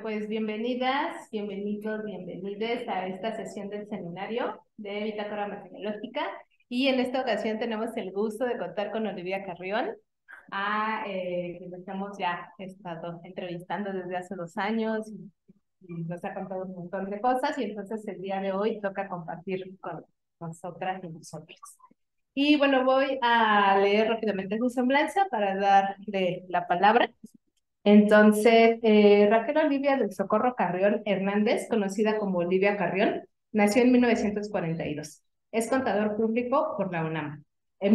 pues bienvenidas, bienvenidos, bienvenides a esta sesión del seminario de Bitácora Meteorológica. Y en esta ocasión tenemos el gusto de contar con Olivia Carrión, que nos hemos ya estado entrevistando desde hace 2 años y nos ha contado un montón de cosas, y entonces el día de hoy toca compartir con nosotras y nosotros. Y bueno, voy a leer rápidamente su semblanza para darle la palabra. Entonces, Raquel Olivia del Socorro Carrión Hernández, conocida como Olivia Carrión, nació en 1942. Es contador público por la UNAM. En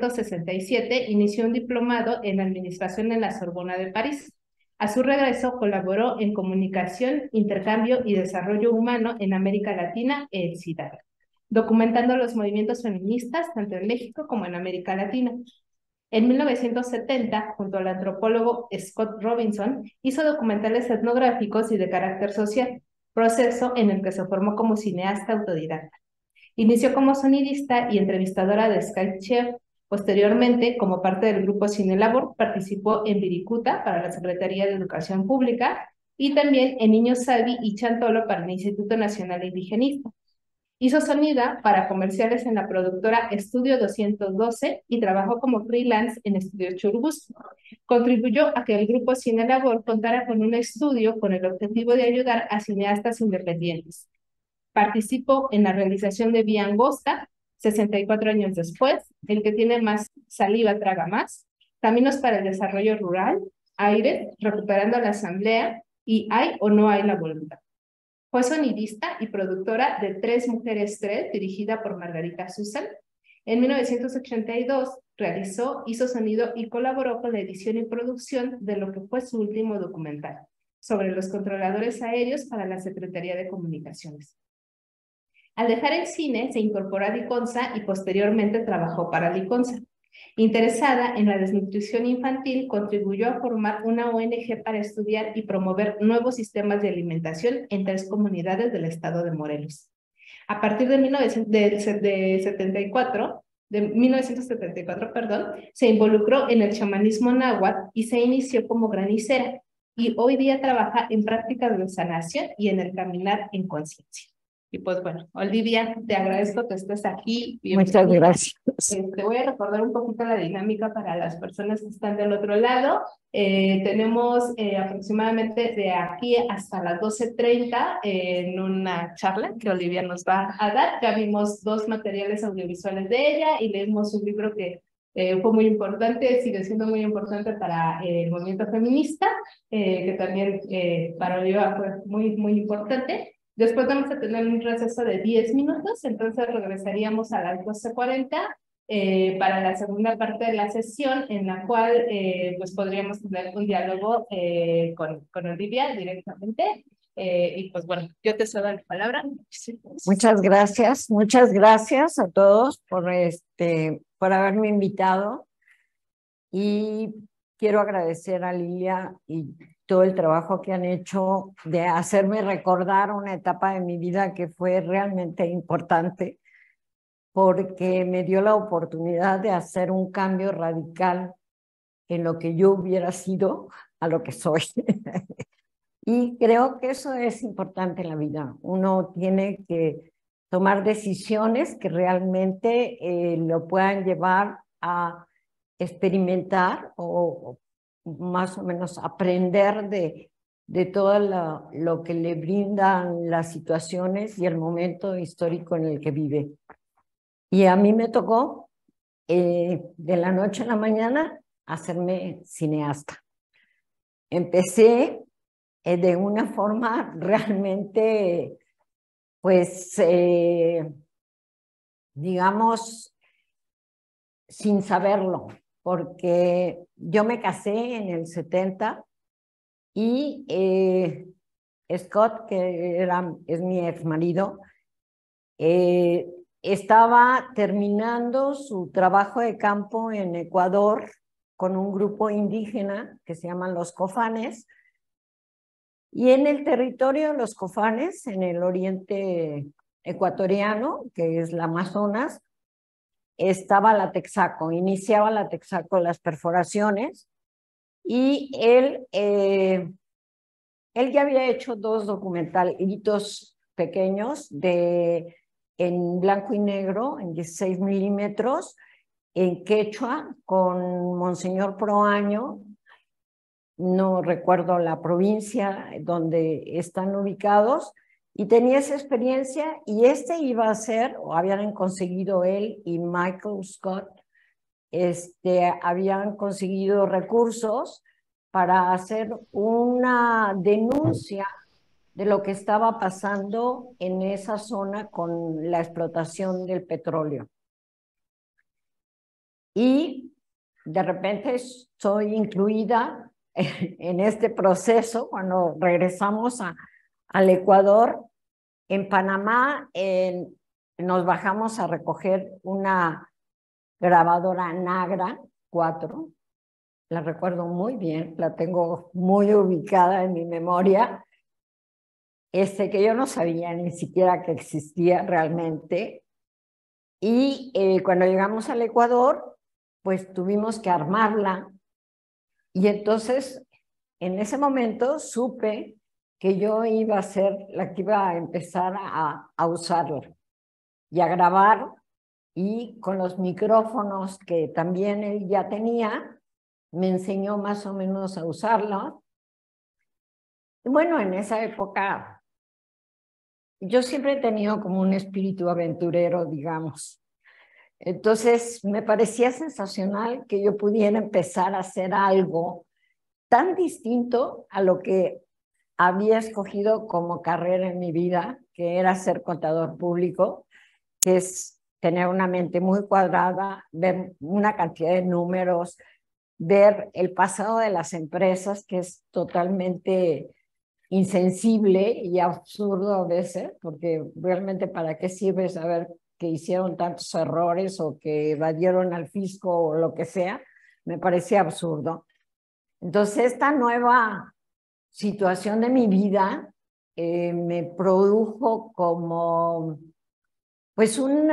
1967 inició un diplomado en Administración en la Sorbona de París. A su regreso colaboró en Comunicación, Intercambio y Desarrollo Humano en América Latina e el SIDA, documentando los movimientos feministas tanto en México como en América Latina. En 1970, junto al antropólogo Scott Robinson, hizo documentales etnográficos y de carácter social, proceso en el que se formó como cineasta autodidacta. Inició como sonidista y entrevistadora de Skype Chef. Posteriormente, como parte del grupo Cine Labor, participó en Viricuta para la Secretaría de Educación Pública y también en Niños Salvi y Chantolo para el Instituto Nacional Indigenista. Hizo sonida para comerciales en la productora Estudio 212 y trabajó como freelance en Estudio Churubusco. Contribuyó a que el grupo Cine Labor contara con un estudio con el objetivo de ayudar a cineastas independientes. Participó en la realización de Vía Angosta, 64 años después, El que tiene más saliva traga más, Caminos para el Desarrollo Rural, Aire, Recuperando la Asamblea y Hay o no hay la voluntad. Fue sonidista y productora de Tres Mujeres Tres, dirigida por Margarita Susan. En 1982 hizo sonido y colaboró con la edición y producción de lo que fue su último documental, sobre los controladores aéreos para la Secretaría de Comunicaciones. Al dejar el cine, se incorporó a Liconza y posteriormente trabajó para Liconza. Interesada en la desnutrición infantil, contribuyó a formar una ONG para estudiar y promover nuevos sistemas de alimentación en 3 comunidades del estado de Morelos. A partir de 1974, se involucró en el chamanismo náhuatl y se inició como granicera, y hoy día trabaja en prácticas de sanación y en el caminar en conciencia. Y pues bueno, Olivia, te agradezco que estés aquí. Muchas gracias. Te voy a recordar un poquito la dinámica para las personas que están del otro lado. Tenemos aproximadamente de aquí hasta las 12:30 en una charla que Olivia nos va a dar. Ya vimos 2 materiales audiovisuales de ella y leímos un libro que fue muy importante, sigue siendo muy importante para el movimiento feminista, que también para Olivia fue muy, muy importante. Después vamos a tener un receso de 10 minutos, entonces regresaríamos a las 12:40 para la segunda parte de la sesión, en la cual pues podríamos tener un diálogo con Olivia directamente. Y pues bueno, yo te cedo la palabra. Muchas gracias a todos por haberme invitado, y quiero agradecer a Lilia y todo el trabajo que han hecho de hacerme recordar una etapa de mi vida que fue realmente importante, porque me dio la oportunidad de hacer un cambio radical en lo que yo hubiera sido a lo que soy. Y creo que eso es importante en la vida. Uno tiene que tomar decisiones que realmente lo puedan llevar a experimentar o más o menos aprender de todo lo que le brindan las situaciones y el momento histórico en el que vive. Y a mí me tocó de la noche a la mañana hacerme cineasta. Empecé de una forma realmente, pues, digamos, sin saberlo, porque yo me casé en el 70 y Scott, que es mi ex marido, estaba terminando su trabajo de campo en Ecuador con un grupo indígena que se llaman los Cofanes. Y en el territorio de los Cofanes, en el oriente ecuatoriano, que es la Amazonas, estaba la Texaco, iniciaba la Texaco las perforaciones, y él él ya había hecho 2 documentalitos pequeños en blanco y negro, en 16 milímetros, en quechua, con Monseñor Proaño. No recuerdo la provincia donde están ubicados, y tenía esa experiencia, y iba a ser, o habían conseguido él y Michael Scott, habían conseguido recursos para hacer una denuncia de lo que estaba pasando en esa zona con la explotación del petróleo. Y de repente soy incluida en este proceso cuando regresamos al Ecuador. En Panamá nos bajamos a recoger una grabadora Nagra 4, la recuerdo muy bien, la tengo muy ubicada en mi memoria, que yo no sabía ni siquiera que existía realmente. Y cuando llegamos al Ecuador, pues tuvimos que armarla, y entonces en ese momento supe que yo iba a ser la que iba a empezar a usarla y a grabar, y con los micrófonos que también él ya tenía, me enseñó más o menos a usarlo. Y bueno, en esa época yo siempre he tenido como un espíritu aventurero, digamos. Entonces me parecía sensacional que yo pudiera empezar a hacer algo tan distinto a lo que había escogido como carrera en mi vida, que era ser contador público, que es tener una mente muy cuadrada, ver una cantidad de números, ver el pasado de las empresas, que es totalmente insensible y absurdo a veces, porque realmente ¿para qué sirve saber que hicieron tantos errores o que evadieron al fisco o lo que sea? Me parecía absurdo. Entonces, esta nueva situación de mi vida me produjo como pues un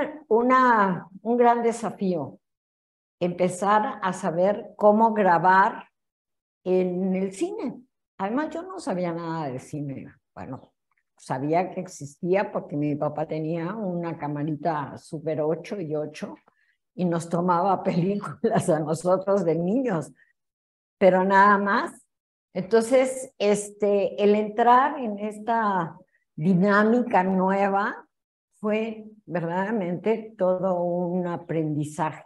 gran desafío, empezar a saber cómo grabar en el cine. Además, yo no sabía nada de cine. Bueno, sabía que existía porque mi papá tenía una camarita Super 8 y 8 y nos tomaba películas a nosotros de niños, pero nada más. Entonces, el entrar en esta dinámica nueva fue verdaderamente todo un aprendizaje.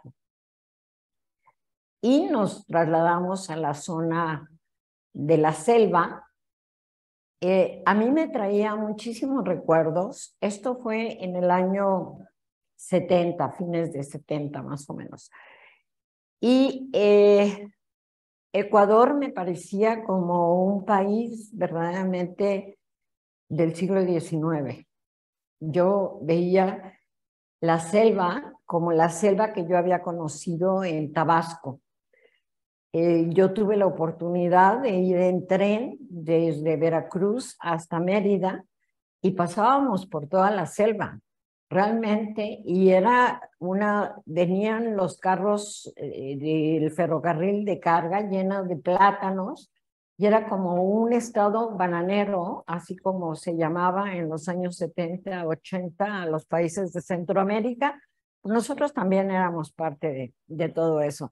Y nos trasladamos a la zona de la selva. A mí me traía muchísimos recuerdos. Esto fue en el año 70, fines de 70 más o menos. Y Ecuador me parecía como un país verdaderamente del siglo XIX. Yo veía la selva como la selva que yo había conocido en Tabasco. Yo tuve la oportunidad de ir en tren desde Veracruz hasta Mérida y pasábamos por toda la selva, realmente, y venían los carros del ferrocarril de carga llenos de plátanos, y era como un estado bananero, así como se llamaba en los años 70, 80 a los países de Centroamérica. Nosotros también éramos parte de todo eso.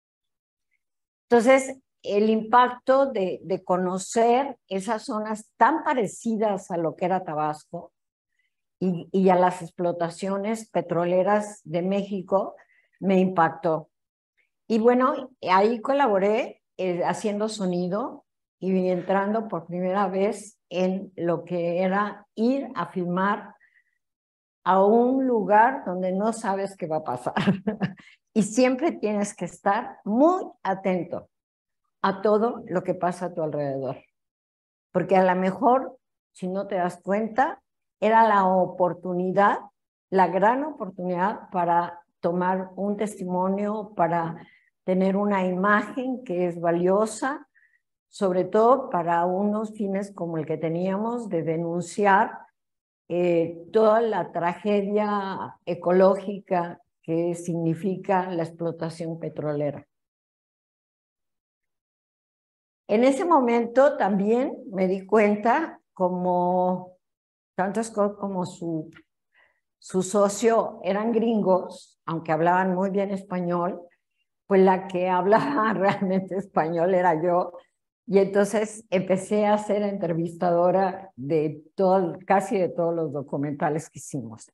Entonces, el impacto de conocer esas zonas tan parecidas a lo que era Tabasco y a las explotaciones petroleras de México me impactó. Y bueno, ahí colaboré haciendo sonido y entrando por primera vez en lo que era ir a filmar a un lugar donde no sabes qué va a pasar. Y siempre tienes que estar muy atento a todo lo que pasa a tu alrededor. Porque a lo mejor, si no te das cuenta, era la oportunidad, la gran oportunidad para tomar un testimonio, para tener una imagen que es valiosa, sobre todo para unos fines como el que teníamos de denunciar toda la tragedia ecológica que significa la explotación petrolera. En ese momento también me di cuenta como tanto Scott como su socio eran gringos, aunque hablaban muy bien español, pues la que hablaba realmente español era yo. Y entonces empecé a ser entrevistadora de casi de todos los documentales que hicimos.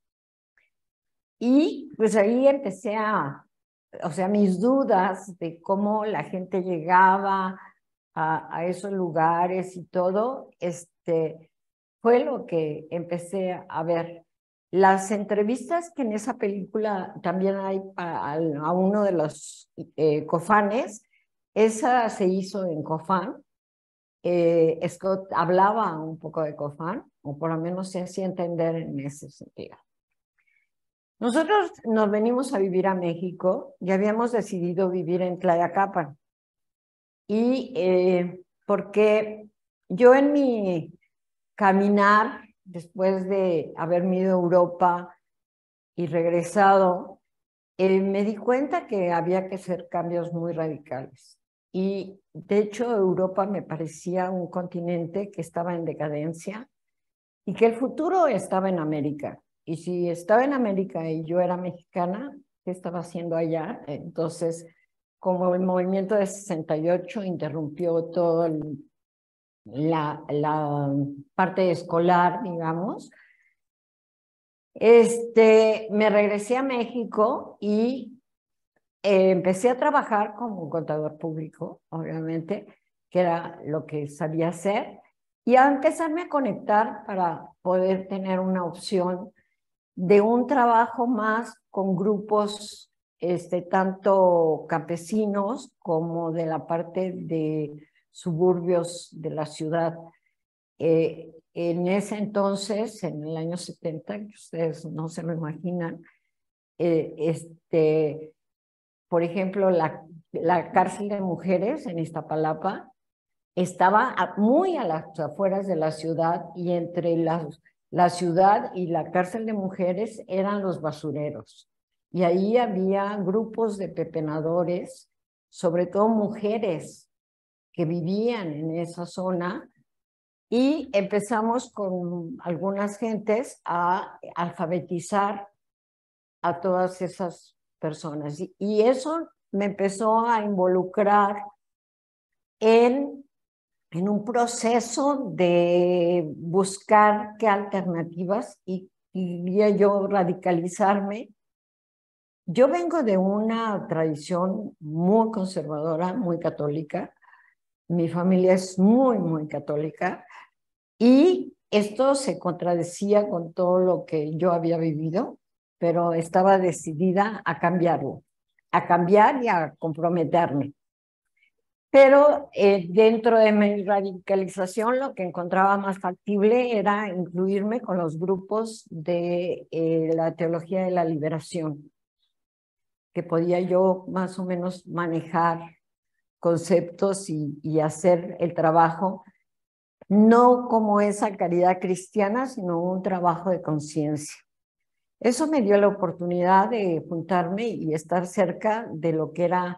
Y pues ahí empecé o sea, mis dudas de cómo la gente llegaba a esos lugares y todo, fue lo que empecé a ver. Las entrevistas que en esa película también hay a uno de los cofanes, esa se hizo en Cofán. Scott hablaba un poco de Cofán, o por lo menos se hacía entender en ese sentido. Nosotros nos venimos a vivir a México y habíamos decidido vivir en Tlayacapan. Y porque yo en mi caminar, después de haberme ido a Europa y regresado, me di cuenta que había que hacer cambios muy radicales. Y de hecho Europa me parecía un continente que estaba en decadencia y que el futuro estaba en América. Y si estaba en América y yo era mexicana, ¿qué estaba haciendo allá? Entonces, como el movimiento de 68 interrumpió toda la parte escolar, digamos, me regresé a México y empecé a trabajar como contador público, obviamente, que era lo que sabía hacer, y a empezarme a conectar para poder tener una opción de un trabajo más con grupos, tanto campesinos como de la parte de suburbios de la ciudad. En ese entonces, en el año 70, que ustedes no se lo imaginan, por ejemplo, la cárcel de mujeres en Iztapalapa estaba muy a las afueras de la ciudad y entre la ciudad y la cárcel de mujeres eran los basureros. Y ahí había grupos de pepenadores, sobre todo mujeres que vivían en esa zona, y empezamos con algunas gentes a alfabetizar a todas esas personas. Y eso me empezó a involucrar en un proceso de buscar qué alternativas y quería yo radicalizarme. Yo vengo de una tradición muy conservadora, muy católica. Mi familia es muy, muy católica. Y esto se contradecía con todo lo que yo había vivido, pero estaba decidida a cambiarlo, a cambiar y a comprometerme. Pero dentro de mi radicalización lo que encontraba más factible era incluirme con los grupos de la teología de la liberación, que podía yo más o menos manejar conceptos y hacer el trabajo no como esa caridad cristiana, sino un trabajo de conciencia. Eso me dio la oportunidad de juntarme y estar cerca de lo que era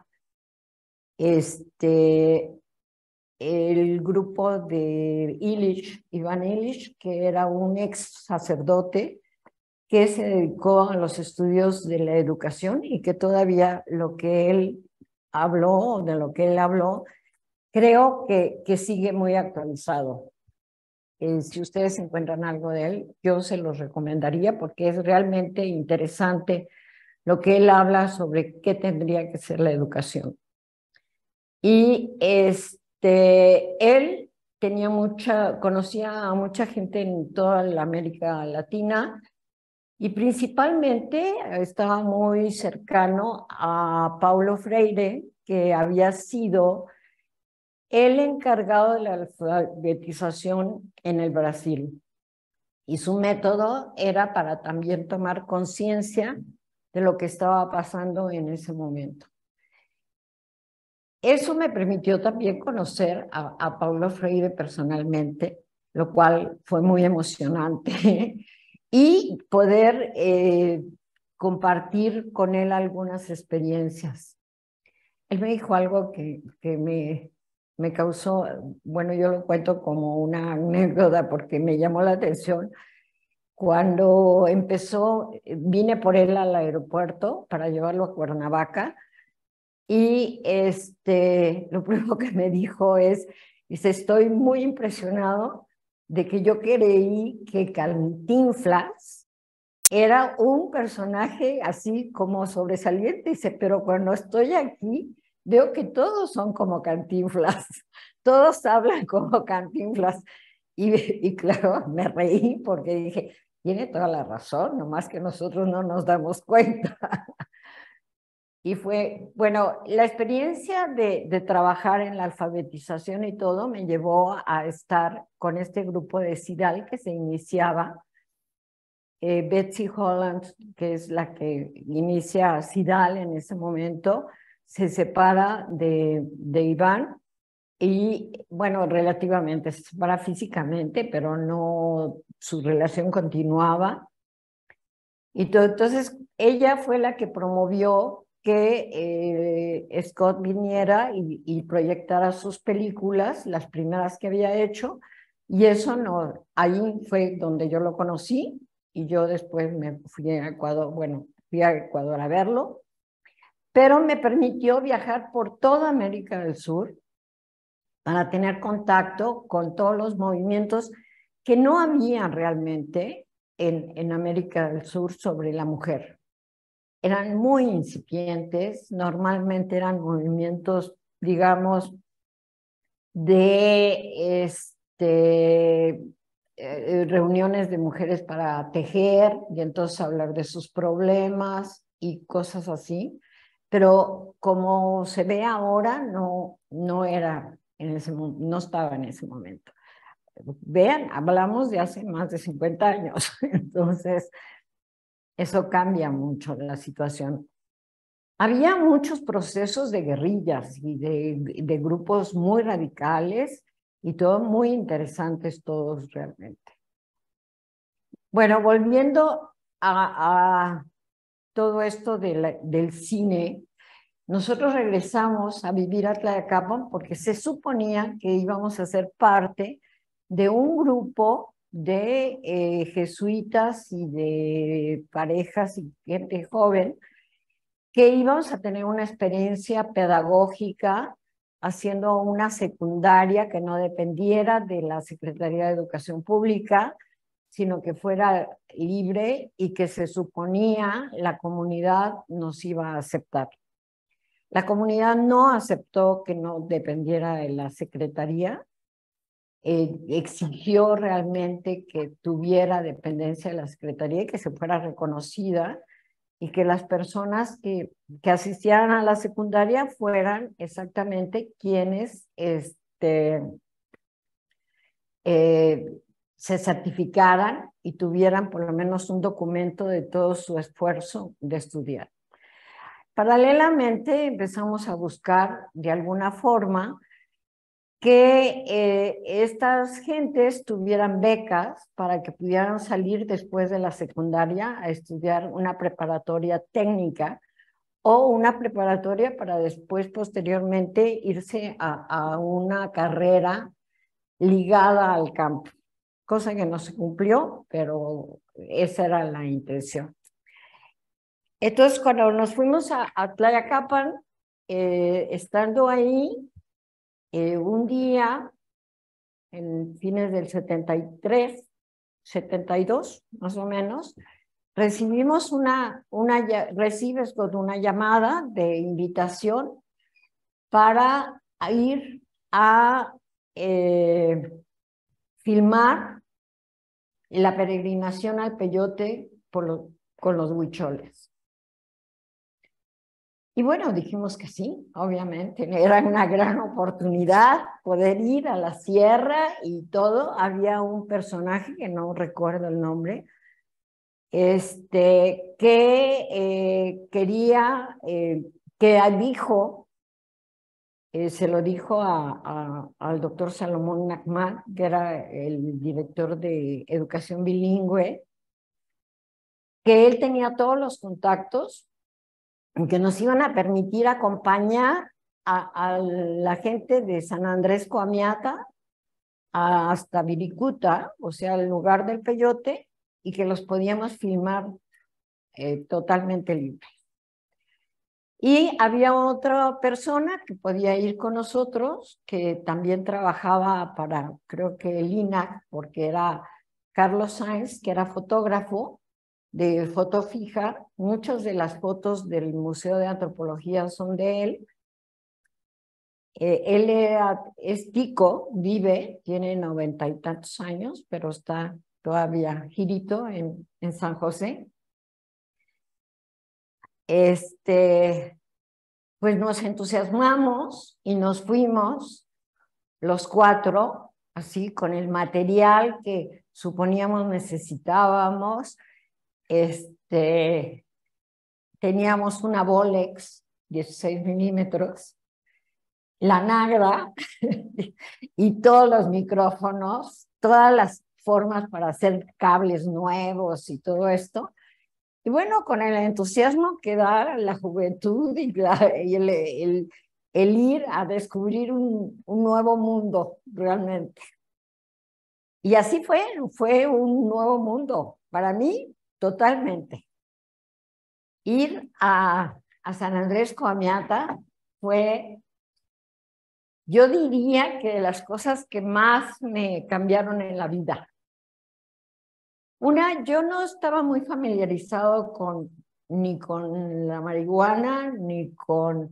el grupo de Illich, Iván Illich, que era un ex sacerdote que se dedicó a los estudios de la educación y que todavía lo que él habló, de lo que él habló, creo que sigue muy actualizado. Si ustedes encuentran algo de él, yo se los recomendaría porque es realmente interesante lo que él habla sobre qué tendría que ser la educación. Y él conocía a mucha gente en toda la América Latina y principalmente estaba muy cercano a Paulo Freire, que había sido el encargado de la alfabetización en el Brasil. Y su método era para también tomar conciencia de lo que estaba pasando en ese momento. Eso me permitió también conocer a Paulo Freire personalmente, lo cual fue muy emocionante, y poder compartir con él algunas experiencias. Él me dijo algo que me me causó, bueno, yo lo cuento como una anécdota porque me llamó la atención. Cuando empezó, vine por él al aeropuerto para llevarlo a Cuernavaca y lo primero que me dijo dice, estoy muy impresionado de que yo creí que Cantinflas era un personaje así como sobresaliente, dice, pero cuando estoy aquí veo que todos son como Cantinflas, todos hablan como Cantinflas. Y claro, me reí porque dije, tiene toda la razón, nomás que nosotros no nos damos cuenta. Y fue, bueno, la experiencia de trabajar en la alfabetización y todo me llevó a estar con este grupo de CIDAL que se iniciaba. Betsy Holland, que es la que inicia CIDAL en ese momento, se separa de Iván y, bueno, relativamente se separa físicamente, pero no, su relación continuaba. Y entonces ella fue la que promovió que Scott viniera y proyectara sus películas, las primeras que había hecho, y eso no, ahí fue donde yo lo conocí, y yo después me fui a Ecuador, bueno, fui a Ecuador a verlo, pero me permitió viajar por toda América del Sur para tener contacto con todos los movimientos que no había realmente en América del Sur sobre la mujer. Eran muy incipientes, normalmente eran movimientos, digamos, de reuniones de mujeres para tejer y entonces hablar de sus problemas y cosas así, pero como se ve ahora, no era en ese, no estaba en ese momento. Vean, hablamos de hace más de 50 años, entonces eso cambia mucho la situación. Había muchos procesos de guerrillas y de grupos muy radicales y todos muy interesantes todos realmente. Bueno, volviendo a todo esto del cine, nosotros regresamos a vivir a Tlayacapan porque se suponía que íbamos a ser parte de un grupo de jesuitas y de parejas y gente joven que íbamos a tener una experiencia pedagógica haciendo una secundaria que no dependiera de la Secretaría de Educación Pública, sino que fuera libre y que se suponía la comunidad nos iba a aceptar. La comunidad no aceptó que no dependiera de la Secretaría, exigió realmente que tuviera dependencia de la Secretaría y que se fuera reconocida y que las personas que asistieran a la secundaria fueran exactamente quienes se certificaran y tuvieran por lo menos un documento de todo su esfuerzo de estudiar. Paralelamente empezamos a buscar de alguna forma que estas gentes tuvieran becas para que pudieran salir después de la secundaria a estudiar una preparatoria técnica o una preparatoria para después posteriormente irse a una carrera ligada al campo, cosa que no se cumplió, pero esa era la intención. Entonces, cuando nos fuimos a Tlayacapan, estando ahí, un día, en fines del 73, 72, más o menos, recibimos recibes con una llamada de invitación para ir a filmar la peregrinación al Peyote con los huicholes. Y bueno, dijimos que sí, obviamente, era una gran oportunidad poder ir a la sierra y todo. Había un personaje, que no recuerdo el nombre, que quería, que dijo, se lo dijo al doctor Salomón Nachman, que era el director de educación bilingüe, que él tenía todos los contactos que nos iban a permitir acompañar a la gente de San Andrés Coamiata hasta Viricuta, o sea, el lugar del peyote, y que los podíamos filmar totalmente libres. Y había otra persona que podía ir con nosotros, que también trabajaba para, creo que el INAC, porque era Carlos Sáenz, que era fotógrafo de foto fija. Muchas de las fotos del Museo de Antropología son de él. Él es tico, vive, tiene 90 y tantos años, pero está todavía girito en San José. Pues nos entusiasmamos y nos fuimos los cuatro, así con el material que suponíamos necesitábamos. Teníamos una Bolex 16 milímetros, la Nagra y todos los micrófonos, todas las formas para hacer cables nuevos y todo esto. Y bueno, con el entusiasmo que da la juventud y, el ir a descubrir un nuevo mundo realmente. Y así fue un nuevo mundo para mí totalmente. Ir a San Andrés Coamiata fue, yo diría, que de las cosas que más me cambiaron en la vida. Yo no estaba muy familiarizado ni con la marihuana, ni con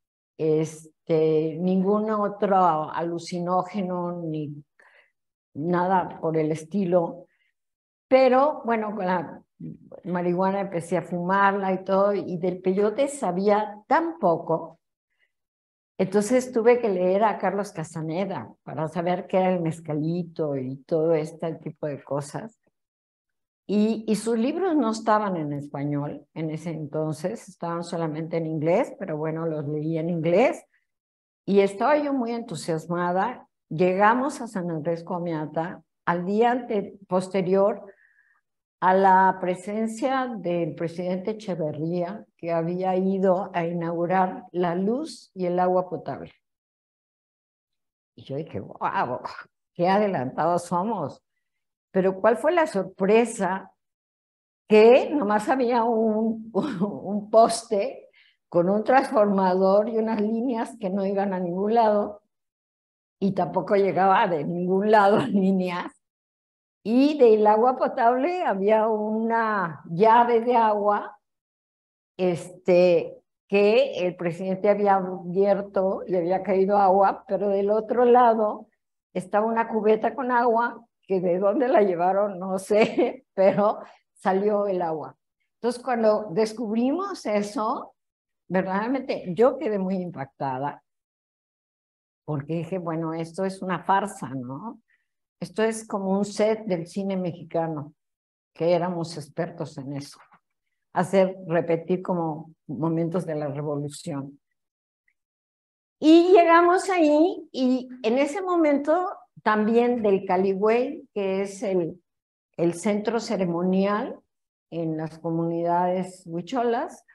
ningún otro alucinógeno, ni nada por el estilo. Pero bueno, con la marihuana empecé a fumarla y todo, y del peyote sabía tan poco. Entonces tuve que leer a Carlos Castaneda para saber qué era el mezcalito y todo este tipo de cosas. Y sus libros no estaban en español en ese entonces, estaban solamente en inglés, pero bueno, los leí en inglés. Y estaba yo muy entusiasmada. Llegamos a San Andrés Coamiata al día posterior a la presencia del presidente Echeverría, que había ido a inaugurar la luz y el agua potable. Y yo dije, wow, qué adelantados somos. Pero ¿cuál fue la sorpresa? Que nomás había un poste con un transformador y unas líneas que no iban a ningún lado, y tampoco llegaba de ningún lado líneas. Y del agua potable había una llave de agua que el presidente había abierto y había caído agua, pero del otro lado estaba una cubeta con agua, que de dónde la llevaron no sé, pero salió el agua. Entonces, cuando descubrimos eso, verdaderamente yo quedé muy impactada, porque dije, bueno, esto es una farsa, ¿no? Esto es como un set del cine mexicano, que éramos expertos en eso, repetir como momentos de la revolución. Y llegamos ahí, y en ese momento también del Caligüey, que es el centro ceremonial en las comunidades huicholas,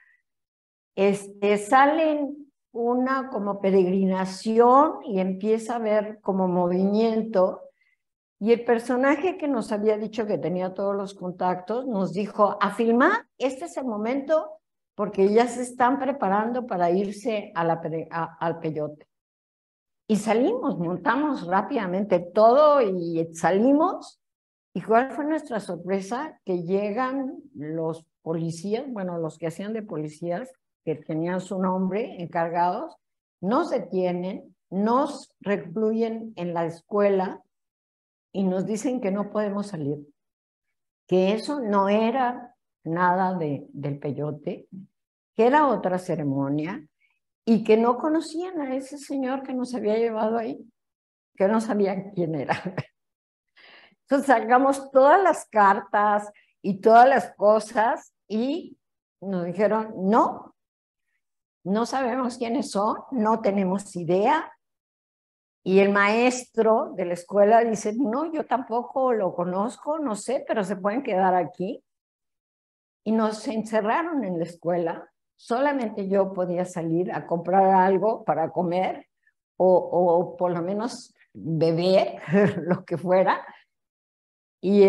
salen una como peregrinación y empieza a haber como movimiento. Y el personaje que nos había dicho que tenía todos los contactos nos dijo, a filmar, este es el momento, porque ya se están preparando para irse al peyote. Y salimos, montamos rápidamente todo y salimos. ¿Y cuál fue nuestra sorpresa? Que llegan los policías, bueno, los que hacían de policías, que tenían su nombre encargados, nos detienen, nos recluyen en la escuela y nos dicen que no podemos salir, que eso no era nada del peyote, que era otra ceremonia, y que no conocían a ese señor que nos había llevado ahí, que no sabían quién era. Entonces sacamos todas las cartas y todas las cosas y nos dijeron, no, no sabemos quiénes son, no tenemos idea. Y el maestro de la escuela dice, no, yo tampoco lo conozco, no sé, pero se pueden quedar aquí. Y nos encerraron en la escuela solamente yo podía salir a comprar algo para comer o por lo menos beber, lo que fuera. Y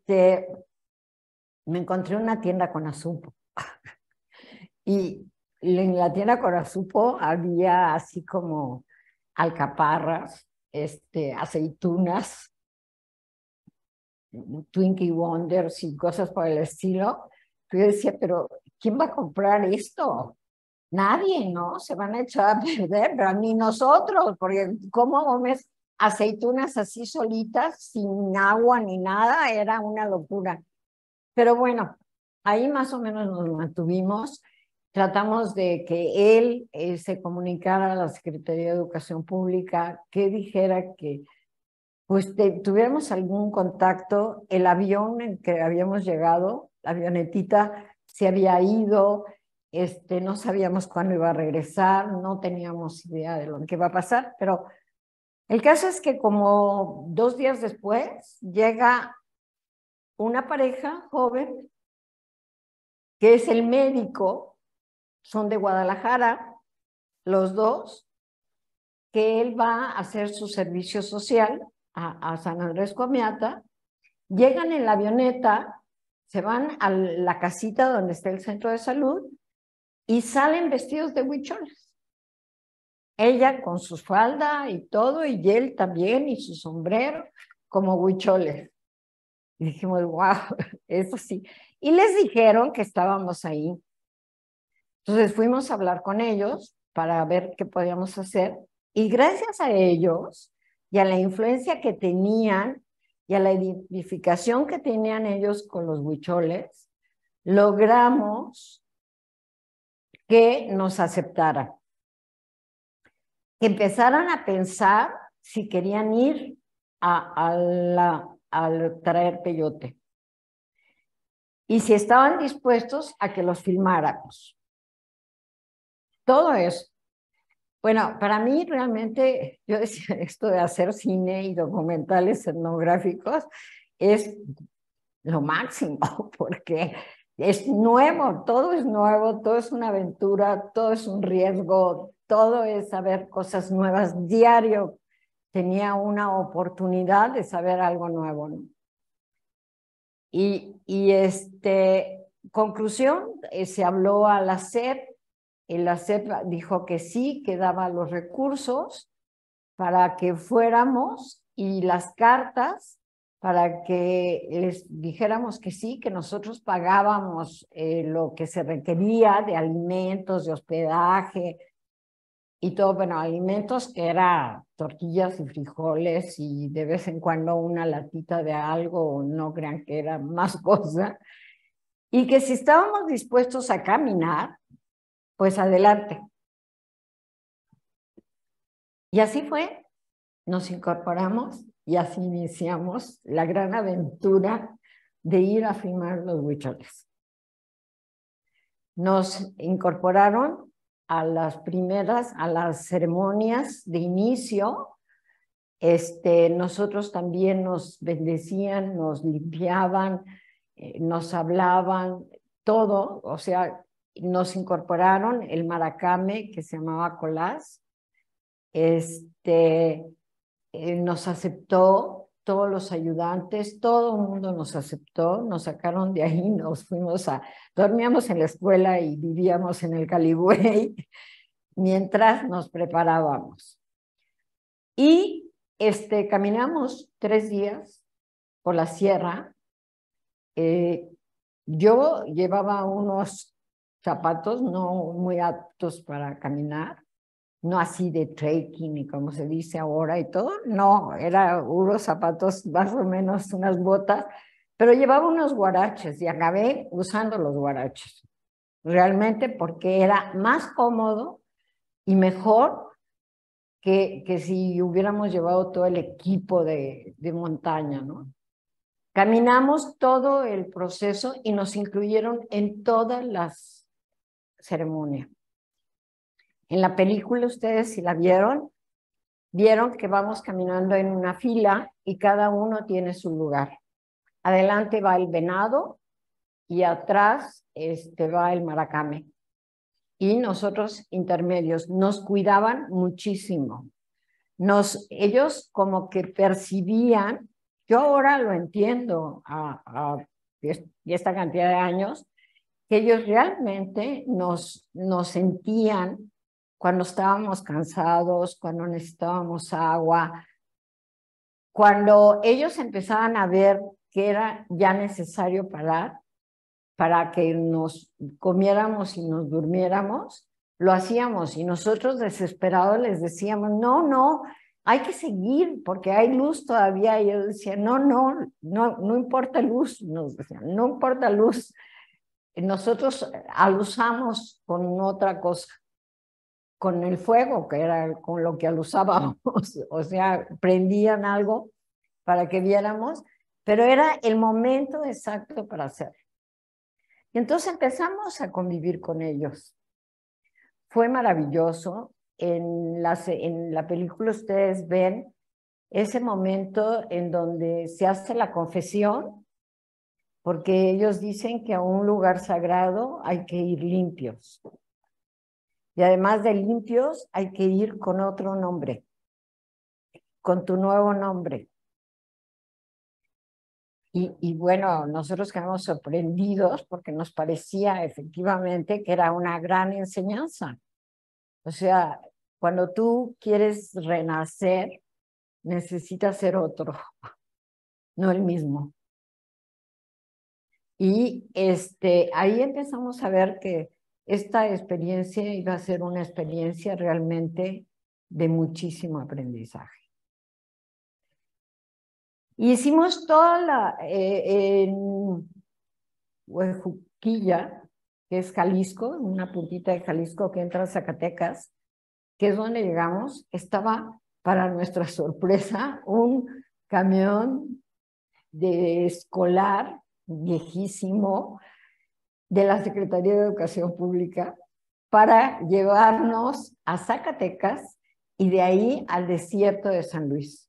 me encontré una tienda con azupo. Y en la tienda Corazupo había así como alcaparras, aceitunas, Twinkie Wonders y cosas por el estilo. Yo decía, pero ¿quién va a comprar esto? Nadie, ¿no? Se van a echar a perder, pero ni nosotros, porque ¿cómo comes aceitunas así solitas, sin agua ni nada? Era una locura. Pero bueno, ahí más o menos nos mantuvimos. Tratamos de que él se comunicara a la Secretaría de Educación Pública, que dijera que pues tuviéramos algún contacto. El avión en que habíamos llegado, la avionetita, se había ido, no sabíamos cuándo iba a regresar, no teníamos idea de lo que iba a pasar, pero el caso es que como 2 días después llega una pareja joven, que es el médico, son de Guadalajara, los dos, que él va a hacer su servicio social a San Andrés Comiata. Llegan en la avioneta, se van a la casita donde está el centro de salud y salen vestidos de huicholes. Ella con su falda y todo, y él también, y su sombrero, como huicholes. Y dijimos, wow, eso sí. Y les dijeron que estábamos ahí. Entonces fuimos a hablar con ellos para ver qué podíamos hacer. Y gracias a ellos y a la influencia que tenían y a la identificación que tenían ellos con los huicholes, logramos que nos aceptaran, que empezaran a pensar si querían ir al traer peyote y si estaban dispuestos a que los filmáramos. Todo eso. Bueno, para mí realmente, yo decía, esto de hacer cine y documentales etnográficos es lo máximo, porque es nuevo, todo es una aventura, todo es un riesgo, todo es saber cosas nuevas. Diario tenía una oportunidad de saber algo nuevo, ¿no? Conclusión, se habló a la SEP. La SEP dijo que sí, que daba los recursos para que fuéramos y las cartas para que les dijéramos que sí, que nosotros pagábamos lo que se requería de alimentos, de hospedaje y todo. Bueno, alimentos que era tortillas y frijoles y de vez en cuando una latita de algo, no crean que era más cosa. Y que si estábamos dispuestos a caminar, pues adelante. Y así fue, nos incorporamos y así iniciamos la gran aventura de ir a filmar los huicholes. Nos incorporaron a las ceremonias de inicio. Nosotros también nos bendecían, nos limpiaban, nos hablaban, todo, o sea, nos incorporaron el maracame que se llamaba Colás, nos aceptó, todos los ayudantes, todo el mundo nos aceptó, nos sacaron de ahí, dormíamos en la escuela y vivíamos en el Caligüey mientras nos preparábamos. Y caminamos 3 días por la sierra. Yo llevaba unos zapatos no muy aptos para caminar, no así de trekking y como se dice ahora y todo, no, era unos zapatos más o menos, unas botas, pero llevaba unos guaraches y acabé usando los guaraches, realmente porque era más cómodo y mejor que si hubiéramos llevado todo el equipo de montaña, ¿no? Caminamos todo el proceso y nos incluyeron en todas las ceremonias. En la película, ustedes si la vieron que vamos caminando en una fila y cada uno tiene su lugar. Adelante va el venado y atrás va el maracame. y nosotros intermedios. Nos cuidaban muchísimo. Ellos como que percibían, yo ahora lo entiendo y esta cantidad de años, que ellos realmente nos sentían cuando estábamos cansados, cuando necesitábamos agua, cuando ellos empezaban a ver que era ya necesario parar para que nos comiéramos y nos durmiéramos, lo hacíamos y nosotros desesperados les decíamos, no, hay que seguir porque hay luz todavía. Y ellos decían, no importa luz, nos decían, no importa luz. Nosotros alusamos con otra cosa, con el fuego, que era con lo que alusábamos, o sea, prendían algo para que viéramos, pero era el momento exacto para hacerlo. Y entonces empezamos a convivir con ellos. Fue maravilloso. En la película ustedes ven ese momento en donde se hace la confesión, porque ellos dicen que a un lugar sagrado hay que ir limpios. Y además de limpios, hay que ir con otro nombre, con tu nuevo nombre. Y bueno, nosotros quedamos sorprendidos porque nos parecía efectivamente que era una gran enseñanza. O sea, cuando tú quieres renacer, necesitas ser otro, no el mismo. Y ahí empezamos a ver que esta experiencia iba a ser una experiencia realmente de muchísimo aprendizaje. Hicimos toda en Huejuquilla, que es Jalisco, una puntita de Jalisco que entra a Zacatecas, que es donde llegamos. Estaba, para nuestra sorpresa, un camión de escolar viejísimo de la Secretaría de Educación Pública para llevarnos a Zacatecas y de ahí al desierto de San Luis.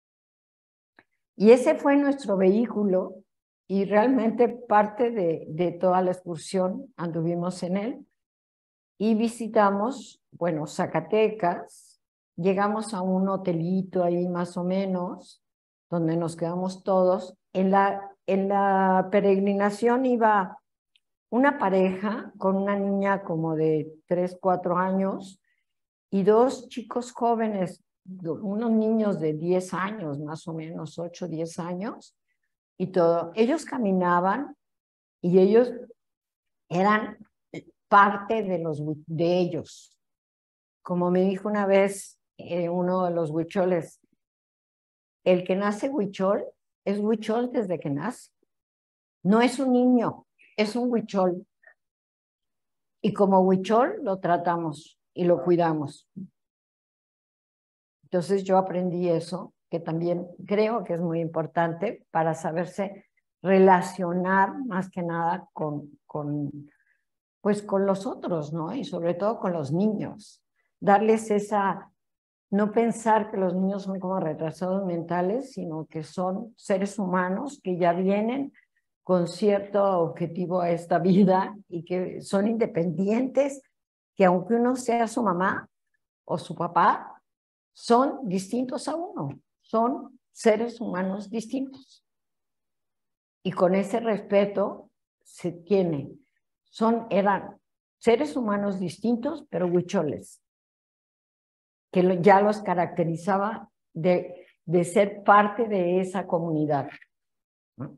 Y ese fue nuestro vehículo y realmente parte de toda la excursión anduvimos en él y visitamos, bueno, Zacatecas, llegamos a un hotelito ahí más o menos, donde nos quedamos todos. En la peregrinación iba una pareja con una niña como de 3, 4 años y 2 chicos jóvenes, unos niños de 10 años, más o menos, 8, 10 años, y todo. Ellos caminaban y ellos eran parte de ellos. Como me dijo una vez uno de los huicholes, el que nace huichol es huichol desde que nace. No es un niño, es un huichol. Y como huichol lo tratamos y lo cuidamos. Entonces yo aprendí eso, que también creo que es muy importante para saberse relacionar más que nada pues con los otros, ¿no? Y sobre todo con los niños. Darles no pensar que los niños son como retrasados mentales, sino que son seres humanos que ya vienen con cierto objetivo a esta vida y que son independientes, que aunque uno sea su mamá o su papá, son distintos a uno, son seres humanos distintos. Y con ese respeto se tiene. Eran seres humanos distintos, pero huicholes, que ya los caracterizaba de ser parte de esa comunidad, ¿no?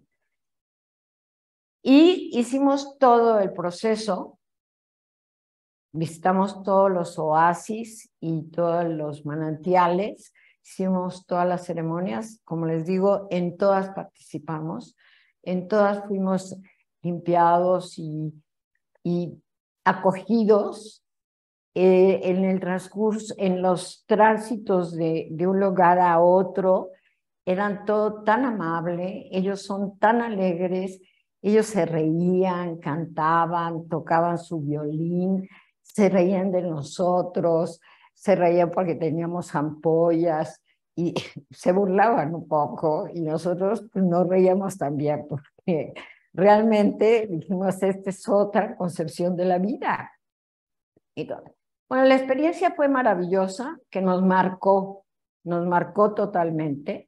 Y hicimos todo el proceso, visitamos todos los oasis y todos los manantiales, hicimos todas las ceremonias, como les digo, en todas participamos, en todas fuimos limpiados y acogidos. En el transcurso, en los tránsitos de un lugar a otro, eran todo tan amable, ellos son tan alegres, ellos se reían, cantaban, tocaban su violín, se reían de nosotros, se reían porque teníamos ampollas y se burlaban un poco y nosotros pues, nos reíamos también porque realmente dijimos, esta es otra concepción de la vida. y todo. Bueno, la experiencia fue maravillosa, que nos marcó totalmente.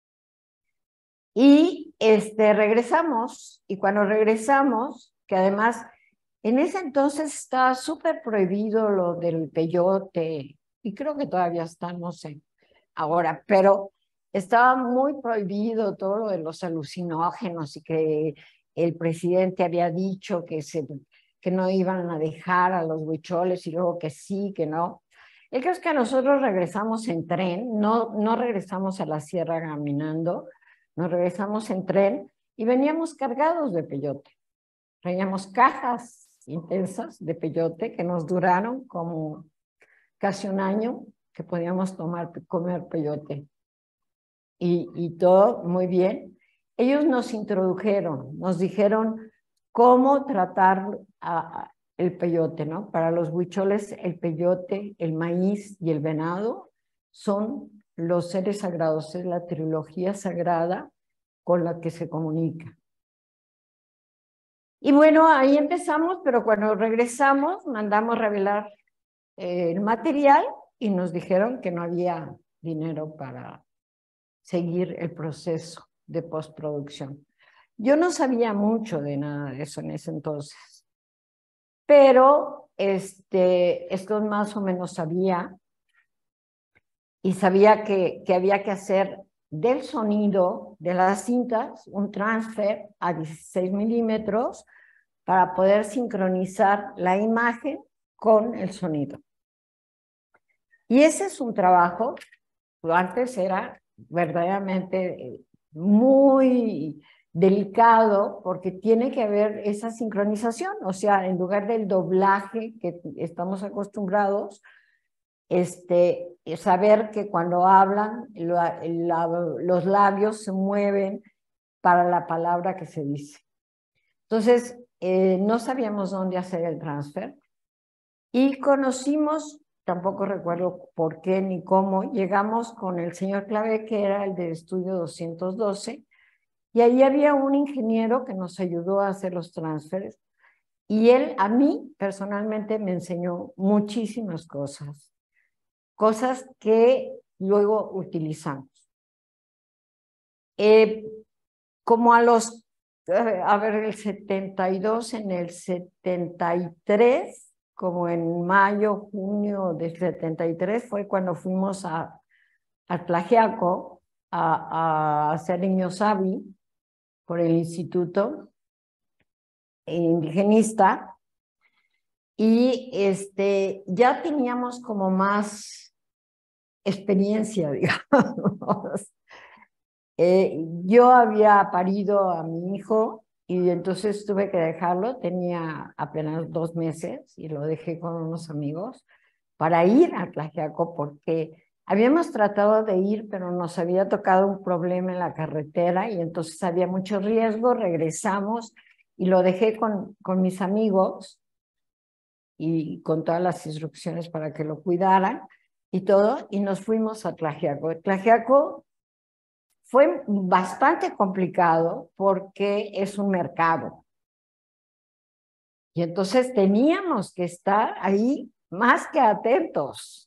Y regresamos, y cuando regresamos, que además en ese entonces estaba súper prohibido lo del peyote, y creo que todavía está, no sé, ahora, pero estaba muy prohibido todo lo de los alucinógenos y que el presidente había dicho que no iban a dejar a los huicholes y luego que sí, que no. El caso es que nosotros regresamos en tren, no regresamos a la sierra caminando, nos regresamos en tren y veníamos cargados de peyote. Traíamos cajas intensas de peyote que nos duraron como casi un año que podíamos comer peyote. Y todo muy bien. Ellos nos introdujeron, nos dijeron cómo tratar el peyote, ¿no? Para los huicholes, el peyote, el maíz y el venado son los seres sagrados, es la trilogía sagrada con la que se comunica. Y bueno, ahí empezamos, pero cuando regresamos mandamos revelar el material y nos dijeron que no había dinero para seguir el proceso de postproducción. Yo no sabía mucho de nada de eso en ese entonces, pero esto más o menos sabía, y sabía que había que hacer del sonido de las cintas un transfer a 16 milímetros para poder sincronizar la imagen con el sonido. Y ese es un trabajo, antes era verdaderamente muy delicado porque tiene que haber esa sincronización, o sea, en lugar del doblaje que estamos acostumbrados, saber que cuando hablan los labios se mueven para la palabra que se dice. Entonces, no sabíamos dónde hacer el transfer y conocimos, tampoco recuerdo por qué ni cómo, llegamos con el señor Clavé, que era el del estudio 212, y ahí había un ingeniero que nos ayudó a hacer los transfers, y él a mí personalmente me enseñó muchísimas cosas que luego utilizamos. Como a ver, el 72, en el 73, como en mayo, junio del 73, fue cuando fuimos a Tlaxiaco a hacer niño sabi por el Instituto Indigenista, y ya teníamos como más experiencia, digamos. Yo había parido a mi hijo y entonces tuve que dejarlo, tenía apenas 2 meses y lo dejé con unos amigos para ir a Tlaxiaco porque habíamos tratado de ir, pero nos había tocado un problema en la carretera y entonces había mucho riesgo, regresamos y lo dejé con mis amigos y con todas las instrucciones para que lo cuidaran y todo, y nos fuimos a Tlaxiaco. Tlaxiaco fue bastante complicado porque es un mercado. Y entonces teníamos que estar ahí más que atentos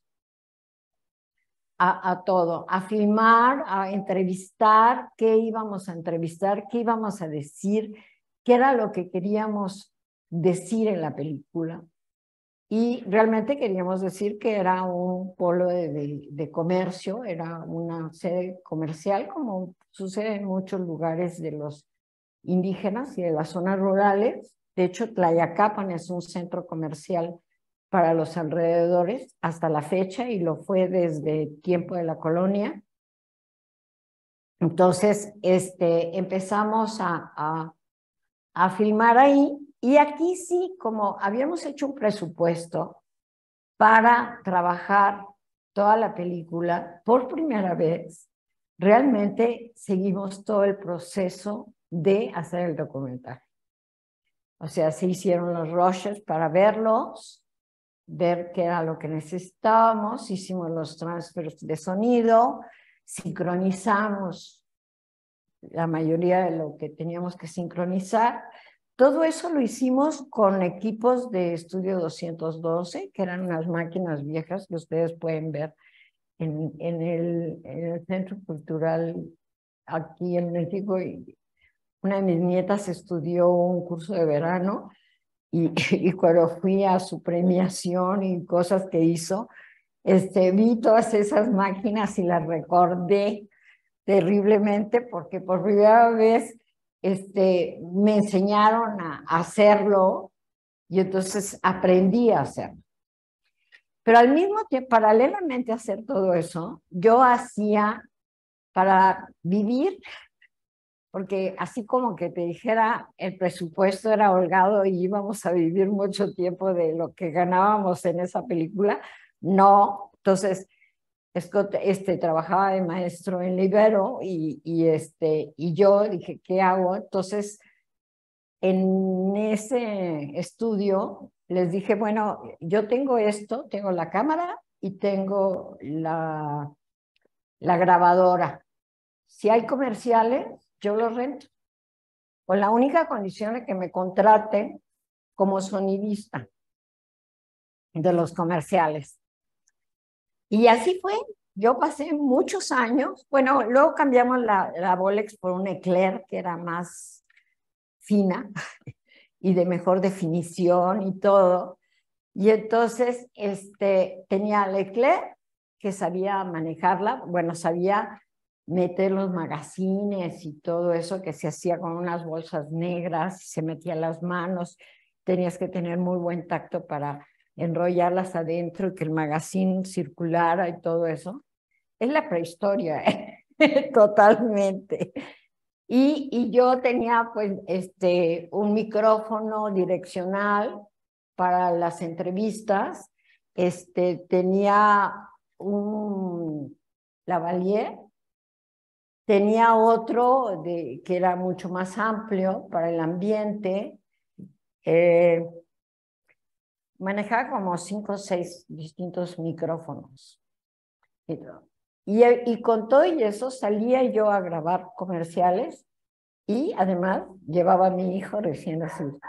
a todo, a filmar, a entrevistar, qué íbamos a entrevistar, qué íbamos a decir, qué era lo que queríamos decir en la película. Y realmente queríamos decir que era un polo de comercio, era una sede comercial, como sucede en muchos lugares de los indígenas y de las zonas rurales. De hecho, Tlayacapan es un centro comercial para los alrededores hasta la fecha y lo fue desde tiempo de la colonia. Entonces, empezamos a filmar ahí. Y aquí sí, como habíamos hecho un presupuesto para trabajar toda la película por primera vez, realmente seguimos todo el proceso de hacer el documental. O sea, se hicieron los rushes para verlos, ver qué era lo que necesitábamos, hicimos los transfers de sonido, sincronizamos la mayoría de lo que teníamos que sincronizar, Todo eso lo hicimos con equipos de Estudio 212, que eran unas máquinas viejas que ustedes pueden ver en el Centro Cultural aquí en México. Y una de mis nietas estudió un curso de verano y cuando fui a su premiación y cosas que hizo, vi todas esas máquinas y las recordé terriblemente porque por primera vez me enseñaron a hacerlo y entonces aprendí a hacerlo. Pero al mismo tiempo, paralelamente a hacer todo eso, yo hacía para vivir, porque así como que te dijera, el presupuesto era holgado y íbamos a vivir mucho tiempo de lo que ganábamos en esa película, no. Entonces, Scott trabajaba de maestro en Libero y yo dije, ¿qué hago? Entonces, en ese estudio les dije, bueno, yo tengo esto, tengo la cámara y tengo la grabadora. Si hay comerciales, yo los rento. Con la única condición de que me contraten como sonidista de los comerciales. Y así fue. Yo pasé muchos años. Bueno, luego cambiamos la Bolex por un Eclair que era más fina y de mejor definición y todo. Y entonces tenía la Eclair que sabía manejarla. Bueno, sabía meter los magazines y todo eso que se hacía con unas bolsas negras, se metía las manos, tenías que tener muy buen tacto para enrollarlas adentro y que el magazine circulara y todo eso. Es la prehistoria, totalmente. Y yo tenía pues un micrófono direccional para las entrevistas, tenía un lavalier. Tenía otro que era mucho más amplio para el ambiente. Manejaba como 5 o 6 distintos micrófonos. Y con todo y eso salía yo a grabar comerciales y además llevaba a mi hijo recién nacido.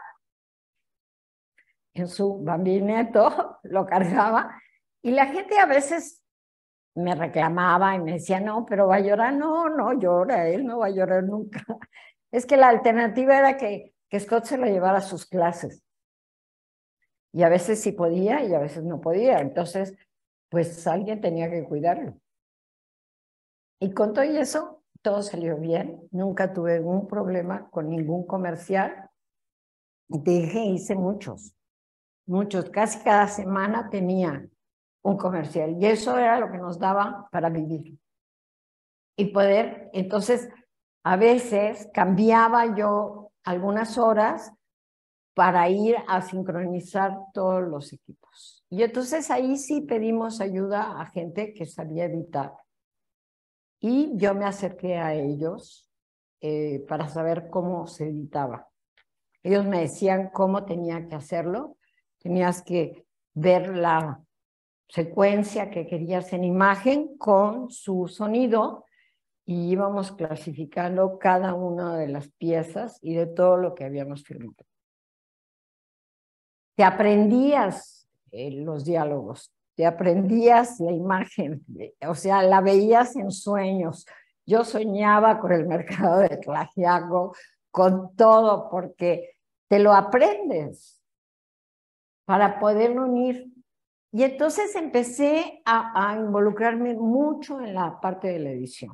En su bambineto lo cargaba y la gente a veces me reclamaba y me decía, no, pero va a llorar. No, no llora, él no va a llorar nunca. Es que la alternativa era que Scott se lo llevara a sus clases. Y a veces sí podía y a veces no podía. Entonces, pues alguien tenía que cuidarlo. Y con todo eso, todo salió bien. Nunca tuve ningún problema con ningún comercial. Dije, hice muchos. Casi cada semana tenía un comercial. Y eso era lo que nos daba para vivir. Y poder, entonces, a veces cambiaba yo algunas horas para ir a sincronizar todos los equipos. Y entonces ahí sí pedimos ayuda a gente que sabía editar. Y yo me acerqué a ellos para saber cómo se editaba. Ellos me decían cómo tenía que hacerlo. Tenías que ver la secuencia que querías en imagen con su sonido y íbamos clasificando cada una de las piezas y de todo lo que habíamos filmado. Te aprendías los diálogos, te aprendías la imagen, o sea, la veías en sueños. Yo soñaba con el mercado de Tlaxiaco, con todo, porque te lo aprendes para poder unir. Y entonces empecé a involucrarme mucho en la parte de la edición.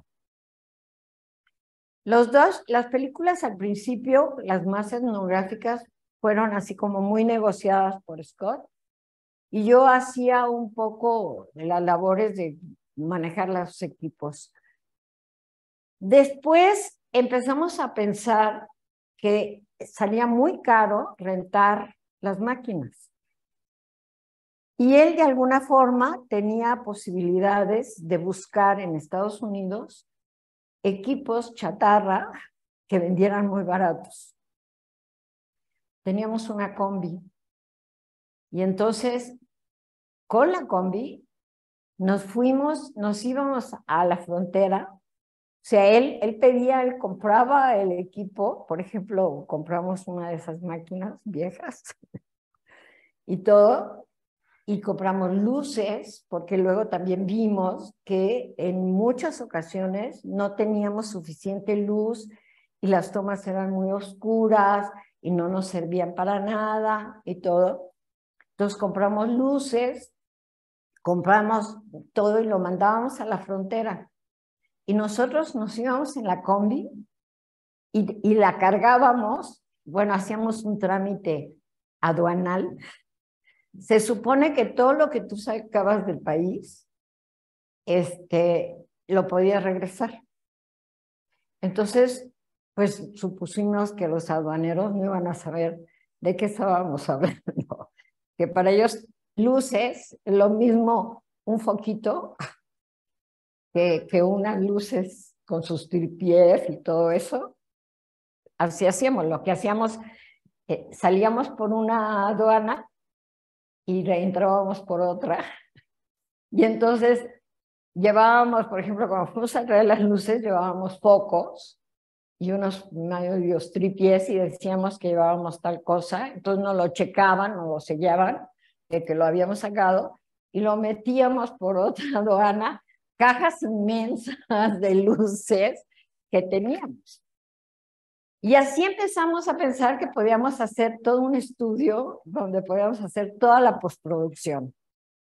Las películas al principio, las más etnográficas, fueron así como muy negociadas por Scott. Y yo hacía un poco de las labores de manejar los equipos. Después empezamos a pensar que salía muy caro rentar las máquinas. Y él de alguna forma tenía posibilidades de buscar en Estados Unidos equipos chatarra que vendieran muy baratos. Teníamos una combi. Y entonces, con la combi, nos íbamos a la frontera sea, él pedía, él compraba el equipo, por ejemplo, compramos una de esas máquinas viejas y todo, y compramos luces, porque luego también vimos que en muchas ocasiones no teníamos suficiente luz y las tomas eran muy oscuras y no nos servían para nada y todo. Entonces compramos luces, compramos todo y lo mandábamos a la frontera. Y nosotros nos íbamos en la combi y la cargábamos, bueno, hacíamos un trámite aduanal. Se supone que todo lo que tú sacabas del país, lo podías regresar. Entonces, pues supusimos que los aduaneros no iban a saber de qué estábamos hablando, que para ellos luces, lo mismo un foquito que unas luces con sus tripiés y todo eso. Así hacíamos, lo que hacíamos, salíamos por una aduana y reentrábamos por otra. Y entonces llevábamos, por ejemplo, cuando fuimos a traer las luces, llevábamos focos y unos medios tripiés y decíamos que llevábamos tal cosa. Entonces nos lo checaban, nos lo sellaban de que lo habíamos sacado y lo metíamos por otra aduana, cajas inmensas de luces que teníamos. Y así empezamos a pensar que podíamos hacer todo un estudio donde podíamos hacer toda la postproducción.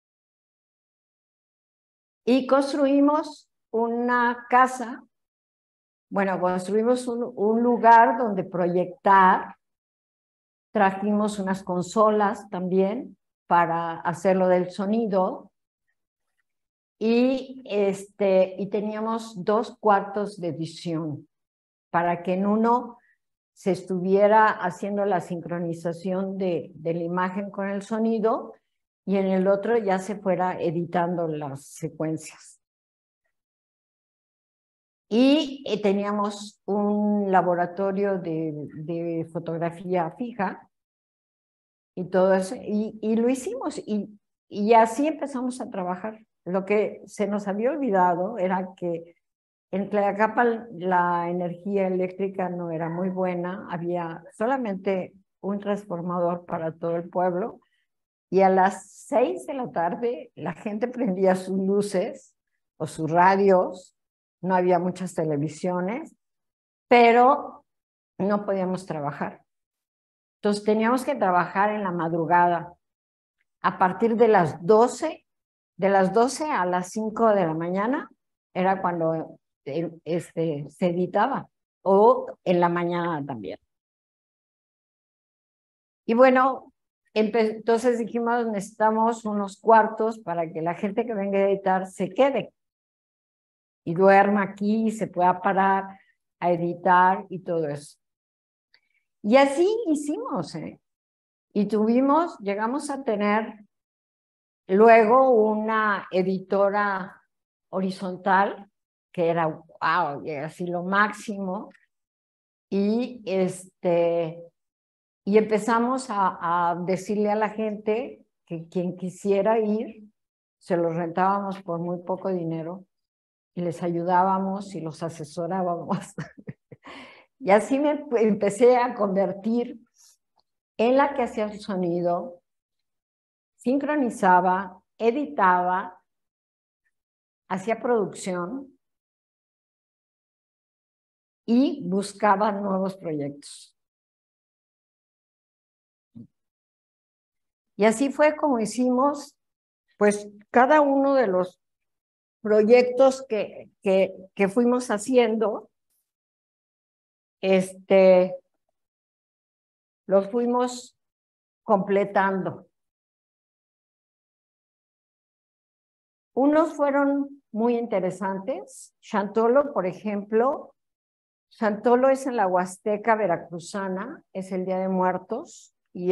Y construimos una casa, bueno, construimos un lugar donde proyectar, trajimos unas consolas también para hacerlo del sonido, y teníamos 2 cuartos de edición para que en uno se estuviera haciendo la sincronización de la imagen con el sonido y en el otro ya se fuera editando las secuencias. Y teníamos un laboratorio de fotografía fija y todo eso, y lo hicimos, y así empezamos a trabajar. Lo que se nos había olvidado era que en Tlayacapan la energía eléctrica no era muy buena, había solamente un transformador para todo el pueblo, y a las 6 de la tarde la gente prendía sus luces o sus radios, no había muchas televisiones, pero no podíamos trabajar. Entonces teníamos que trabajar en la madrugada, a partir de las 12, de las 12 a las 5 de la mañana, era cuando se editaba, o en la mañana también. Y bueno, entonces dijimos, necesitamos unos cuartos para que la gente que venga a editar se quede y duerma aquí, se pueda parar a editar y todo eso. Y así hicimos, y llegamos a tener luego una editora horizontal, que era, wow, así lo máximo, y y empezamos a decirle a la gente que quien quisiera ir, se los rentábamos por muy poco dinero y les ayudábamos y los asesorábamos. Y así me empecé a convertir en la que hacía el sonido, sincronizaba, editaba, hacía producción y buscaba nuevos proyectos. Y así fue como hicimos, pues, cada uno de los proyectos que fuimos haciendo, los fuimos completando. Unos fueron muy interesantes. Chantolo, por ejemplo. Chantolo es en la Huasteca veracruzana, es el Día de Muertos, y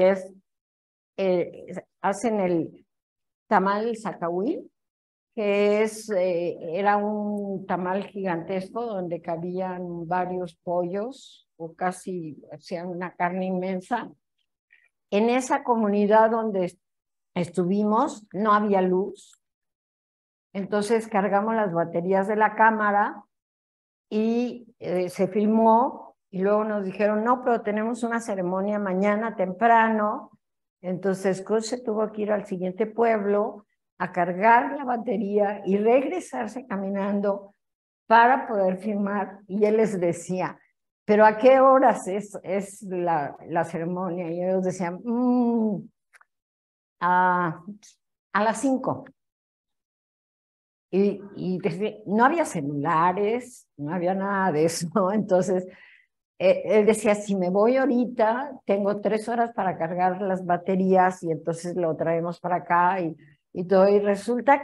hacen el tamal zacahuil, que era un tamal gigantesco donde cabían varios pollos, o casi, o sea, una carne inmensa. En esa comunidad donde estuvimos no había luz, entonces cargamos las baterías de la cámara y se filmó y luego nos dijeron, no, pero tenemos una ceremonia mañana temprano. Entonces Kurt se tuvo que ir al siguiente pueblo a cargar la batería y regresarse caminando para poder filmar. Y él les decía, ¿pero a qué horas es la ceremonia? Y ellos decían, a las 5. Y no había celulares, no había nada de eso. Entonces, él decía, si me voy ahorita, tengo 3 horas para cargar las baterías y entonces lo traemos para acá y todo. Y resulta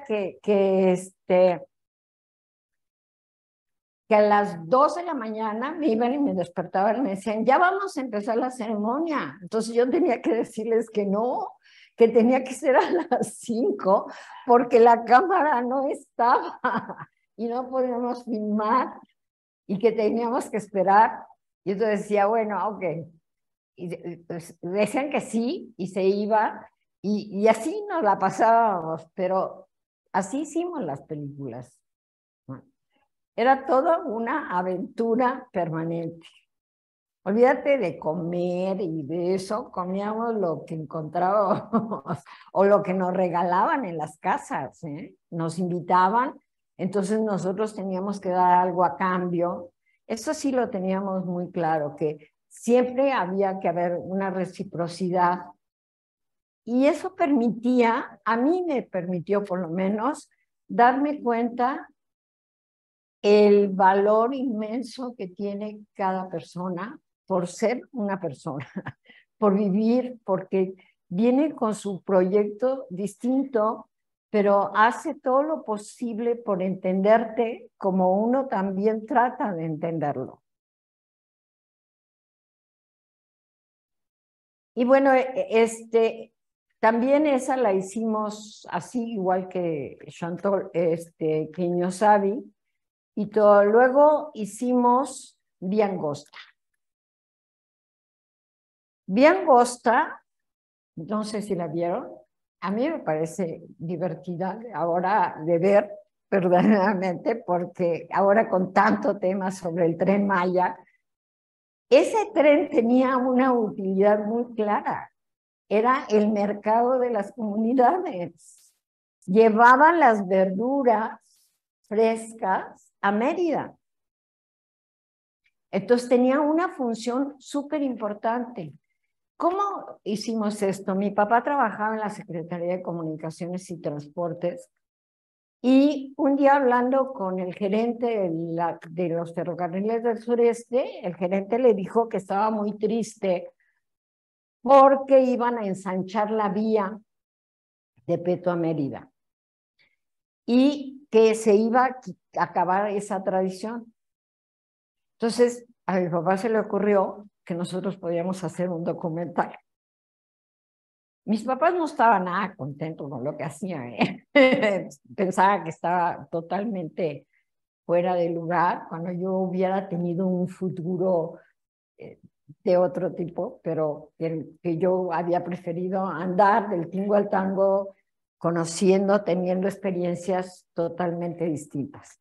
que a las 2 de la mañana me iban y me despertaban y me decían, ya vamos a empezar la ceremonia. Entonces yo tenía que decirles que no, que tenía que ser a las 5 porque la cámara no estaba y no podíamos filmar y que teníamos que esperar. Y entonces decía, bueno, ok. Y pues, decían que sí y se iba y así nos la pasábamos, pero así hicimos las películas. Era toda una aventura permanente. Olvídate de comer y de eso, comíamos lo que encontrábamos o lo que nos regalaban en las casas, ¿eh? Nos invitaban, entonces nosotros teníamos que dar algo a cambio. Eso sí lo teníamos muy claro, que siempre había que haber una reciprocidad. Y eso permitía, a mí me permitió por lo menos, darme cuenta el valor inmenso que tiene cada persona por ser una persona, por vivir, porque viene con su proyecto distinto, pero hace todo lo posible por entenderte como uno también trata de entenderlo. Y bueno, también esa la hicimos así, igual que Chantal, que Iñosabi, y todo. Luego hicimos Vía Angosta. Vía Angosta, no sé si la vieron, a mí me parece divertida ahora de ver, verdaderamente, porque ahora con tanto tema sobre el Tren Maya, ese tren tenía una utilidad muy clara, era el mercado de las comunidades. Llevaban las verduras frescas a Mérida. Entonces tenía una función súper importante. ¿Cómo hicimos esto? Mi papá trabajaba en la Secretaría de Comunicaciones y Transportes y un día hablando con el gerente de los ferrocarriles del sureste, el gerente le dijo que estaba muy triste porque iban a ensanchar la vía de Peto a Mérida y que se iba a acabar esa tradición. Entonces, a mi papá se le ocurrió que nosotros podíamos hacer un documental. Mis papás no estaban nada contentos con lo que hacían, ¿eh? Pensaban que estaba totalmente fuera de lugar cuando yo hubiera tenido un futuro de otro tipo, pero que yo había preferido andar del tingo al tango, conociendo, teniendo experiencias totalmente distintas.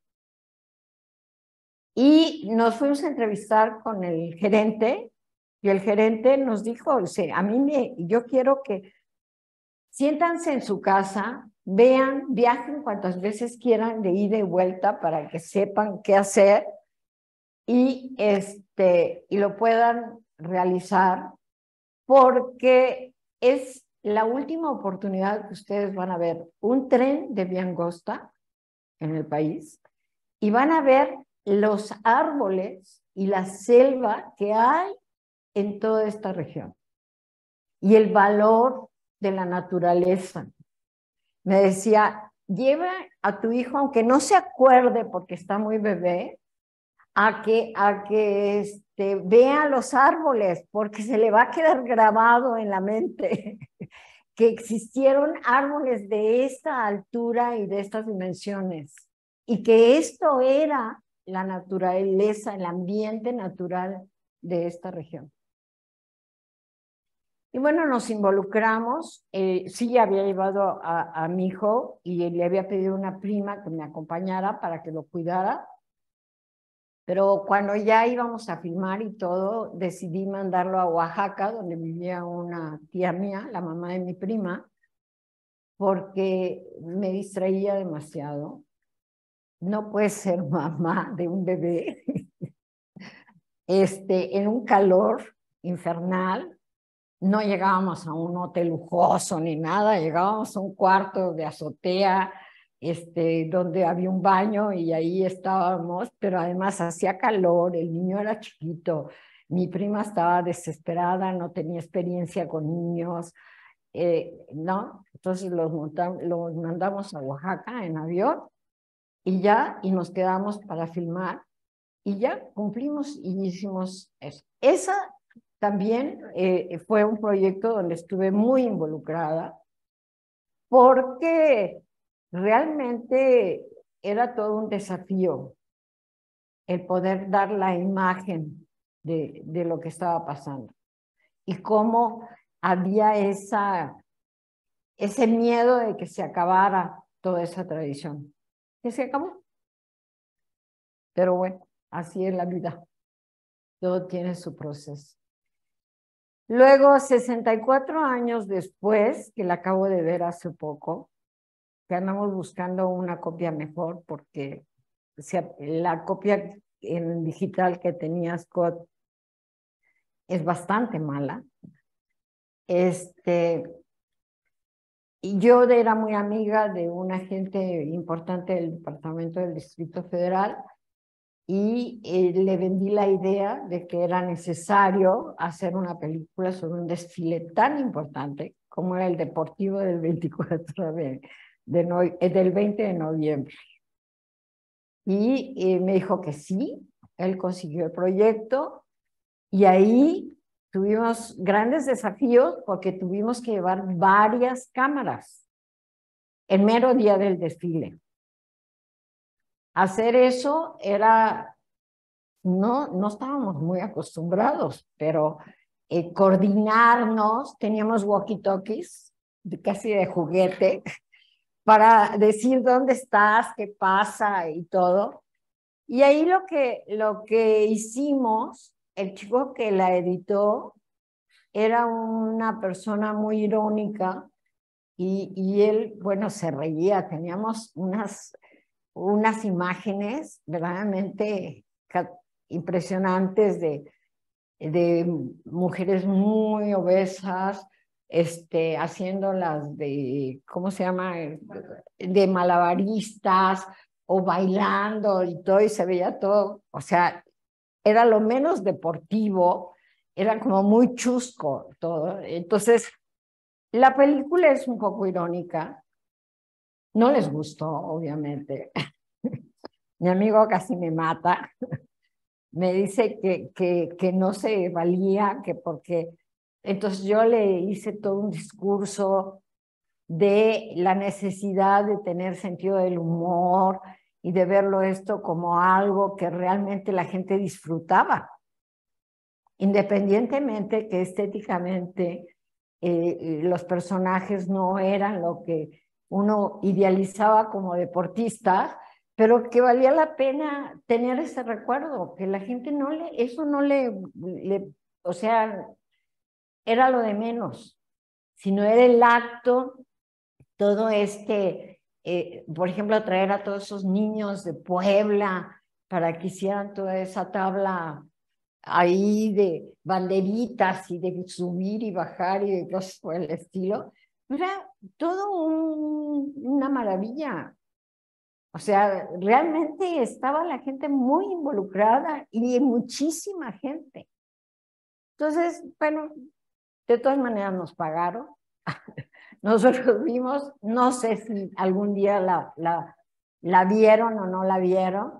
Y nos fuimos a entrevistar con el gerente y el gerente nos dijo, dice, yo quiero que siéntanse en su casa, vean, viajen cuantas veces quieran de ida y vuelta para que sepan qué hacer y lo puedan realizar, porque es la última oportunidad que ustedes van a ver un tren de vía angosta en el país y van a ver los árboles y la selva que hay en toda esta región y el valor de la naturaleza. Me decía, lleva a tu hijo, aunque no se acuerde porque está muy bebé, a que vea los árboles, porque se le va a quedar grabado en la mente que existieron árboles de esta altura y de estas dimensiones, y que esto era la naturaleza, el ambiente natural de esta región. Y bueno, nos involucramos. Sí, había llevado a mi hijo y le había pedido a una prima que me acompañara para que lo cuidara. Pero cuando ya íbamos a filmar y todo, decidí mandarlo a Oaxaca, donde vivía una tía mía, la mamá de mi prima, porque me distraía demasiado. No puedes ser mamá de un bebé en un calor infernal. No llegábamos a un hotel lujoso ni nada, llegábamos a un cuarto de azotea, donde había un baño y ahí estábamos, pero además hacía calor, el niño era chiquito, mi prima estaba desesperada, no tenía experiencia con niños, ¿no? Entonces los mandamos a Oaxaca en avión y nos quedamos para filmar y ya cumplimos y hicimos eso. Esa también fue un proyecto donde estuve muy involucrada porque realmente era todo un desafío el poder dar la imagen de lo que estaba pasando y cómo había ese miedo de que se acabara toda esa tradición. Que se acabó. Pero bueno, así es la vida. Todo tiene su proceso. Luego, 64 años después, que la acabo de ver hace poco, que andamos buscando una copia mejor porque la copia en digital que tenía Scott es bastante mala. Y yo era muy amiga de un agente importante del Departamento del Distrito Federal y le vendí la idea de que era necesario hacer una película sobre un desfile tan importante como era el deportivo del 24 del 20 de noviembre. Y me dijo que sí, él consiguió el proyecto y ahí tuvimos grandes desafíos porque tuvimos que llevar varias cámaras el mero día del desfile. Hacer eso no estábamos muy acostumbrados, pero coordinarnos, teníamos walkie-talkies, casi de juguete, para decir dónde estás, qué pasa y todo. Y ahí lo que hicimos, el chico que la editó era una persona muy irónica y él, bueno, se reía. Teníamos unas imágenes verdaderamente impresionantes de mujeres muy obesas, haciéndolas ¿cómo se llama? De malabaristas o bailando y todo, y se veía todo, o sea, era lo menos deportivo, era como muy chusco todo. Entonces, la película es un poco irónica, no les gustó, obviamente. Mi amigo casi me mata. Me dice que no se valía, que porque... Entonces yo le hice todo un discurso de la necesidad de tener sentido del humor y de verlo esto como algo que realmente la gente disfrutaba, independientemente que estéticamente los personajes no eran lo que uno idealizaba como deportistas, pero que valía la pena tener ese recuerdo, que la gente eso no o sea, era lo de menos, sino era el acto, todo por ejemplo, traer a todos esos niños de Puebla para que hicieran toda esa tabla ahí de banderitas y de subir y bajar y de cosas por el estilo. Era todo una maravilla. O sea, realmente estaba la gente muy involucrada y muchísima gente. Entonces, bueno, de todas maneras nos pagaron. Nosotros vimos, no sé si algún día la vieron o no la vieron.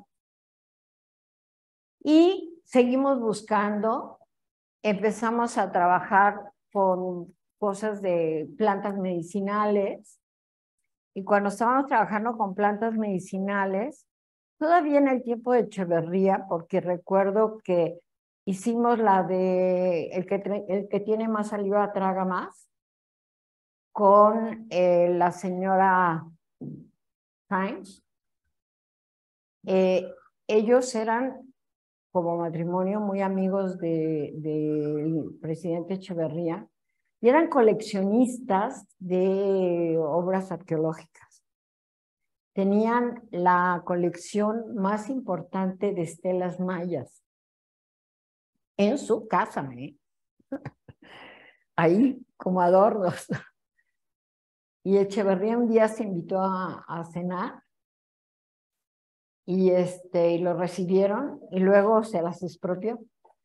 Y seguimos buscando, empezamos a trabajar con cosas de plantas medicinales. Y cuando estábamos trabajando con plantas medicinales, todavía en el tiempo de Echeverría, porque recuerdo que hicimos la de el que tiene más saliva traga más, con la señora Times. Ellos eran como matrimonio muy amigos del presidente Echeverría y eran coleccionistas de obras arqueológicas. Tenían la colección más importante de estelas mayas en su casa, ahí como adornos. Y Echeverría un día se invitó a cenar y lo recibieron y luego se las expropió.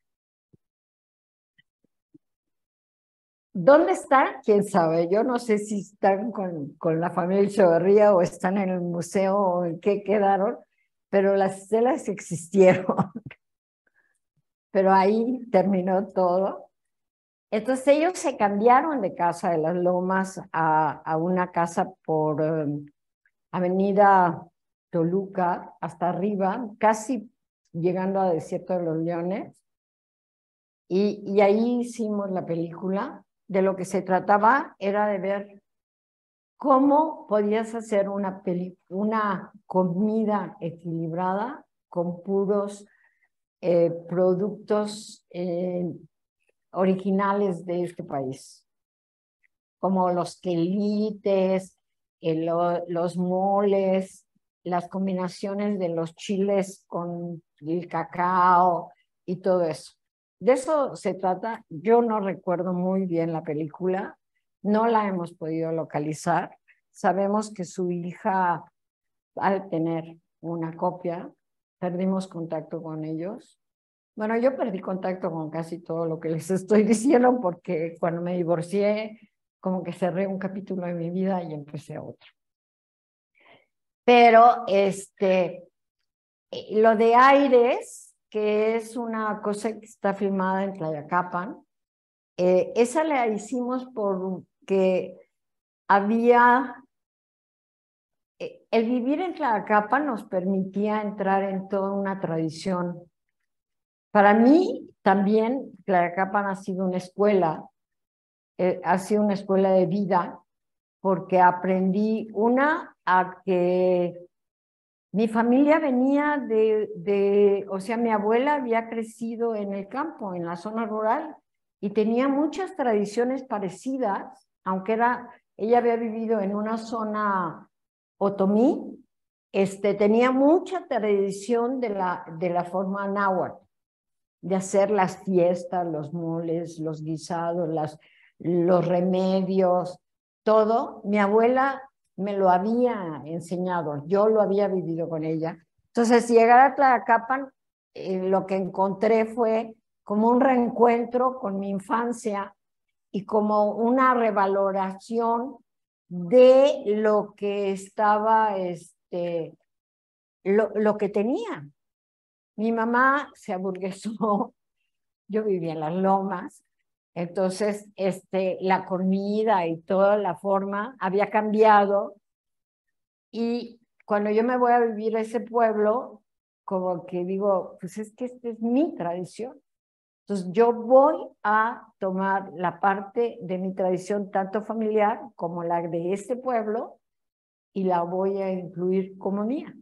¿Dónde está? ¿Quién sabe? Yo no sé si están con la familia Echeverría o están en el museo o en qué quedaron, pero las estelas existieron. Pero ahí terminó todo. Entonces ellos se cambiaron de Casa de las Lomas a una casa por Avenida Toluca, hasta arriba, casi llegando a Desierto de los Leones. Y ahí hicimos la película. De lo que se trataba era de ver cómo podías hacer una comida equilibrada con puros productos originales de este país, como los quelites, los moles, las combinaciones de los chiles con el cacao y todo eso. De eso se trata. Yo no recuerdo muy bien la película, no la hemos podido localizar. Sabemos que su hija ha de tener una copia, perdimos contacto con ellos. Bueno, yo perdí contacto con casi todo lo que les estoy diciendo porque cuando me divorcié, como que cerré un capítulo de mi vida y empecé otro. Pero lo de Aires, que es una cosa que está filmada en Tlayacapan, esa la hicimos porque había... el vivir en Tlayacapan nos permitía entrar en toda una tradición. Para mí también Tlayacapan ha sido una escuela de vida, porque aprendí a que mi familia venía o sea, mi abuela había crecido en el campo, en la zona rural, y tenía muchas tradiciones parecidas, aunque ella había vivido en una zona otomí, tenía mucha tradición de la forma náhuatl, de hacer las fiestas, los moles, los guisados, los remedios, todo. Mi abuela me lo había enseñado, yo lo había vivido con ella. Entonces, llegar a Tlayacapan, lo que encontré fue como un reencuentro con mi infancia y como una revaloración de lo que estaba, lo que tenía. Mi mamá se aburguesó, yo vivía en las lomas, entonces la comida y toda la forma había cambiado y cuando yo me voy a vivir a ese pueblo, como que digo, pues es que esta es mi tradición. Entonces yo voy a tomar la parte de mi tradición, tanto familiar como la de este pueblo, y la voy a incluir como mía.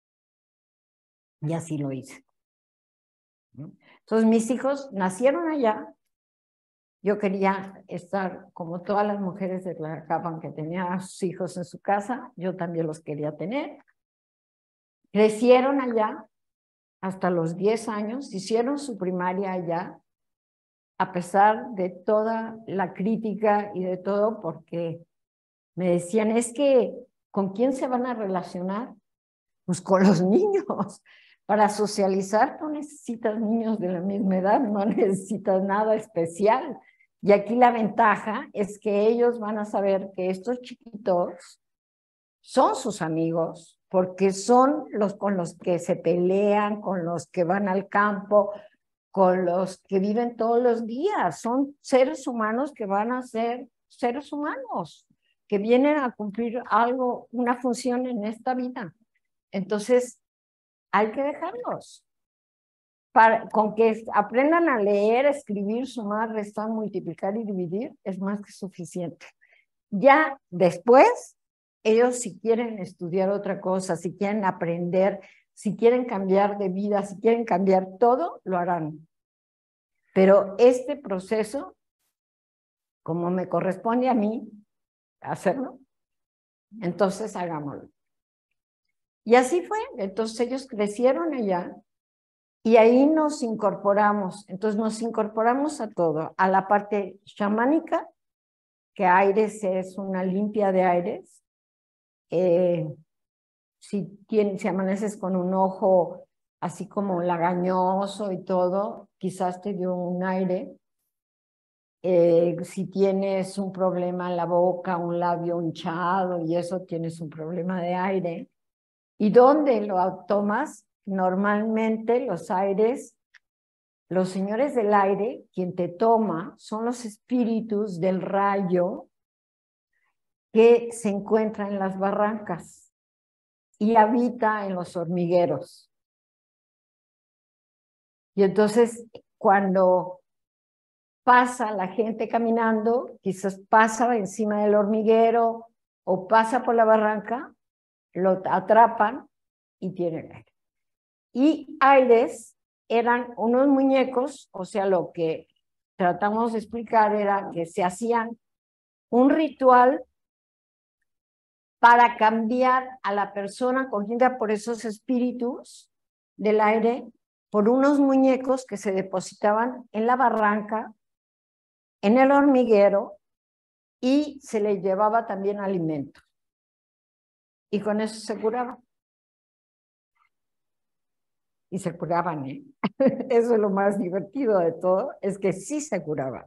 Y así lo hice. Entonces mis hijos nacieron allá. Yo quería estar como todas las mujeres de Tlayacapan que tenían a sus hijos en su casa, yo también los quería tener. Crecieron allá hasta los 10 años, hicieron su primaria allá, a pesar de toda la crítica y de todo, porque me decían, es que, ¿con quién se van a relacionar? Pues con los niños. Para socializar no necesitas niños de la misma edad, no necesitas nada especial. Y aquí la ventaja es que ellos van a saber que estos chiquitos son sus amigos, porque son los con los que se pelean, con los que van al campo, con los que viven todos los días. Son seres humanos que van a ser seres humanos, que vienen a cumplir algo, una función en esta vida. Entonces, hay que dejarlos. Con que aprendan a leer, escribir, sumar, restar, multiplicar y dividir, es más que suficiente. Ya después, ellos si quieren estudiar otra cosa, si quieren aprender si quieren cambiar de vida, si quieren cambiar todo, lo harán. Pero este proceso, como me corresponde a mí hacerlo, entonces hagámoslo. Y así fue. Entonces ellos crecieron allá y ahí nos incorporamos. Entonces nos incorporamos a todo, a la parte chamánica, que Aires es una limpia de aires. Si amaneces con un ojo así como lagañoso y todo, quizás te dio un aire. Si tienes un problema en la boca, un labio hinchado y eso, tienes un problema de aire. ¿Y dónde lo tomas? Normalmente los aires, los señores del aire, quien te toma son los espíritus del rayo que se encuentra en las barrancas y habita en los hormigueros. Y entonces, cuando pasa la gente caminando, quizás pasa encima del hormiguero o pasa por la barranca, lo atrapan y tienen aire. Y aires eran unos muñecos, o sea, lo que tratamos de explicar era que se hacían un ritual para cambiar a la persona cogida por esos espíritus del aire por unos muñecos que se depositaban en la barranca, en el hormiguero, y se le llevaba también alimento. Y con eso se curaban. Y se curaban, ¿eh? Eso es lo más divertido de todo, es que sí se curaban.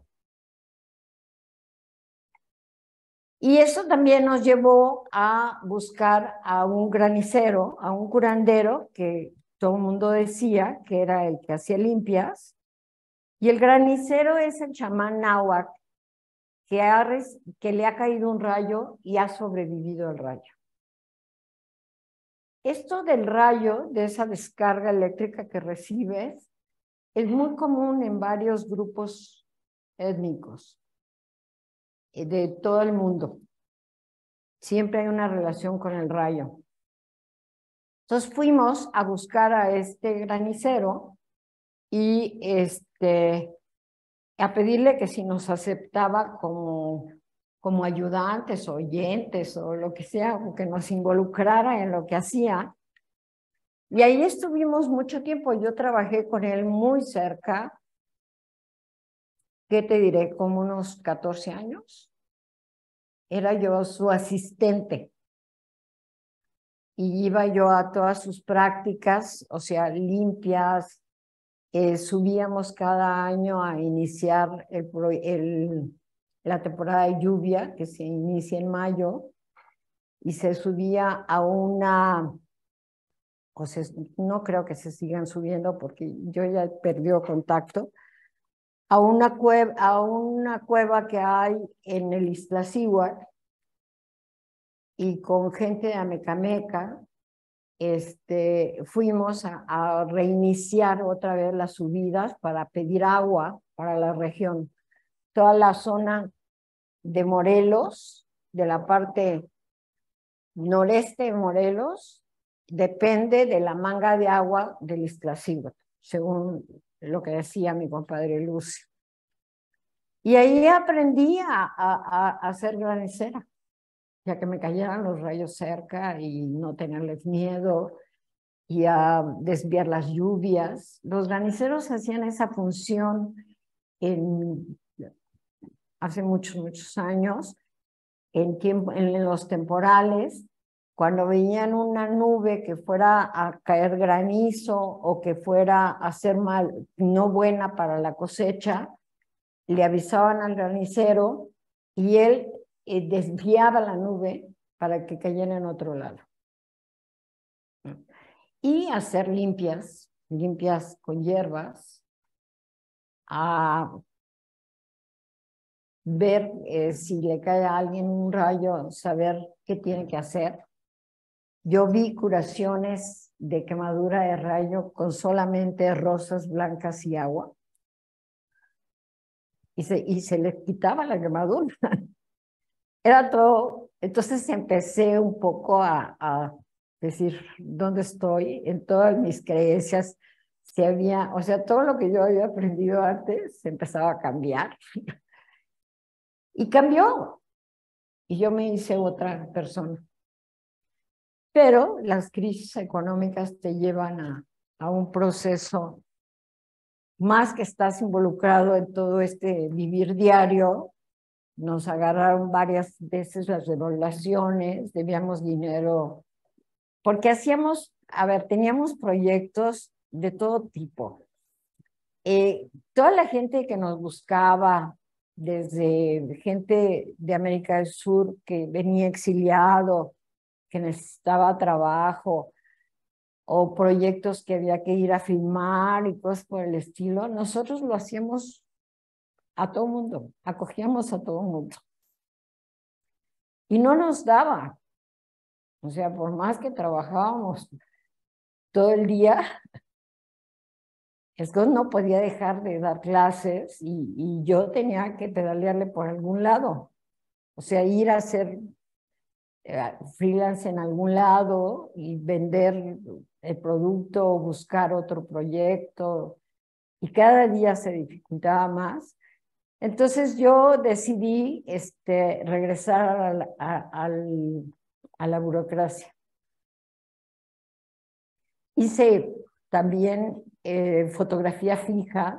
Y eso también nos llevó a buscar a un granicero, a un curandero, que todo el mundo decía que era el que hacía limpias. Y el granicero es el chamán náhuatl que le ha caído un rayo y ha sobrevivido el rayo. Esto del rayo, de esa descarga eléctrica que recibes, es muy común en varios grupos étnicos de todo el mundo. Siempre hay una relación con el rayo. Entonces fuimos a buscar a este granicero y a pedirle que si nos aceptaba como ayudantes o oyentes o lo que sea, o que nos involucrara en lo que hacía. Y ahí estuvimos mucho tiempo. Yo trabajé con él muy cerca. ¿Qué te diré? Como unos 14 años. Era yo su asistente. Y iba yo a todas sus prácticas, o sea, limpias. Subíamos cada año a iniciar la temporada de lluvia, que se inicia en mayo, y se subía a no creo que se sigan subiendo porque yo ya perdió contacto, a una cueva que hay en el Iztaccíhuatl, y con gente de Amecameca fuimos a reiniciar otra vez las subidas para pedir agua para la región. Toda la zona de Morelos, de la parte noreste de Morelos, depende de la manga de agua del Iztaccíhuatl, según lo que decía mi compadre Lucio. Y ahí aprendí a hacer granicera, ya que me cayeran los rayos cerca y no tenerles miedo, y a desviar las lluvias. Los graniceros hacían esa función hace muchos años, en los temporales, cuando veían una nube que fuera a caer granizo o que fuera a ser no buena para la cosecha, le avisaban al granicero y él desviaba la nube para que cayera en otro lado. Y hacer limpias con hierbas, a ver si le cae a alguien un rayo, saber qué tiene que hacer. Yo vi curaciones de quemadura de rayo con solamente rosas blancas y agua. Y se les quitaba la quemadura. Era todo. Entonces empecé un poco a decir, ¿dónde estoy? En todas mis creencias, si había, o sea, todo lo que yo había aprendido antes empezaba a cambiar. Y cambió, y yo me hice otra persona. Pero las crisis económicas te llevan a un proceso, más que estás involucrado en todo este vivir diario. Nos agarraron varias veces las devaluaciones, debíamos dinero, porque hacíamos, a ver, teníamos proyectos de todo tipo. Toda la gente que nos buscaba, desde gente de América del Sur que venía exiliado, que necesitaba trabajo, o proyectos que había que ir a filmar y cosas por el estilo, nosotros lo hacíamos a todo mundo, acogíamos a todo mundo. Y no nos daba, o sea, por más que trabajábamos todo el día, es que no podía dejar de dar clases y yo tenía que pedalearle por algún lado. O sea, ir a hacer freelance en algún lado y vender el producto o buscar otro proyecto. Y cada día se dificultaba más. Entonces yo decidí regresar a la burocracia. Hice también fotografía fija,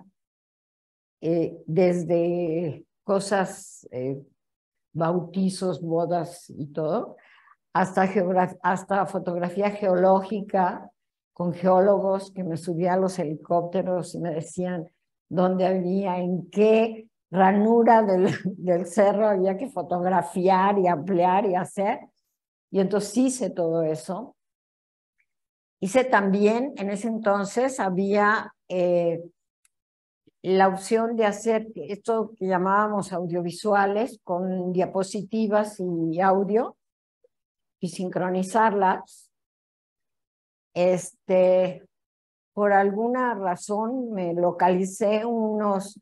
desde cosas, bautizos, bodas y todo, hasta fotografía geológica, con geólogos que me subía a los helicópteros y me decían dónde había, en qué ranura del cerro había que fotografiar y ampliar y hacer. Y entonces hice todo eso. Hice también, en ese entonces había la opción de hacer esto que llamábamos audiovisuales con diapositivas y audio y sincronizarlas. Por alguna razón me localicé unos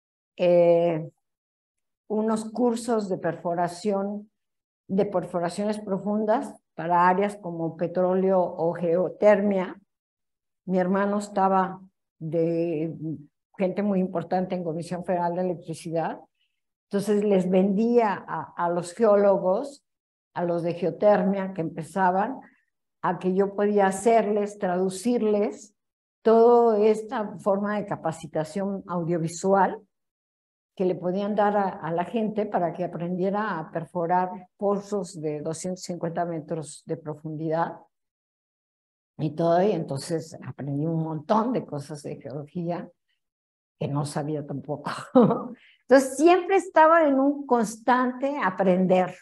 cursos de perforaciones profundas para áreas como petróleo o geotermia. Mi hermano estaba de gente muy importante en Comisión Federal de Electricidad. Entonces les vendía a los geólogos, a los de geotermia que empezaban, a que yo podía hacerles, traducirles toda esta forma de capacitación audiovisual que le podían dar a la gente para que aprendiera a perforar pozos de 250 metros de profundidad y todo. Y entonces aprendí un montón de cosas de geología que no sabía tampoco. Entonces siempre estaba en un constante aprender,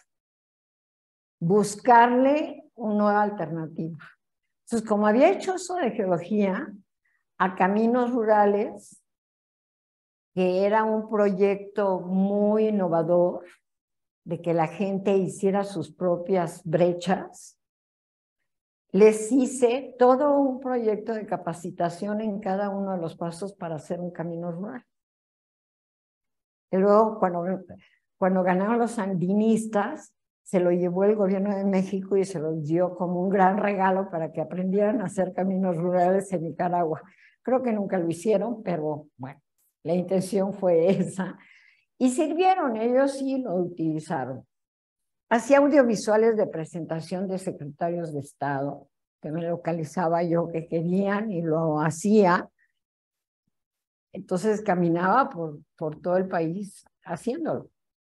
buscarle una nueva alternativa. Entonces, como había hecho eso de geología, a Caminos Rurales, que era un proyecto muy innovador, de que la gente hiciera sus propias brechas, les hice todo un proyecto de capacitación en cada uno de los pasos para hacer un camino rural. Y luego, cuando ganaron los sandinistas, se lo llevó el gobierno de México y se los dio como un gran regalo para que aprendieran a hacer caminos rurales en Nicaragua. Creo que nunca lo hicieron, pero bueno, la intención fue esa. Y sirvieron, ellos sí lo utilizaron. Hacía audiovisuales de presentación de secretarios de Estado, que me localizaba yo que querían y lo hacía. Entonces caminaba por todo el país haciéndolo.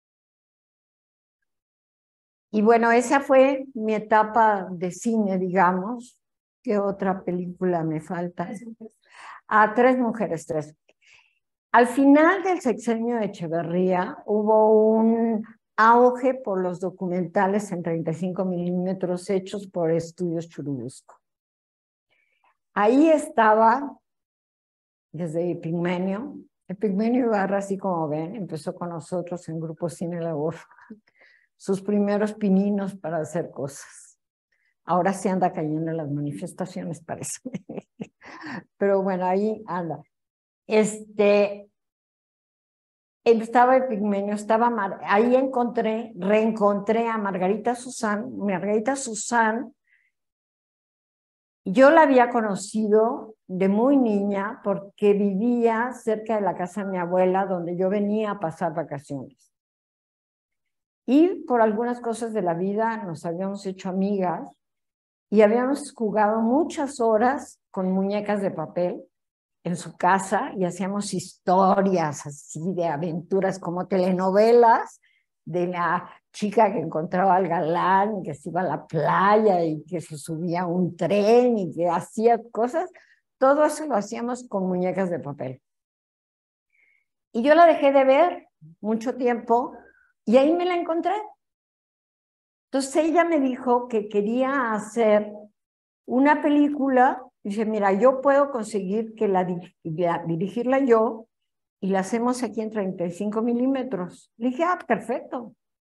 Y bueno, esa fue mi etapa de cine, digamos. ¿Qué otra película me falta? Tres mujeres, tres. Al final del sexenio de Echeverría hubo un auge por los documentales en 35 milímetros hechos por Estudios Churubusco. Ahí estaba desde Epigmenio. Epigmenio Ibarra, así como ven, empezó con nosotros en Grupo Cine Labor, sus primeros pininos para hacer cosas. Ahora sí anda cayendo en las manifestaciones, parece. Pero bueno, ahí anda. Estaba Epigmenio, ahí reencontré a Margarita Susán. Margarita Susán Yo la había conocido de muy niña porque vivía cerca de la casa de mi abuela, donde yo venía a pasar vacaciones. Y por algunas cosas de la vida nos habíamos hecho amigas y habíamos jugado muchas horas con muñecas de papel en su casa y hacíamos historias así de aventuras como telenovelas de la chica que encontraba al galán, que se iba a la playa y que se subía a un tren y que hacía cosas. Todo eso lo hacíamos con muñecas de papel. Y yo la dejé de ver mucho tiempo y ahí me la encontré. Entonces ella me dijo que quería hacer una película. Dice, mira, yo puedo conseguir que dirigirla yo y la hacemos aquí en 35 milímetros. Le dije, ah, perfecto.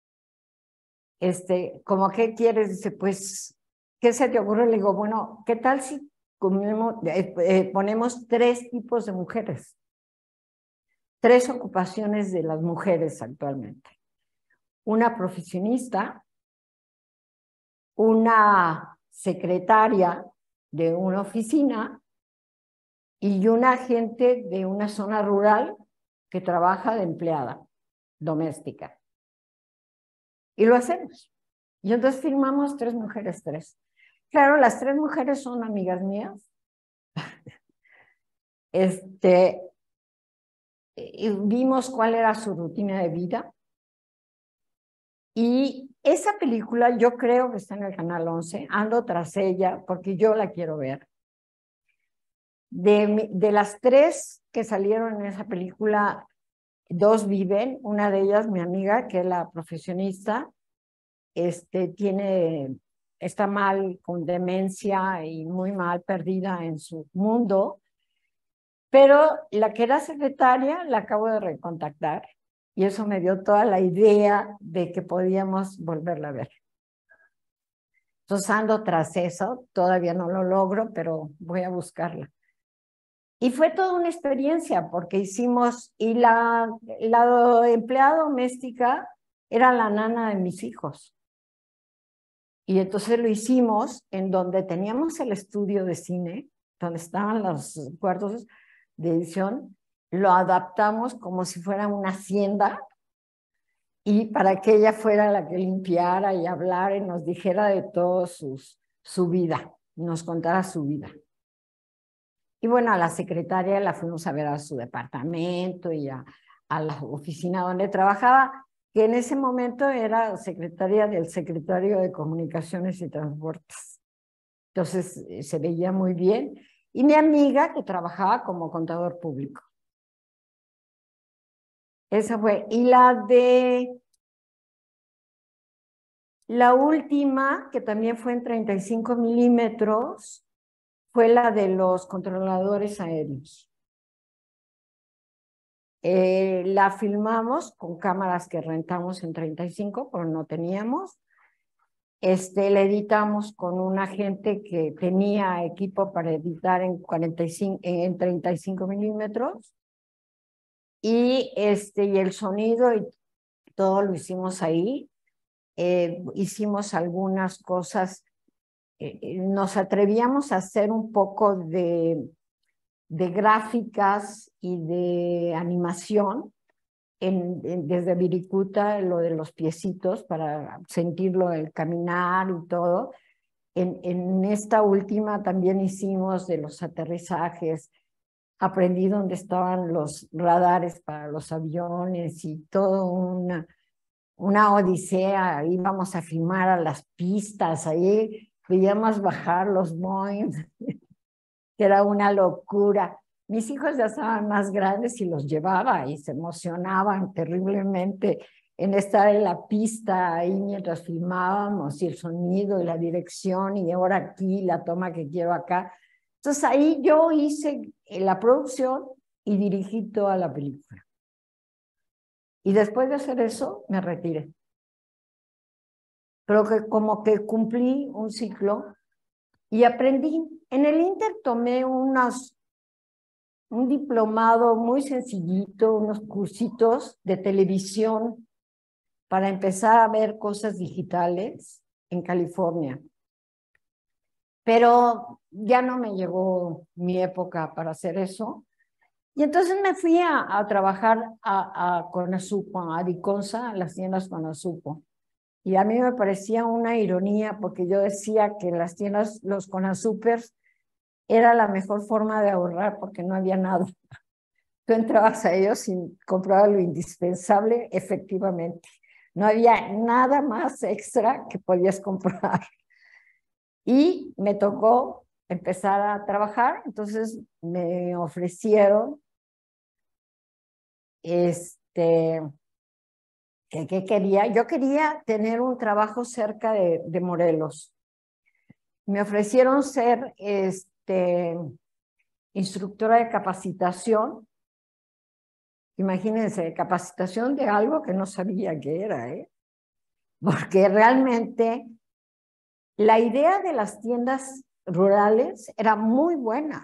¿Cómo qué quieres? Dice, pues, ¿qué se te ocurre? Le digo, bueno, ¿qué tal si ponemos 3 tipos de mujeres? 3 ocupaciones de las mujeres actualmente. Una profesionista, una secretaria de una oficina y una agente de una zona rural que trabaja de empleada doméstica. Y lo hacemos. Y entonces firmamos 3 mujeres. Claro, las 3 mujeres son amigas mías. Y vimos cuál era su rutina de vida. Y esa película yo creo que está en el Canal 11. Ando tras ella porque yo la quiero ver. De las 3 que salieron en esa película, 2 viven. Una de ellas, mi amiga, que es la profesionista, está mal, con demencia y muy mal, perdida en su mundo. Pero la que era secretaria la acabo de recontactar y eso me dio toda la idea de que podíamos volverla a ver. Entonces ando tras eso, todavía no lo logro, pero voy a buscarla. Y fue toda una experiencia porque hicimos, y la empleada doméstica era la nana de mis hijos. Y entonces lo hicimos en donde teníamos el estudio de cine, donde estaban los cuartos de edición, lo adaptamos como si fuera una hacienda y para que ella fuera la que limpiara y hablara y nos dijera de todo su vida, nos contara su vida. Y bueno, a la secretaria la fuimos a ver a su departamento y a la oficina donde trabajaba, que en ese momento era secretaria del Secretario de Comunicaciones y Transportes. Entonces se veía muy bien. Y mi amiga que trabajaba como contador público. Esa fue. Y la última, que también fue en 35 milímetros, fue la de los controladores aéreos. La filmamos con cámaras que rentamos en 35, pero no teníamos. La editamos con una gente que tenía equipo para editar en 35 milímetros. Y el sonido y todo lo hicimos ahí. Hicimos algunas cosas, nos atrevíamos a hacer un poco de gráficas y de animación desde Viricuta, lo de los piecitos para sentirlo, el caminar y todo. En esta última también hicimos de los aterrizajes, aprendí dónde estaban los radares para los aviones y todo una odisea. Íbamos a filmar a las pistas, ahí veíamos bajar los Boeing, que era una locura. Mis hijos ya estaban más grandes y los llevaba y se emocionaban terriblemente en estar en la pista ahí mientras filmábamos y el sonido y la dirección y ahora aquí la toma que quiero acá. Entonces ahí yo hice la producción y dirigí toda la película. Y después de hacer eso me retiré. Pero que como que cumplí un ciclo y aprendí. En el Inter tomé un diplomado muy sencillito, unos cursitos de televisión para empezar a ver cosas digitales en California. pero ya no me llegó mi época para hacer eso. Y entonces me fui a trabajar a Conasupo, a Diconsa, a las tiendas Conasupo. Y a mí me parecía una ironía porque yo decía que las tiendas, los Conasupers, era la mejor forma de ahorrar porque no había nada. Tú entrabas a ellos y comprabas lo indispensable, efectivamente. No había nada más extra que podías comprar. Y me tocó empezar a trabajar, entonces me ofrecieron, ¿qué quería? Yo quería tener un trabajo cerca de Morelos. Me ofrecieron ser instructora de capacitación. Imagínense, capacitación de algo que no sabía qué era, ¿eh? Porque realmente la idea de las tiendas rurales era muy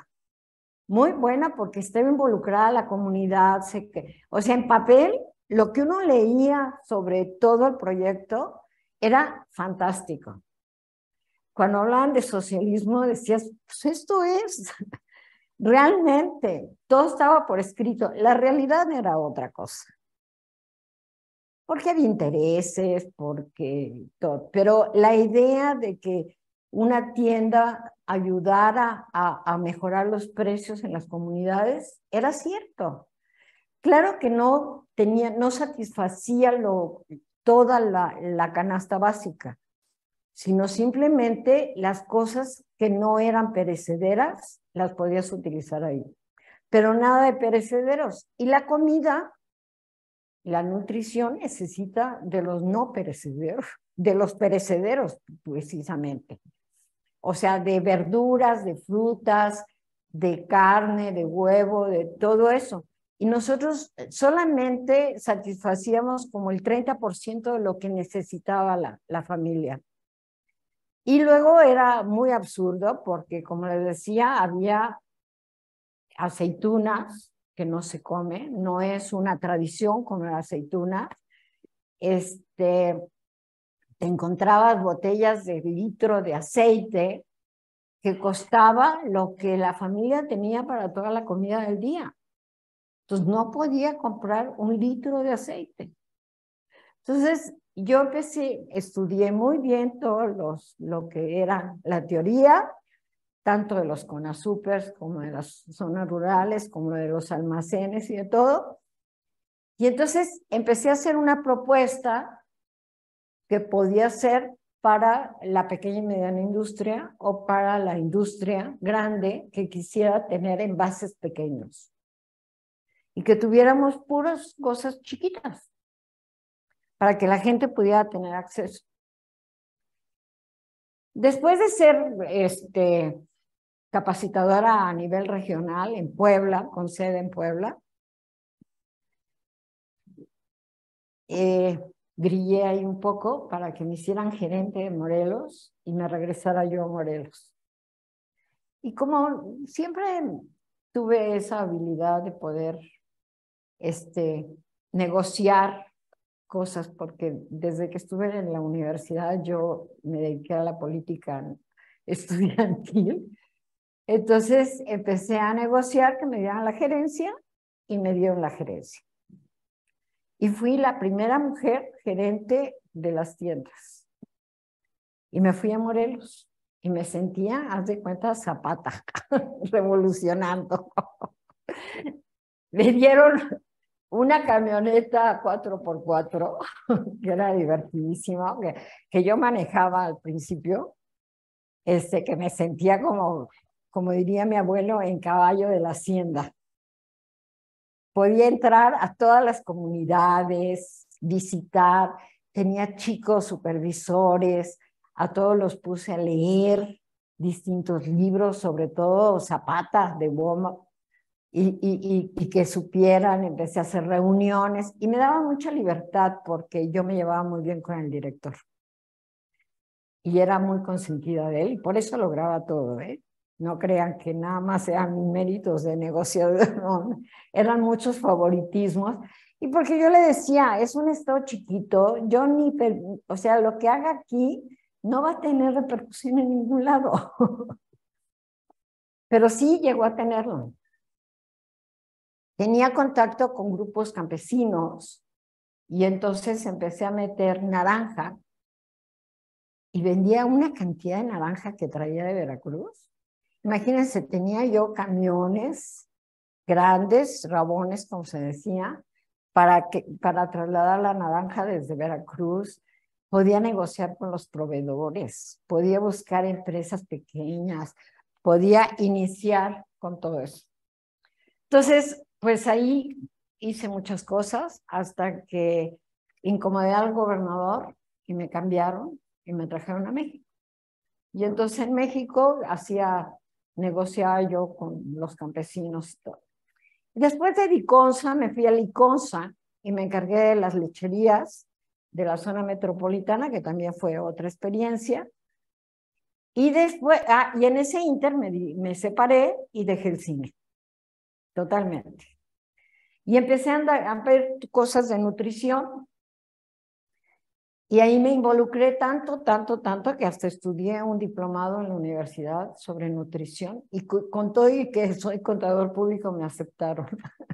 buena porque estaba involucrada la comunidad. O sea, en papel, lo que uno leía sobre todo el proyecto era fantástico. Cuando hablaban de socialismo decías, pues esto es, realmente, todo estaba por escrito. La realidad era otra cosa. Porque había intereses, porque todo. Pero la idea de que una tienda ayudara a mejorar los precios en las comunidades era cierto. Claro que no satisfacía toda la canasta básica, sino simplemente las cosas que no eran perecederas las podías utilizar ahí. Pero nada de perecederos. Y la comida, la nutrición necesita de los no perecederos, de los perecederos precisamente. O sea, de verduras, de frutas, de carne, de huevo, de todo eso. Y nosotros solamente satisfacíamos como el 30% de lo que necesitaba la familia. Y luego era muy absurdo porque, como les decía, había aceitunas que no se come, no es una tradición comer aceitunas. Te encontrabas botellas de litro de aceite que costaba lo que la familia tenía para toda la comida del día. Entonces no podía comprar un litro de aceite. Entonces yo estudié muy bien lo que era la teoría, tanto de los CONASUPERS como de las zonas rurales, como de los almacenes y de todo. Y entonces empecé a hacer una propuesta que podía ser para la pequeña y mediana industria o para la industria grande que quisiera tener envases pequeños y que tuviéramos puras cosas chiquitas para que la gente pudiera tener acceso. Después de ser capacitadora a nivel regional en Puebla, con sede en Puebla, grillé ahí un poco para que me hicieran gerente de Morelos y me regresara yo a Morelos. Y como siempre tuve esa habilidad de poder negociar cosas, porque desde que estuve en la universidad yo me dediqué a la política estudiantil. Entonces empecé a negociar que me dieran la gerencia y me dieron la gerencia. Y fui la primera mujer gerente de las tiendas. Y me fui a Morelos y me sentía, haz de cuenta, Zapata, revolucionando. Me dieron una camioneta 4x4, que era divertidísima, que yo manejaba al principio, que me sentía como diría mi abuelo, en caballo de la hacienda. Podía entrar a todas las comunidades, visitar, tenía chicos supervisores, a todos los puse a leer distintos libros, sobre todo Zapata de Womack, y que supieran. Empecé a hacer reuniones y me daba mucha libertad porque yo me llevaba muy bien con el director y era muy consentida de él y por eso lograba todo, ¿eh? No crean que nada más sean mis méritos de negociador, no, eran muchos favoritismos. Y porque yo le decía, es un estado chiquito, yo o sea, lo que haga aquí no va a tener repercusión en ningún lado. Pero sí llegó a tenerlo. Tenía contacto con grupos campesinos y entonces empecé a meter naranja y vendía una cantidad de naranja que traía de Veracruz. Imagínense, tenía yo camiones grandes, rabones, como se decía, para trasladar la naranja desde Veracruz. Podía negociar con los proveedores, podía buscar empresas pequeñas, podía iniciar con todo eso. Entonces, pues ahí hice muchas cosas hasta que incomodé al gobernador y me cambiaron y me trajeron a México. Y entonces en México negociaba yo con los campesinos y todo. Después de Liconza, me fui a Liconza y me encargué de las lecherías de la zona metropolitana, que también fue otra experiencia. Y después, y en ese inter me separé y dejé el cine, totalmente. Y empecé a ver cosas de nutrición. Y ahí me involucré tanto que hasta estudié un diplomado en la universidad sobre nutrición. Y con todo y que soy contador público me aceptaron.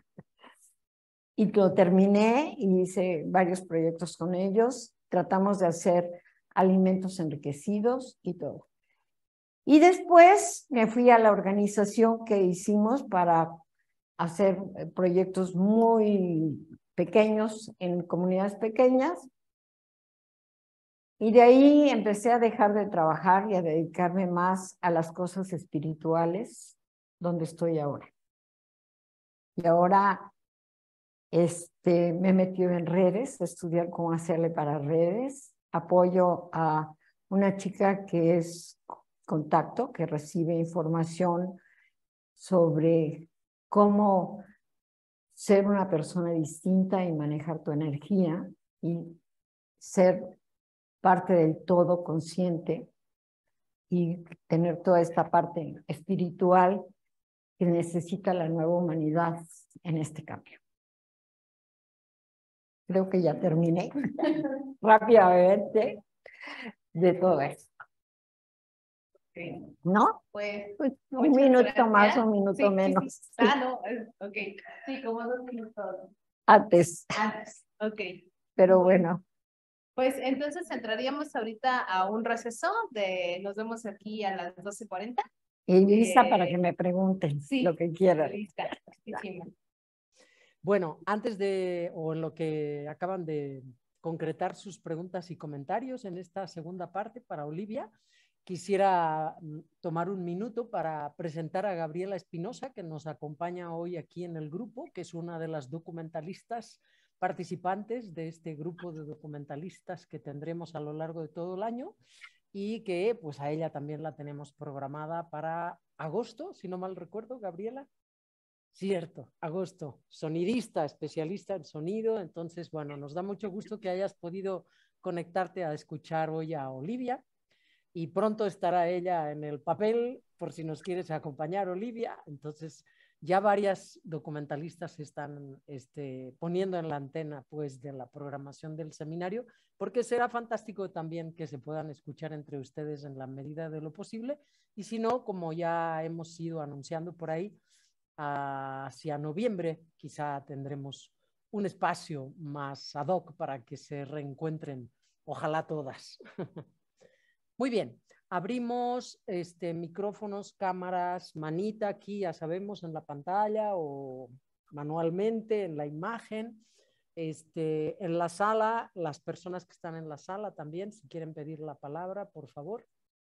Y lo terminé y hice varios proyectos con ellos. Tratamos de hacer alimentos enriquecidos y todo. Y después me fui a la organización que hicimos para hacer proyectos muy pequeños en comunidades pequeñas. Y de ahí empecé a dejar de trabajar y a dedicarme más a las cosas espirituales, donde estoy ahora. Y ahora me he metido en redes, a estudiar cómo hacerle para redes. Apoyo a una chica que es contacto, que recibe información sobre cómo ser una persona distinta y manejar tu energía y ser parte del todo consciente y tener toda esta parte espiritual que necesita la nueva humanidad en este cambio. Creo que ya terminé rápidamente de todo esto. ¿No? Pues un minuto más, un minuto menos. Sí. No, ok. Sí, como 2 minutos. Antes. Ok. Pero bueno. Pues entonces entraríamos ahorita a un receso nos vemos aquí a las 12:40. Y lista para que me pregunten lo que quieran. Lista. Bueno, antes o en lo que acaban de concretar sus preguntas y comentarios en esta segunda parte para Olivia, quisiera tomar un minuto para presentar a Gabriela Espinosa, que nos acompaña hoy aquí en el grupo, que es una de las documentalistas participantes de este grupo de documentalistas que tendremos a lo largo de todo el año y que pues a ella también la tenemos programada para agosto, si no mal recuerdo, Gabriela. Cierto, agosto, sonidista, especialista en sonido, entonces, bueno, nos da mucho gusto que hayas podido conectarte a escuchar hoy a Olivia y pronto estará ella en el papel, por si nos quieres acompañar, Olivia, entonces ya varias documentalistas están poniendo en la antena pues de la programación del seminario, porque será fantástico también que se puedan escuchar entre ustedes en la medida de lo posible, y si no, como ya hemos ido anunciando por ahí, hacia noviembre quizá tendremos un espacio más ad hoc para que se reencuentren, ojalá todas. Muy bien, abrimos micrófonos, cámaras, manita aquí, ya sabemos, en la pantalla o manualmente en la imagen. En la sala, las personas que están en la sala también, si quieren pedir la palabra, por favor.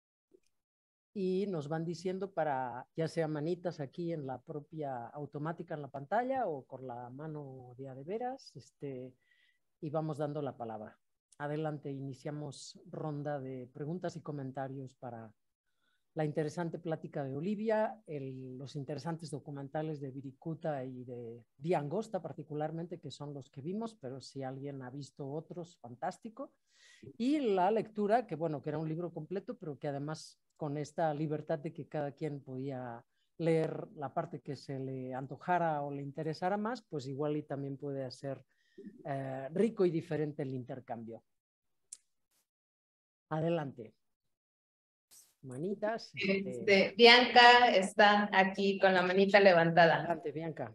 Y nos van diciendo para, ya sea manitas aquí en la propia automática en la pantalla o con la mano de a de veras, y vamos dando la palabra. Adelante, iniciamos ronda de preguntas y comentarios para la interesante plática de Olivia, los interesantes documentales de Viricuta y de Diangosta particularmente, que son los que vimos, pero si alguien ha visto otros, fantástico. Y la lectura, que bueno, que era un libro completo, pero que además con esta libertad de que cada quien podía leer la parte que se le antojara o le interesara más, pues igual y también puede ser rico y diferente el intercambio. Adelante. manitas. Bianca está aquí con la manita levantada. Adelante, Bianca.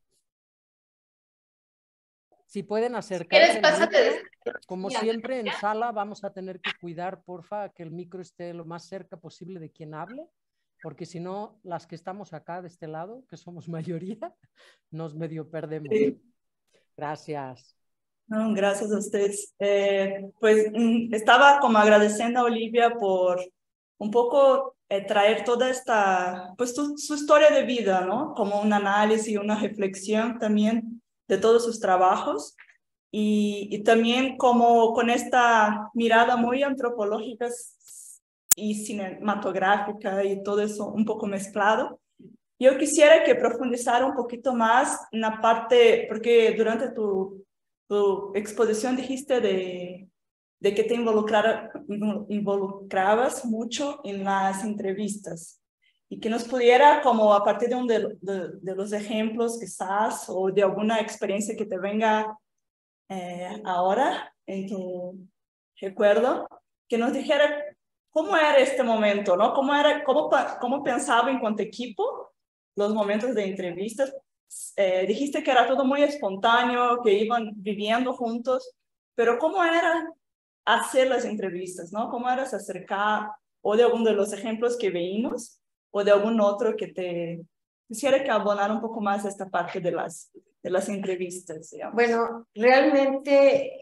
Si pueden ¿Quieres acercarse al pásate? micro, como siempre en sala vamos a tener que cuidar, porfa, que el micro esté lo más cerca posible de quien hable, porque si no, las que estamos acá de este lado, que somos mayoría, nos medio perdemos. Sí. Gracias. No, gracias a ustedes. Pues estaba como agradeciendo a Olivia por un poco traer toda esta, pues su historia de vida, ¿no? Como un análisis y una reflexión también de todos sus trabajos y también como con esta mirada muy antropológica y cinematográfica y todo eso un poco mezclado. Yo quisiera que profundizara un poquito más en la parte, porque durante tu exposición dijiste de que te involucrabas mucho en las entrevistas y que nos pudiera, como a partir de los ejemplos quizás o de alguna experiencia que te venga ahora en tu recuerdo, que nos dijera cómo era este momento, ¿no? Cómo pensaban con tu equipo los momentos de entrevistas. Dijiste que era todo muy espontáneo, que iban viviendo juntos, pero ¿cómo era hacer las entrevistas, ¿no? ¿Cómo era se acercar, o de alguno de los ejemplos que veímos, o de algún otro que te quisiera que abonara un poco más esta parte de las entrevistas, digamos? Bueno, realmente,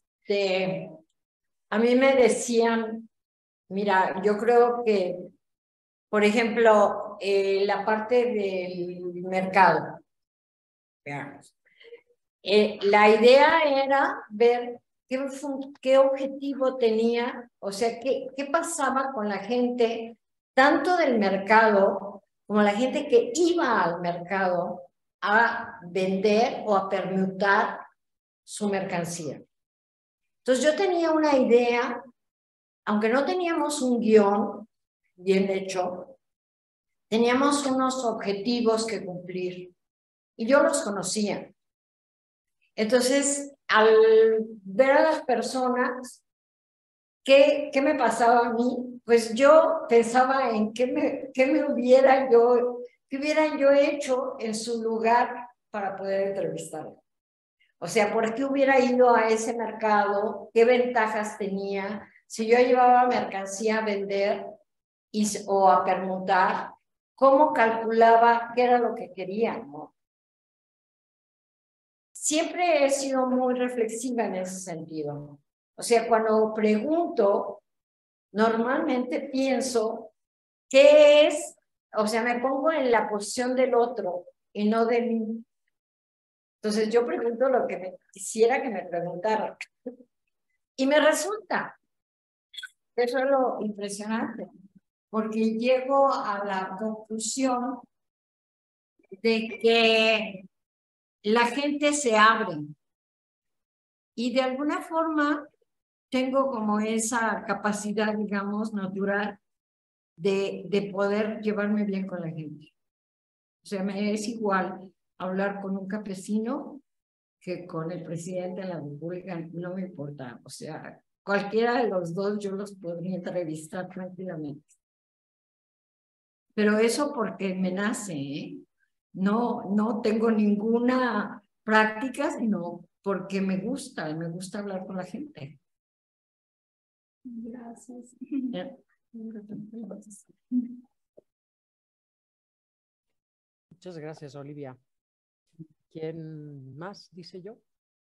a mí me decían, mira, yo creo que, por ejemplo, la parte del mercado, veamos. La idea era ver qué objetivo tenía, o sea, qué pasaba con la gente, tanto del mercado como la gente que iba al mercado a vender o a permutar su mercancía. Entonces yo tenía una idea, aunque no teníamos un guión bien hecho, teníamos unos objetivos que cumplir y yo los conocía. Entonces, al ver a las personas, ¿qué me pasaba a mí? Pues yo pensaba en qué hubieran yo hecho en su lugar para poder entrevistarlo. O sea, ¿por qué hubiera ido a ese mercado? ¿Qué ventajas tenía? Si yo llevaba mercancía a vender o a permutar, ¿cómo calculaba qué era lo que quería, ¿no? Siempre he sido muy reflexiva en ese sentido. O sea, cuando pregunto, normalmente pienso qué es, o sea, me pongo en la posición del otro y no de mí. Entonces yo pregunto lo que quisiera que me preguntaran. Y me resulta. Eso es lo impresionante, porque llego a la conclusión de que la gente se abre y de alguna forma tengo como esa capacidad, digamos, natural de poder llevarme bien con la gente. O sea, me es igual hablar con un campesino que con el presidente de la República, no me importa. O sea, cualquiera de los dos yo los podría entrevistar tranquilamente. Pero eso porque me nace, ¿eh? No tengo ninguna práctica, sino porque me gusta hablar con la gente. Gracias. Muchas gracias, Olivia. ¿Quién más, dice yo?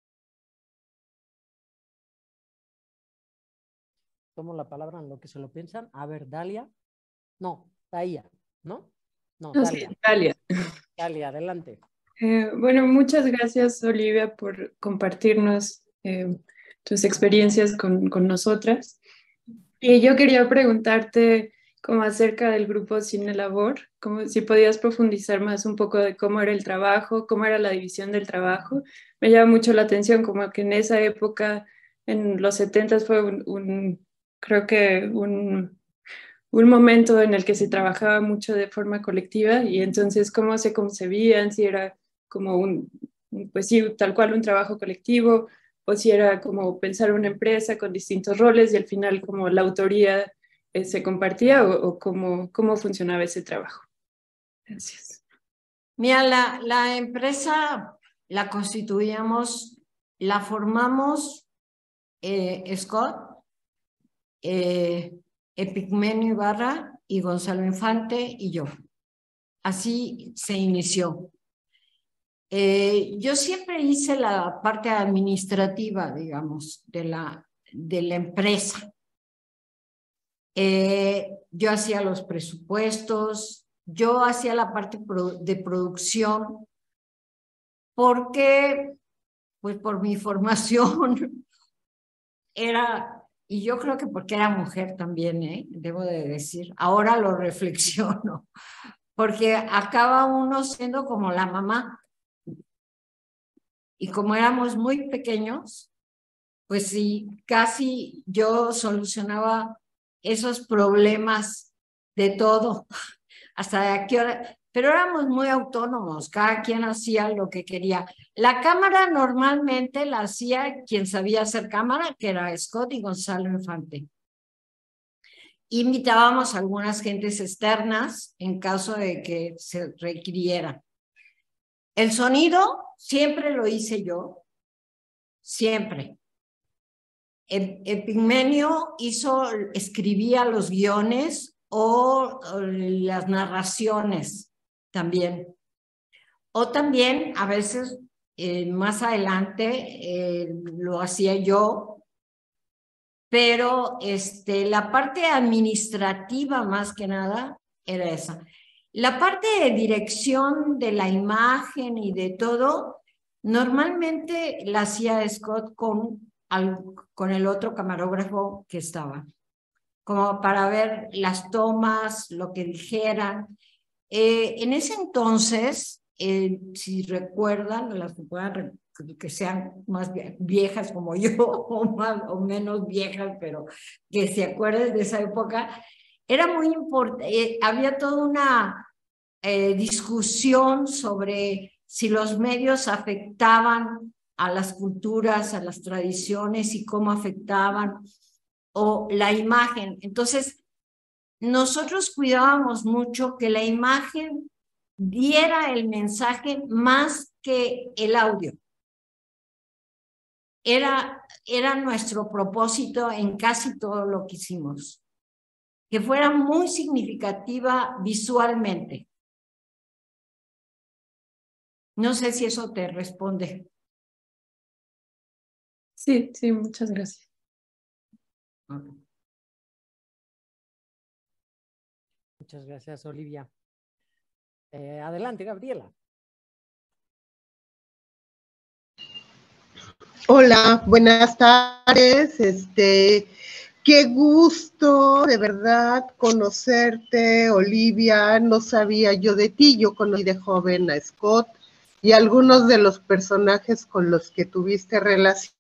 Tomo la palabra en lo que se lo piensan. A ver, Dalia. No, Dalia, ¿no? No, Dalia. Sí, Dalia. Dalia, adelante. Bueno, muchas gracias, Olivia, por compartirnos tus experiencias con nosotras. Y yo quería preguntarte como acerca del grupo Cine Labor, como si podías profundizar más un poco de cómo era el trabajo, cómo era la división del trabajo. Me llama mucho la atención como que en esa época, en los 70s, fue creo que un momento en el que se trabajaba mucho de forma colectiva y entonces cómo se concebían, si era como pues sí, tal cual un trabajo colectivo, o si era como pensar una empresa con distintos roles y al final como la autoría se compartía o cómo funcionaba ese trabajo? Gracias. Mira, la empresa la constituíamos, la formamos Scott, Epigmenio Ibarra y Gonzalo Infante y yo. Así se inició. Yo siempre hice la parte administrativa, digamos, de la empresa. Yo hacía los presupuestos, yo hacía la parte de producción, porque, pues por mi formación era, y yo creo que porque era mujer también, debo de decir, ahora lo reflexiono, porque acaba uno siendo como la mamá. Y como éramos muy pequeños, pues sí, casi yo solucionaba esos problemas de todo, hasta de qué hora, pero éramos muy autónomos, cada quien hacía lo que quería. La cámara normalmente la hacía quien sabía hacer cámara, que era Scott y Gonzalo Infante. Invitábamos a algunas gentes externas en caso de que se requiriera. El sonido siempre lo hice yo, siempre. Epigmenio escribía los guiones o las narraciones también. O también, a veces, más adelante, lo hacía yo, pero la parte administrativa, más que nada, era esa. La parte de dirección de la imagen y de todo, normalmente la hacía Scott con el otro camarógrafo que estaba, como para ver las tomas, lo que dijeran. En ese entonces, si recuerdan, las que sean más viejas como yo, o menos viejas, pero que se acuerden de esa época, era muy importante, había toda una discusión sobre si los medios afectaban a las culturas, a las tradiciones y cómo afectaban, o la imagen. Entonces, nosotros cuidábamos mucho que la imagen diera el mensaje más que el audio. Era nuestro propósito en casi todo lo que hicimos, que fuera muy significativa visualmente. No sé si eso te responde. Sí, muchas gracias. Okay. Muchas gracias, Olivia. Adelante, Gabriela. Hola, buenas tardes. Qué gusto de verdad conocerte, Olivia. No sabía yo de ti, yo conocí de joven a Scott y algunos de los personajes con los que tuviste relación,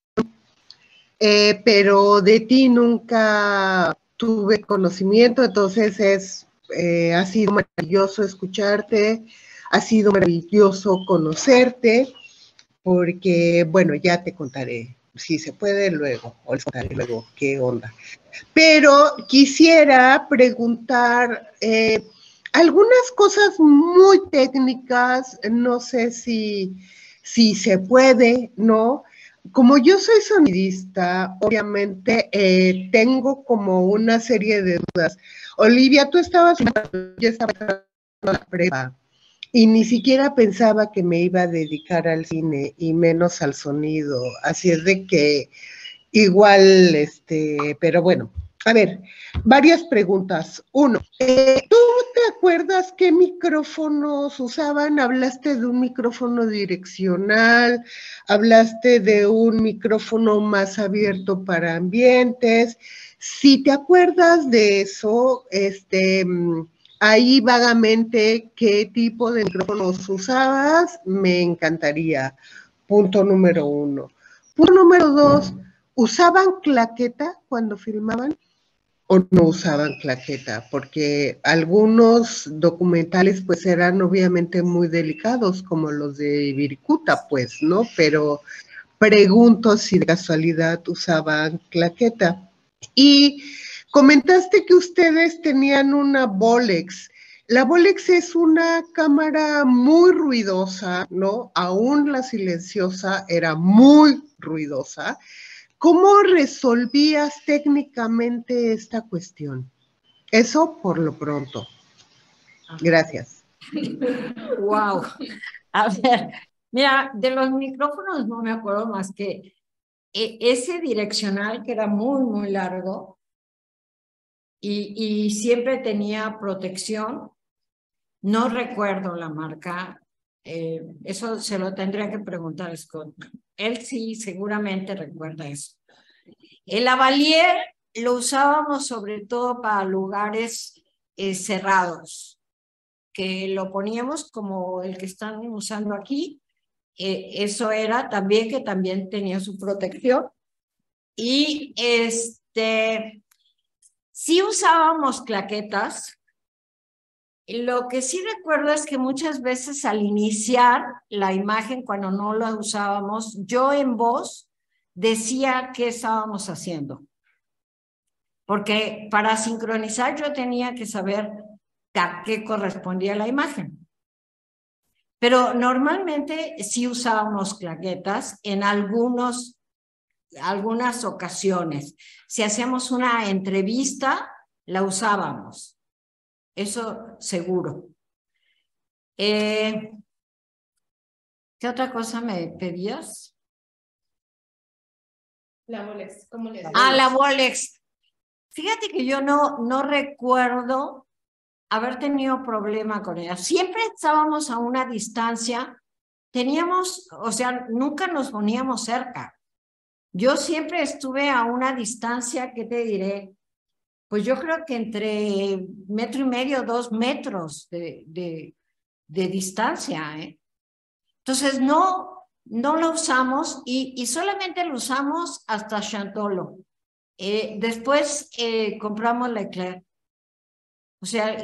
pero de ti nunca tuve conocimiento, entonces ha sido maravilloso escucharte, ha sido maravilloso conocerte, porque, bueno, ya te contaré, si se puede luego, o les contaré luego qué onda. Pero quisiera preguntar algunas cosas muy técnicas, no sé si se puede, ¿no? Como yo soy sonidista, obviamente tengo como una serie de dudas. Olivia, tú estabas, yo estaba en la prepa y ni siquiera pensaba que me iba a dedicar al cine y menos al sonido. Así es de que igual, pero bueno, a ver, varias preguntas. Uno, ¿tú te acuerdas qué micrófonos usaban? Hablaste de un micrófono direccional, hablaste de un micrófono más abierto para ambientes. Si te acuerdas de eso, ahí vagamente qué tipo de micrófonos usabas, me encantaría. Punto número uno. Punto número dos, ¿usaban claqueta cuando filmaban o no usaban claqueta? Porque algunos documentales pues eran obviamente muy delicados, como los de Viricuta, pues, ¿no? Pero pregunto si de casualidad usaban claqueta. Y comentaste que ustedes tenían una Bolex. La Bolex es una cámara muy ruidosa, ¿no? Aún la silenciosa era muy ruidosa. ¿Cómo resolvías técnicamente esta cuestión? Eso por lo pronto. Gracias. Wow. A ver, mira, de los micrófonos no me acuerdo más que ese direccional que era muy, muy largo y siempre tenía protección. No recuerdo la marca. Eso se lo tendría que preguntar a Scott. Él sí seguramente recuerda eso. El lavalier lo usábamos sobre todo para lugares cerrados, que lo poníamos como el que están usando aquí. Eso era también que también tenía su protección. Y sí usábamos claquetas. Lo que sí recuerdo es que muchas veces al iniciar la imagen, cuando no la usábamos, yo en voz decía qué estábamos haciendo. Porque para sincronizar yo tenía que saber a qué correspondía la imagen. Pero normalmente sí usábamos claquetas en algunas ocasiones. Si hacíamos una entrevista, la usábamos. Eso seguro. ¿Qué otra cosa me pedías? La Bolex, ¿cómo le Ah, la Bolex. Fíjate que yo no recuerdo haber tenido problema con ella. Siempre estábamos a una distancia. Teníamos, o sea, nunca nos poníamos cerca. Yo siempre estuve a una distancia, ¿qué te diré? Pues yo creo que entre 1,5 metros, 2 metros de distancia, ¿eh? Entonces no lo usamos y solamente lo usamos hasta Chantolo. Después compramos Leclerc. O sea,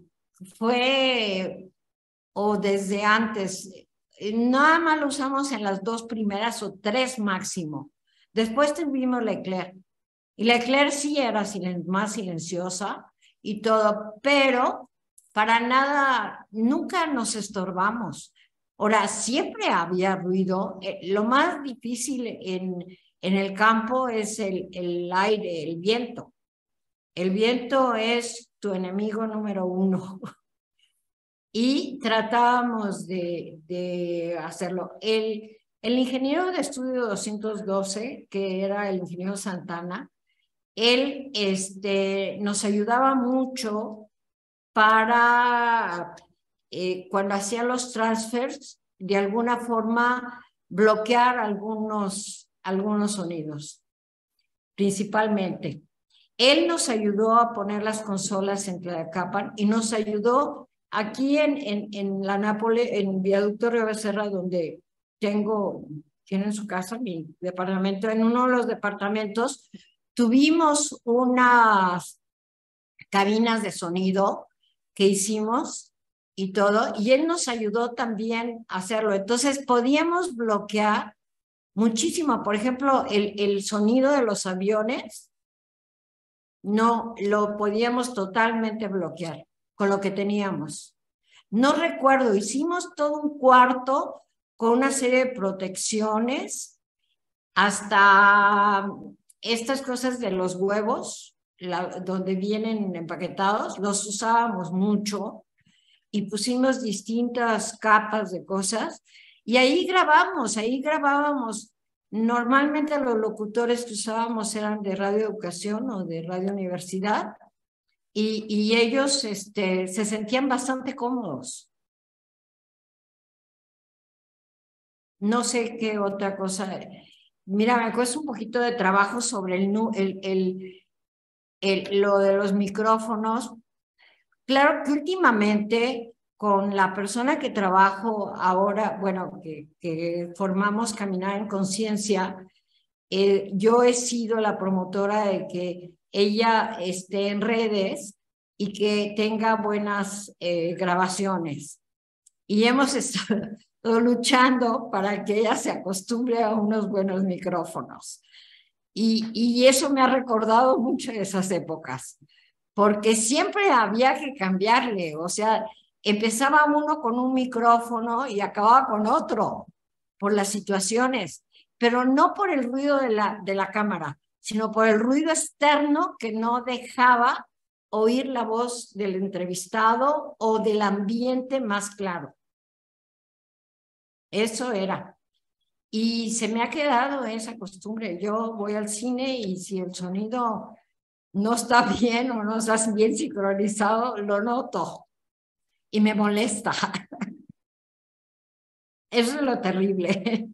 fue, o desde antes, nada más lo usamos en las 2 primeras o 3 máximo. Después tuvimos Leclerc. Y Leclerc sí era más silenciosa y todo, pero para nada, nunca nos estorbamos. Ahora, siempre había ruido. Lo más difícil en el campo es el aire, el viento. El viento es tu enemigo número 1. Y tratábamos de hacerlo. El ingeniero de estudio 212, que era el ingeniero Santana, él nos ayudaba mucho para cuando hacía los transfers, de alguna forma bloquear algunos sonidos, principalmente. Él nos ayudó a poner las consolas en Tlayacapan y nos ayudó aquí en la Nápoles, en Viaducto Río Becerra, donde tienen su casa, mi departamento. En uno de los departamentos tuvimos unas cabinas de sonido que hicimos y todo, y él nos ayudó también a hacerlo. Entonces podíamos bloquear muchísimo. Por ejemplo, el sonido de los aviones, no lo podíamos totalmente bloquear con lo que teníamos. No recuerdo, hicimos todo un cuarto con una serie de protecciones, hasta estas cosas de los huevos, donde vienen empaquetados, los usábamos mucho y pusimos distintas capas de cosas y ahí grabábamos. Normalmente los locutores que usábamos eran de Radio Educación o de Radio Universidad y ellos se sentían bastante cómodos. No sé qué otra cosa. Mira, me cuesta un poquito de trabajo sobre lo de los micrófonos. Claro que últimamente con la persona que trabajo ahora, bueno, que formamos Caminar en Conciencia, yo he sido la promotora de que ella esté en redes y que tenga buenas grabaciones. Y hemos estado luchando para que ella se acostumbre a unos buenos micrófonos. Y eso me ha recordado mucho de esas épocas, porque siempre había que cambiarle, o sea, empezaba uno con un micrófono y acababa con otro, por las situaciones, pero no por el ruido de la cámara, sino por el ruido externo que no dejaba oír la voz del entrevistado o del ambiente más claro. Eso era. Y se me ha quedado esa costumbre. Yo voy al cine y si el sonido no está bien o no está bien sincronizado, lo noto y me molesta. Eso es lo terrible.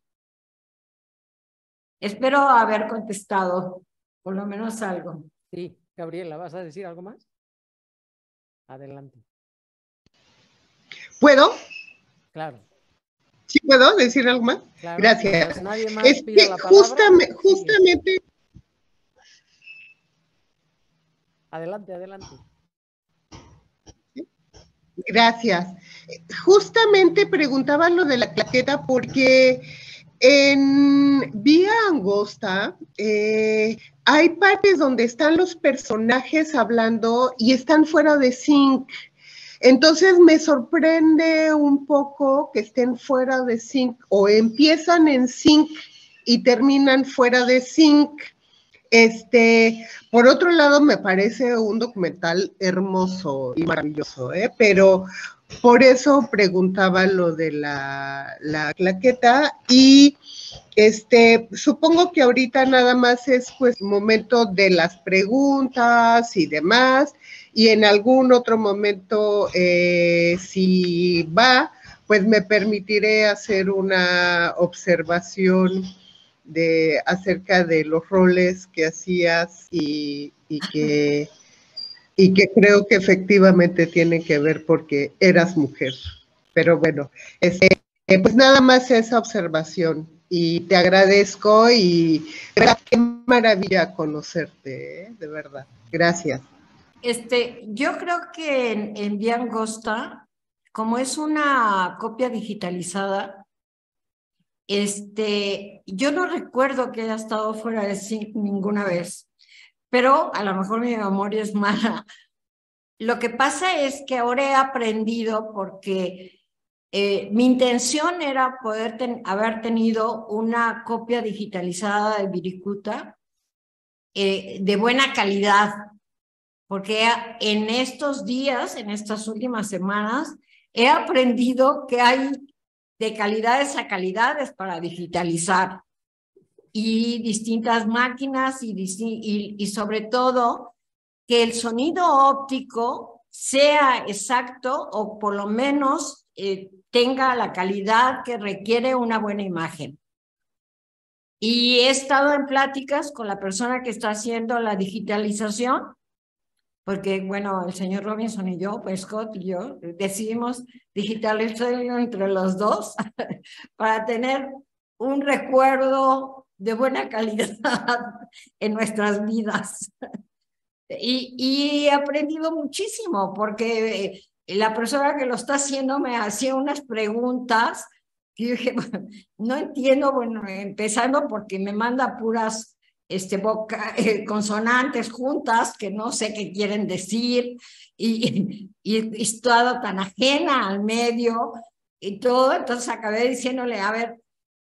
Espero haber contestado por lo menos algo. Sí, Gabriela, ¿vas a decir algo más? Adelante. ¿Puedo? Claro. ¿Sí puedo decir algo más? Claro, Gracias. pues nadie más Es pida que la palabra. justamente. Adelante, adelante. Gracias. Justamente preguntaba lo de la claqueta porque en Vía Angosta hay partes donde están los personajes hablando y están fuera de sync. Entonces me sorprende un poco que estén fuera de sync o empiezan en sync y terminan fuera de sync. Por otro lado, me parece un documental hermoso y maravilloso, pero por eso preguntaba lo de la claqueta y supongo que ahorita nada más es pues momento de las preguntas y demás, y en algún otro momento, si va, pues me permitiré hacer una observación acerca de los roles que hacías y que creo que efectivamente tienen que ver porque eras mujer. Pero bueno, pues nada más esa observación y te agradezco y qué maravilla conocerte, de verdad. Gracias. Yo creo que en Vía Angosta, como es una copia digitalizada, yo no recuerdo que haya estado fuera de sync ninguna vez, pero a lo mejor mi memoria es mala. Lo que pasa es que ahora he aprendido porque mi intención era poder haber tenido una copia digitalizada de Viricuta de buena calidad, porque en estos días, en estas últimas semanas, he aprendido que hay de calidades a calidades para digitalizar y distintas máquinas y sobre todo que el sonido óptico sea exacto o por lo menos tenga la calidad que requiere una buena imagen. Y he estado en pláticas con la persona que está haciendo la digitalización, porque, bueno, el señor Robinson y yo, pues Scott y yo, decidimos digitalizarlo entre los dos para tener un recuerdo de buena calidad en nuestras vidas. Y he aprendido muchísimo, porque la persona que lo está haciendo me hacía unas preguntas que yo dije, bueno, no entiendo, bueno, empezando porque me manda puras consonantes juntas que no sé qué quieren decir y estado tan ajena al medio y todo, entonces acabé diciéndole, a ver,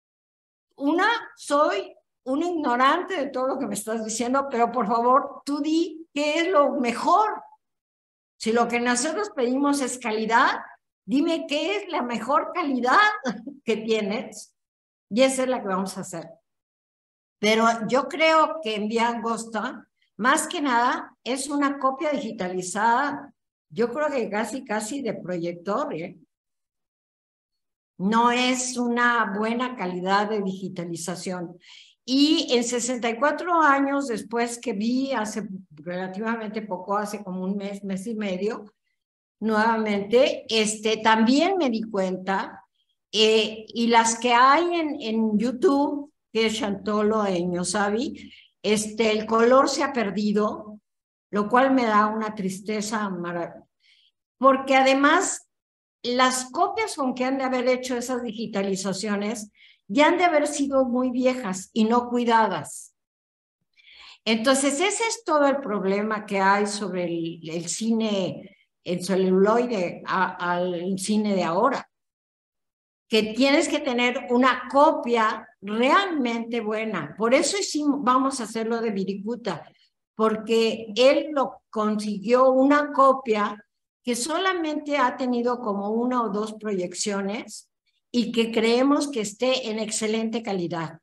soy un ignorante de todo lo que me estás diciendo, pero por favor, tú di qué es lo mejor. Si lo que nosotros pedimos es calidad, dime qué es la mejor calidad que tienes y esa es la que vamos a hacer. Pero yo creo que en Vía Angosta, más que nada, es una copia digitalizada, yo creo que casi de proyector, ¿eh? No es una buena calidad de digitalización. Y en 64 años después que vi hace relativamente poco, hace como un mes y medio, nuevamente, también me di cuenta, y las que hay en YouTube, que es Chantolo e Ñosabi, el color se ha perdido, lo cual me da una tristeza maravillosa, porque además las copias con que han de haber hecho esas digitalizaciones ya han de haber sido muy viejas y no cuidadas. Entonces, ese es todo el problema que hay sobre el cine, el celuloide al cine de ahora, que tienes que tener una copia realmente buena. Por eso vamos a hacerlo de Virikuta, porque él lo consiguió una copia que solamente ha tenido como 1 o 2 proyecciones y que creemos que esté en excelente calidad.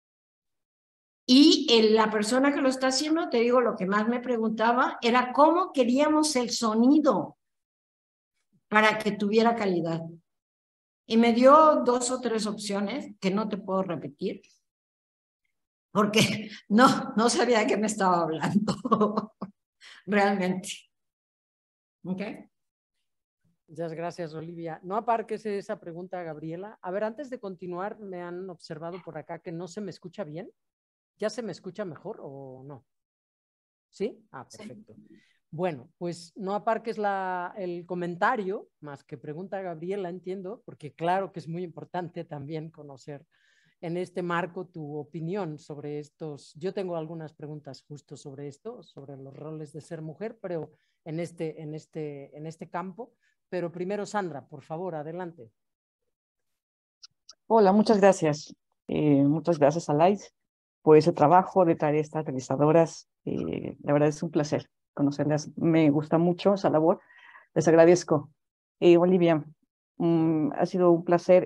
Y la persona que lo está haciendo, te digo, lo que más me preguntaba era cómo queríamos el sonido para que tuviera calidad. Y me dio 2 o 3 opciones que no te puedo repetir, porque no sabía de qué me estaba hablando, realmente. ¿Ok? Muchas gracias, Olivia. No aparques esa pregunta, Gabriela. A ver, antes de continuar, me han observado por acá que no se me escucha bien. ¿Ya se me escucha mejor o no? ¿Sí? Ah, perfecto. Sí. Bueno, pues no aparques el comentario, más que pregunta Gabriela, entiendo, porque claro que es muy importante también conocer en este marco tu opinión sobre estos. Yo tengo algunas preguntas justo sobre esto, sobre los roles de ser mujer, pero en este campo. Pero primero, Sandra, por favor, adelante. Hola, muchas gracias. Muchas gracias a Lais por ese trabajo de traer estas realizadoras. La verdad es un placer conocerlas. Me gusta mucho esa labor. Les agradezco. Olivia, ha sido un placer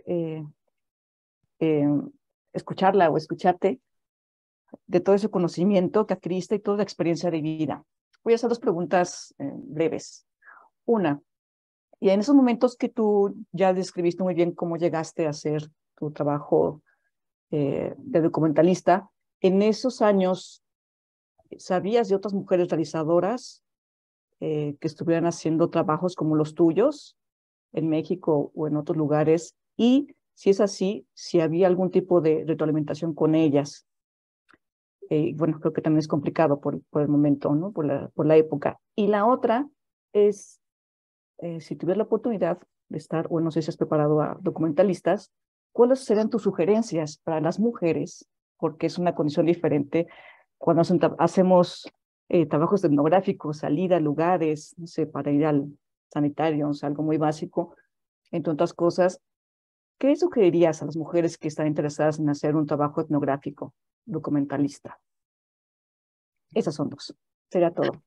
escucharla o escucharte de todo ese conocimiento que adquiriste y toda la experiencia de vida. Voy a hacer 2 preguntas breves. Una, y en esos momentos que tú ya describiste muy bien cómo llegaste a hacer tu trabajo de documentalista, en esos años, ¿sabías de otras mujeres realizadoras que estuvieran haciendo trabajos como los tuyos en México o en otros lugares? Y si es así, si había algún tipo de retroalimentación con ellas. Bueno, creo que también es complicado por el momento, ¿no? Por la época. Y la otra es, si tuvieras la oportunidad de estar, o no sé si has preparado a documentalistas, ¿cuáles serían tus sugerencias para las mujeres? Porque es una condición diferente cuando hacemos trabajos etnográficos, salir a lugares, no sé, para ir al sanitario, o sea, algo muy básico, entre otras cosas. ¿Qué sugerirías a las mujeres que están interesadas en hacer un trabajo etnográfico, documentalista? Esas son 2. Sería todo.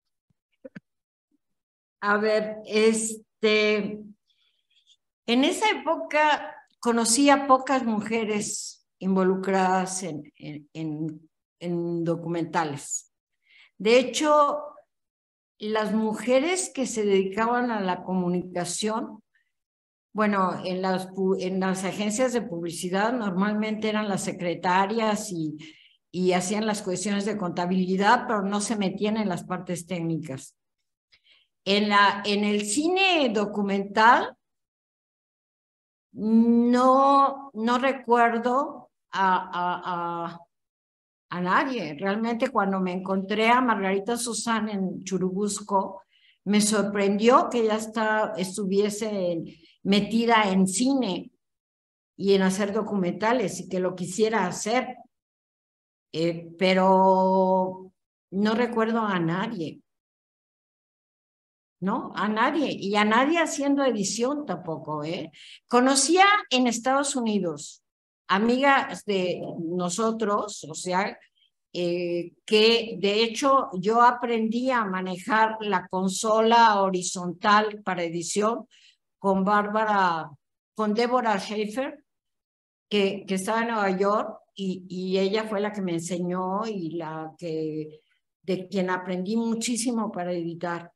A ver, en esa época conocí a pocas mujeres involucradas en documentales. De hecho, las mujeres que se dedicaban a la comunicación, bueno, en las agencias de publicidad normalmente eran las secretarias y hacían las cuestiones de contabilidad, pero no se metían en las partes técnicas. En el cine documental no recuerdo a nadie. Realmente cuando me encontré a Margarita Susán en Churubusco, me sorprendió que ella estuviese metida en cine y en hacer documentales y que lo quisiera hacer. Pero no recuerdo a nadie. ¿No? A nadie. Y a nadie haciendo edición tampoco, ¿eh? Conocía en Estados Unidos amigas de nosotros, o sea, que de hecho yo aprendí a manejar la consola horizontal para edición con Débora Schaefer, que estaba en Nueva York, y ella fue la que me enseñó y de quien aprendí muchísimo para editar.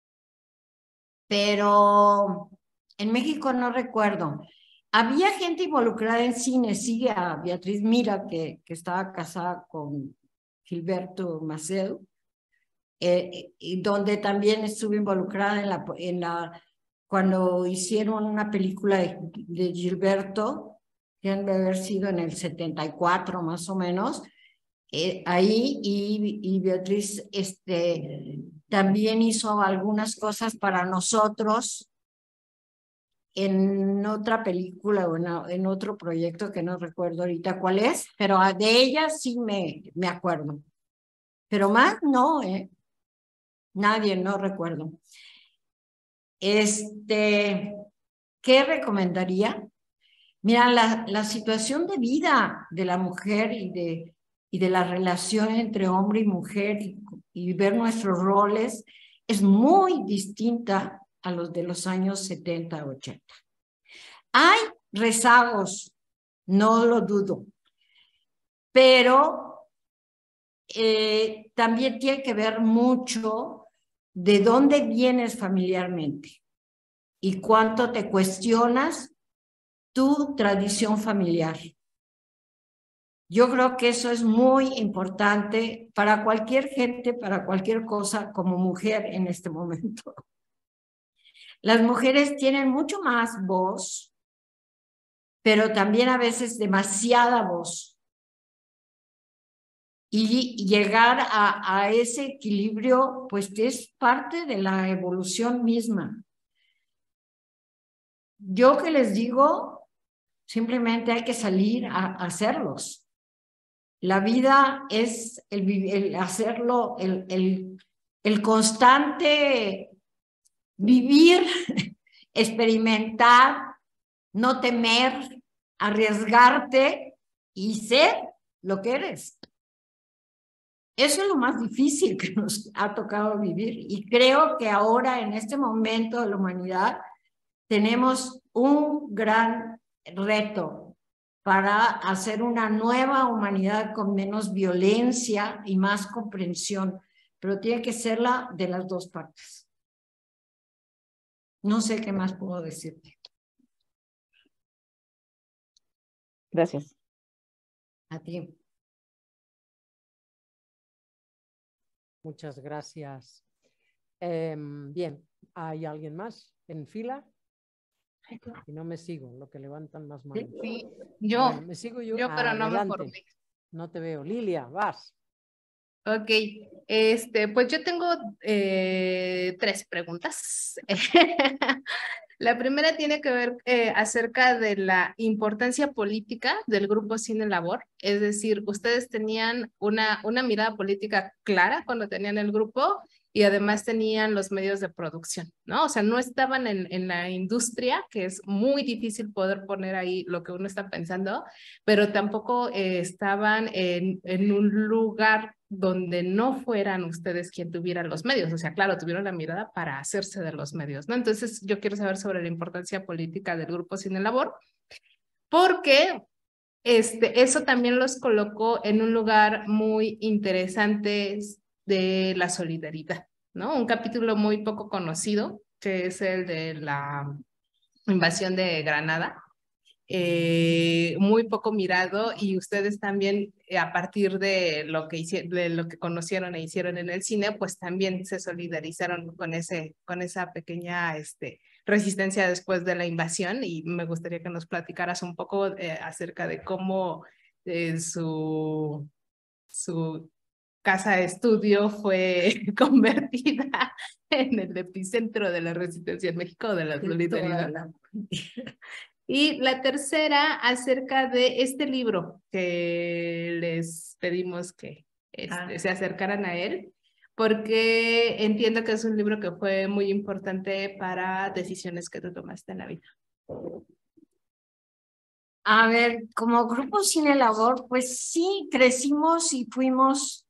Pero en México no recuerdo. Había gente involucrada en cine, sigue a Beatriz Mira, que estaba casada con Gilberto Macedo, y donde también estuve involucrada cuando hicieron una película de Gilberto, que han de haber sido en el 74 más o menos, ahí, y Beatriz también hizo algunas cosas para nosotros en otra película o en otro proyecto que no recuerdo ahorita cuál es, pero de ella sí me acuerdo. pero más no, nadie, no recuerdo. ¿Qué recomendaría? Mira, la situación de vida de la mujer y de la relación entre hombre y mujer y ver nuestros roles es muy distinta a los de los años 70, 80. Hay rezagos, no lo dudo, pero también tiene que ver mucho de dónde vienes familiarmente y cuánto te cuestionas tu tradición familiar. Yo creo que eso es muy importante para cualquier gente, para cualquier cosa como mujer en este momento. Las mujeres tienen mucho más voz, pero también a veces demasiada voz. Y llegar a ese equilibrio, pues es parte de la evolución misma. Yo que les digo, simplemente hay que salir a hacerlos. La vida es el hacerlo, el constante vivir, experimentar, no temer, arriesgarte y ser lo que eres. Eso es lo más difícil que nos ha tocado vivir y creo que ahora en este momento de la humanidad tenemos un gran reto para hacer una nueva humanidad con menos violencia y más comprensión, pero tiene que serla de las dos partes. No sé qué más puedo decirte. Gracias. A ti. Muchas gracias. Bien, ¿hay alguien más en fila? Y no me sigo, lo que levantan más manos. Sí, yo, bueno, me sigo yo, pero no me adelante. formé. No te veo. Lilia, vas. Ok, pues yo tengo 3 preguntas. La primera tiene que ver acerca de la importancia política del grupo Cine Labor. Es decir, ustedes tenían una mirada política clara cuando tenían el grupo y además tenían los medios de producción, ¿no? O sea, no estaban en la industria, que es muy difícil poder poner ahí lo que uno está pensando, pero tampoco estaban en un lugar donde no fueran ustedes quien tuvieran los medios. O sea, claro, tuvieron la mirada para hacerse de los medios, ¿no? Entonces, yo quiero saber sobre la importancia política del grupo Cine Labor, porque eso también los colocó en un lugar muy interesante de la solidaridad, ¿no? Un capítulo muy poco conocido, que es el de la invasión de Granada, muy poco mirado y ustedes también a partir de lo que conocieron e hicieron en el cine, pues también se solidarizaron con esa pequeña resistencia después de la invasión y me gustaría que nos platicaras un poco acerca de cómo su casa de estudio fue convertida en el epicentro de la resistencia en México, de la solidaridad. Y la tercera acerca de este libro que les pedimos que se acercaran a él, porque entiendo que es un libro que fue muy importante para decisiones que tú tomaste en la vida. A ver, como grupo Cine Labor, pues sí, crecimos y fuimos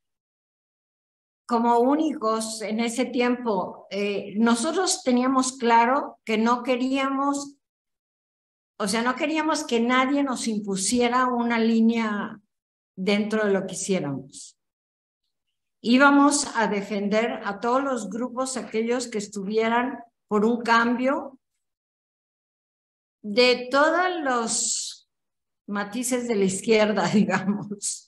como únicos en ese tiempo. Nosotros teníamos claro que no queríamos, o sea, no queríamos que nadie nos impusiera una línea dentro de lo que hiciéramos. Íbamos a defender a todos los grupos, aquellos que estuvieran por un cambio de todos los matices de la izquierda, digamos.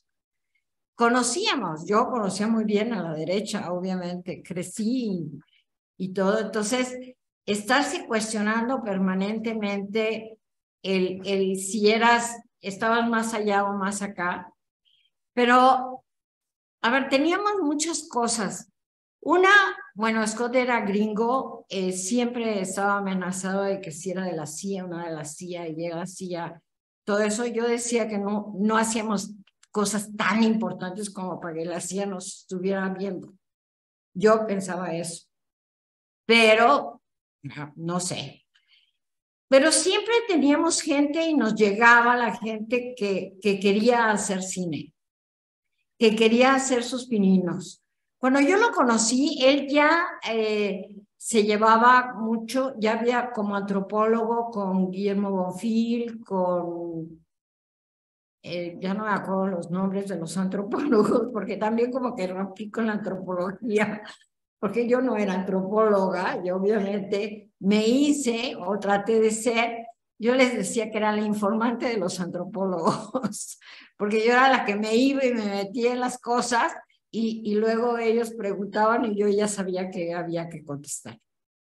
Yo conocía muy bien a la derecha, obviamente, crecí y todo. Entonces, estarse cuestionando permanentemente el si estabas más allá o más acá. Pero, a ver, teníamos muchas cosas. Una, bueno, Scott era gringo, siempre estaba amenazado de que si era de la CIA, una de la CIA, y llega la CIA. Todo eso yo decía que no hacíamos cosas tan importantes como para que la CIA nos estuviera viendo. Yo pensaba eso, pero no sé. Pero siempre teníamos gente y nos llegaba la gente que quería hacer cine, que quería hacer sus pininos. Cuando yo lo conocí, él ya se llevaba mucho, ya había como antropólogo con Guillermo Bonfil, con, ya no me acuerdo los nombres de los antropólogos, porque también como que rompí con la antropología, porque yo no era antropóloga, yo obviamente me hice o traté de ser, yo les decía que era la informante de los antropólogos, porque yo era la que me iba y me metía en las cosas y luego ellos preguntaban y yo ya sabía que había que contestar.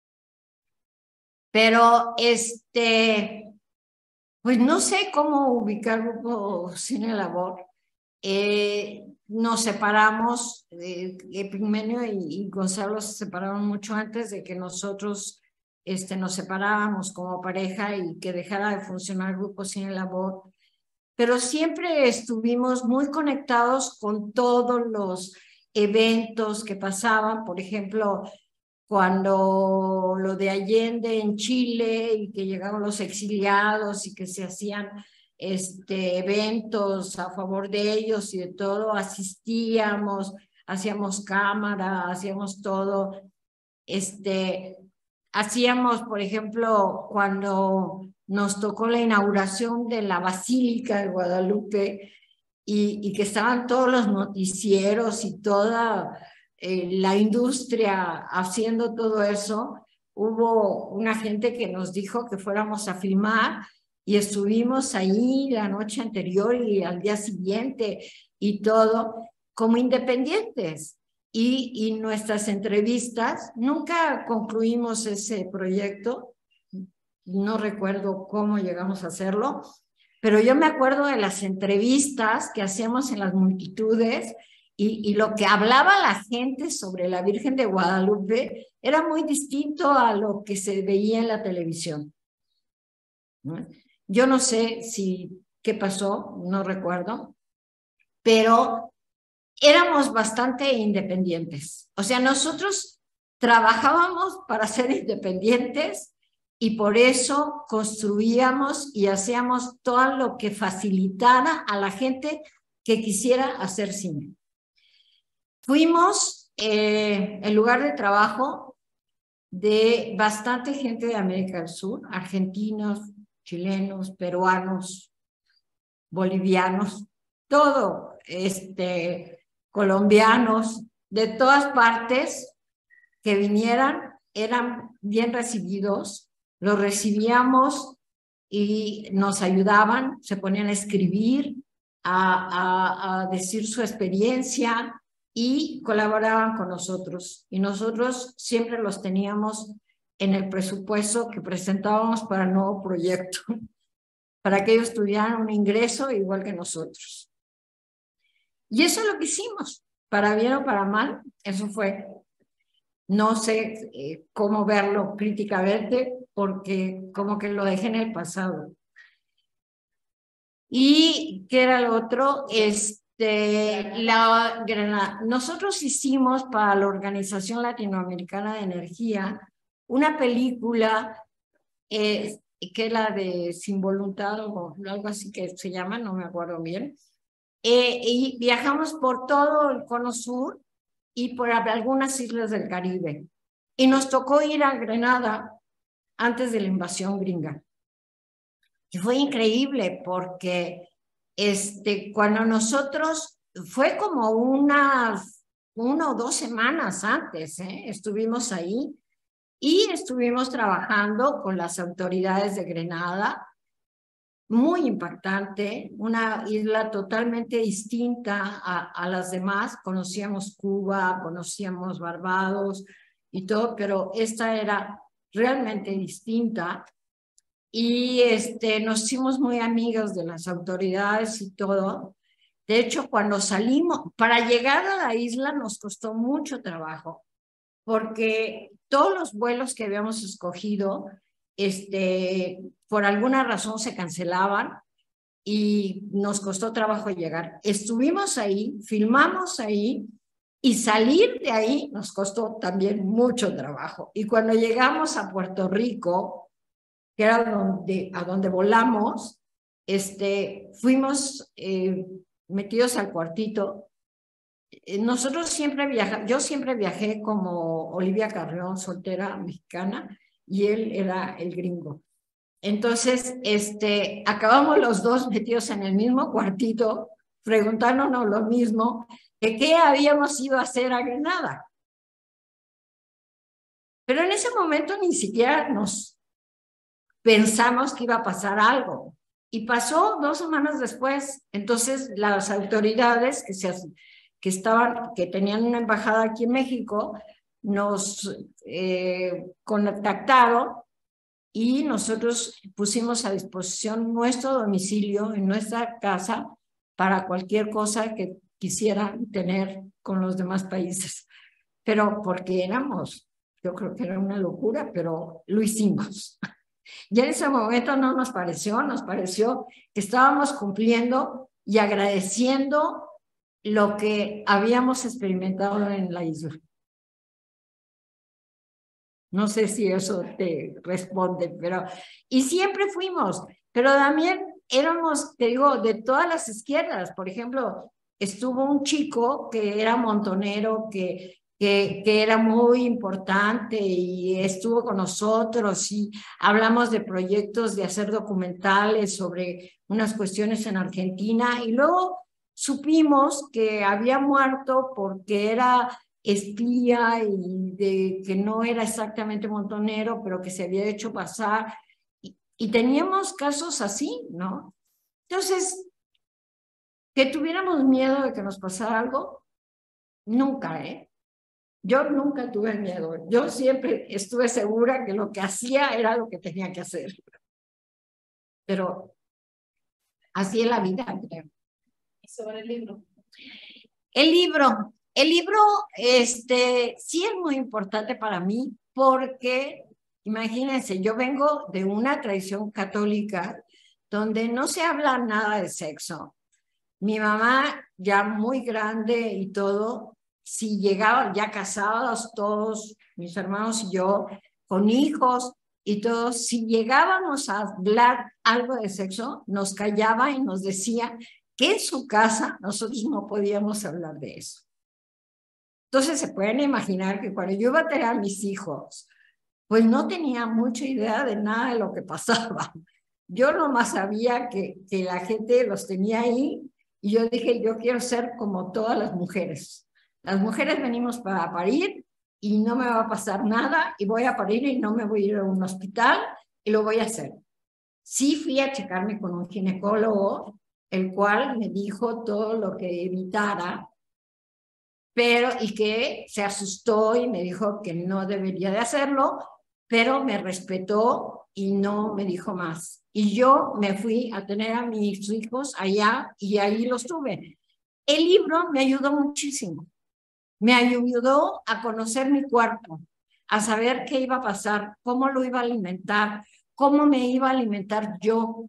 Pero pues no sé cómo ubicar Grupo Cine Labor. Nos separamos, Epigmenio y Gonzalo se separaron mucho antes de que nosotros nos separáramos como pareja y que dejara de funcionar Grupo Cine Labor, pero siempre estuvimos muy conectados con todos los eventos que pasaban, por ejemplo, cuando lo de Allende en Chile y que llegaban los exiliados y que se hacían eventos a favor de ellos y de todo, asistíamos, hacíamos cámara, hacíamos todo. Hacíamos, por ejemplo, cuando nos tocó la inauguración de la Basílica de Guadalupe y que estaban todos los noticieros y toda la industria haciendo todo eso, hubo una gente que nos dijo que fuéramos a filmar y estuvimos ahí la noche anterior y al día siguiente y todo como independientes. Y nuestras entrevistas, nunca concluimos ese proyecto, no recuerdo cómo llegamos a hacerlo, pero yo me acuerdo de las entrevistas que hacíamos en las multitudes y lo que hablaba la gente sobre la Virgen de Guadalupe era muy distinto a lo que se veía en la televisión. Yo no sé qué pasó, no recuerdo, pero éramos bastante independientes. O sea, nosotros trabajábamos para ser independientes y por eso construíamos y hacíamos todo lo que facilitara a la gente que quisiera hacer cine. Fuimos el lugar de trabajo de bastante gente de América del Sur, argentinos, chilenos, peruanos, bolivianos, todo, colombianos, de todas partes que vinieran, eran bien recibidos, los recibíamos y nos ayudaban, se ponían a escribir, a decir su experiencia y colaboraban con nosotros. Y nosotros siempre los teníamos en el presupuesto que presentábamos para el nuevo proyecto, para que ellos tuvieran un ingreso igual que nosotros. Y eso es lo que hicimos, para bien o para mal, eso fue. No sé cómo verlo críticamente, porque como que lo dejé en el pasado. ¿Y qué era lo otro? Nosotros hicimos para la Organización Latinoamericana de Energía una película que es la de Sin Voluntad o algo así que se llama, no me acuerdo bien. Y viajamos por todo el Cono Sur y por algunas islas del Caribe. Y nos tocó ir a Grenada antes de la invasión gringa. Y fue increíble porque cuando nosotros, fue como una o 2 semanas antes, estuvimos ahí y estuvimos trabajando con las autoridades de Grenada. Muy impactante, una isla totalmente distinta a las demás. Conocíamos Cuba, conocíamos Barbados y todo, pero esta era realmente distinta. Y nos hicimos muy amigos de las autoridades y todo. De hecho, cuando salimos, para llegar a la isla nos costó mucho trabajo, porque todos los vuelos que habíamos escogido, por alguna razón se cancelaban y nos costó trabajo llegar. Estuvimos ahí, filmamos ahí, y salir de ahí nos costó también mucho trabajo. Y cuando llegamos a Puerto Rico, que era a donde volamos, fuimos metidos al cuartito. Nosotros siempre viajamos, yo siempre viajé como Olivia Carrión, soltera mexicana, y él era el gringo. Entonces, acabamos los dos metidos en el mismo cuartito, preguntándonos lo mismo, de qué habíamos ido a hacer a Granada. Pero en ese momento ni siquiera nos pensamos que iba a pasar algo. Y pasó 2 semanas después. Entonces, las autoridades que tenían una embajada aquí en México, nos contactaron y nosotros pusimos a disposición nuestro domicilio en nuestra casa para cualquier cosa que quisieran tener con los demás países. Pero porque yo creo que era una locura, pero lo hicimos. Y en ese momento no nos pareció que estábamos cumpliendo y agradeciendo lo que habíamos experimentado en la isla. No sé si eso te responde, pero... Y siempre fuimos, pero también éramos, te digo, de todas las izquierdas. Por ejemplo, estuvo un chico que era montonero, que era muy importante y estuvo con nosotros y hablamos de proyectos de hacer documentales sobre unas cuestiones en Argentina y luego supimos que había muerto porque era espía y de que no era exactamente montonero, pero que se había hecho pasar. Y teníamos casos así, ¿no? Entonces, que tuviéramos miedo de que nos pasara algo, nunca, ¿eh? Yo nunca tuve miedo. Yo siempre estuve segura que lo que hacía era lo que tenía que hacer. Pero así es la vida, creo. Y sobre el libro. El libro, sí es muy importante para mí porque, imagínense, yo vengo de una tradición católica donde no se habla nada de sexo. Mi mamá, ya muy grande y todo, si llegaban ya casados todos, mis hermanos y yo, con hijos y todos, si llegábamos a hablar algo de sexo, nos callaba y nos decía que en su casa nosotros no podíamos hablar de eso. Entonces se pueden imaginar que cuando yo iba a tener a mis hijos, pues no tenía mucha idea de nada de lo que pasaba. Yo nomás sabía que la gente los tenía ahí y yo dije, yo quiero ser como todas las mujeres. Las mujeres venimos para parir y no me va a pasar nada y voy a parir y no me voy a ir a un hospital y lo voy a hacer. Sí fui a checarme con un ginecólogo, el cual me dijo todo lo que evitara, y que se asustó y me dijo que no debería de hacerlo, pero me respetó y no me dijo más. Y yo me fui a tener a mis hijos allá y ahí los tuve. El libro me ayudó muchísimo. Me ayudó a conocer mi cuerpo, a saber qué iba a pasar, cómo lo iba a alimentar, cómo me iba a alimentar yo,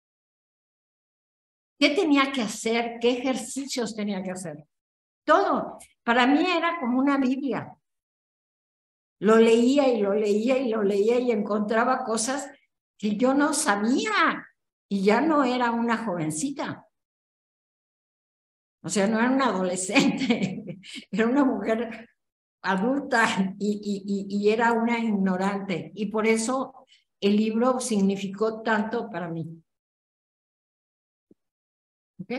qué tenía que hacer, qué ejercicios tenía que hacer. Todo. Para mí era como una Biblia. Lo leía y lo leía y lo leía y encontraba cosas que yo no sabía y ya no era una jovencita. O sea, no era una adolescente, era una mujer adulta y era una ignorante. Y por eso el libro significó tanto para mí. ¿Ok?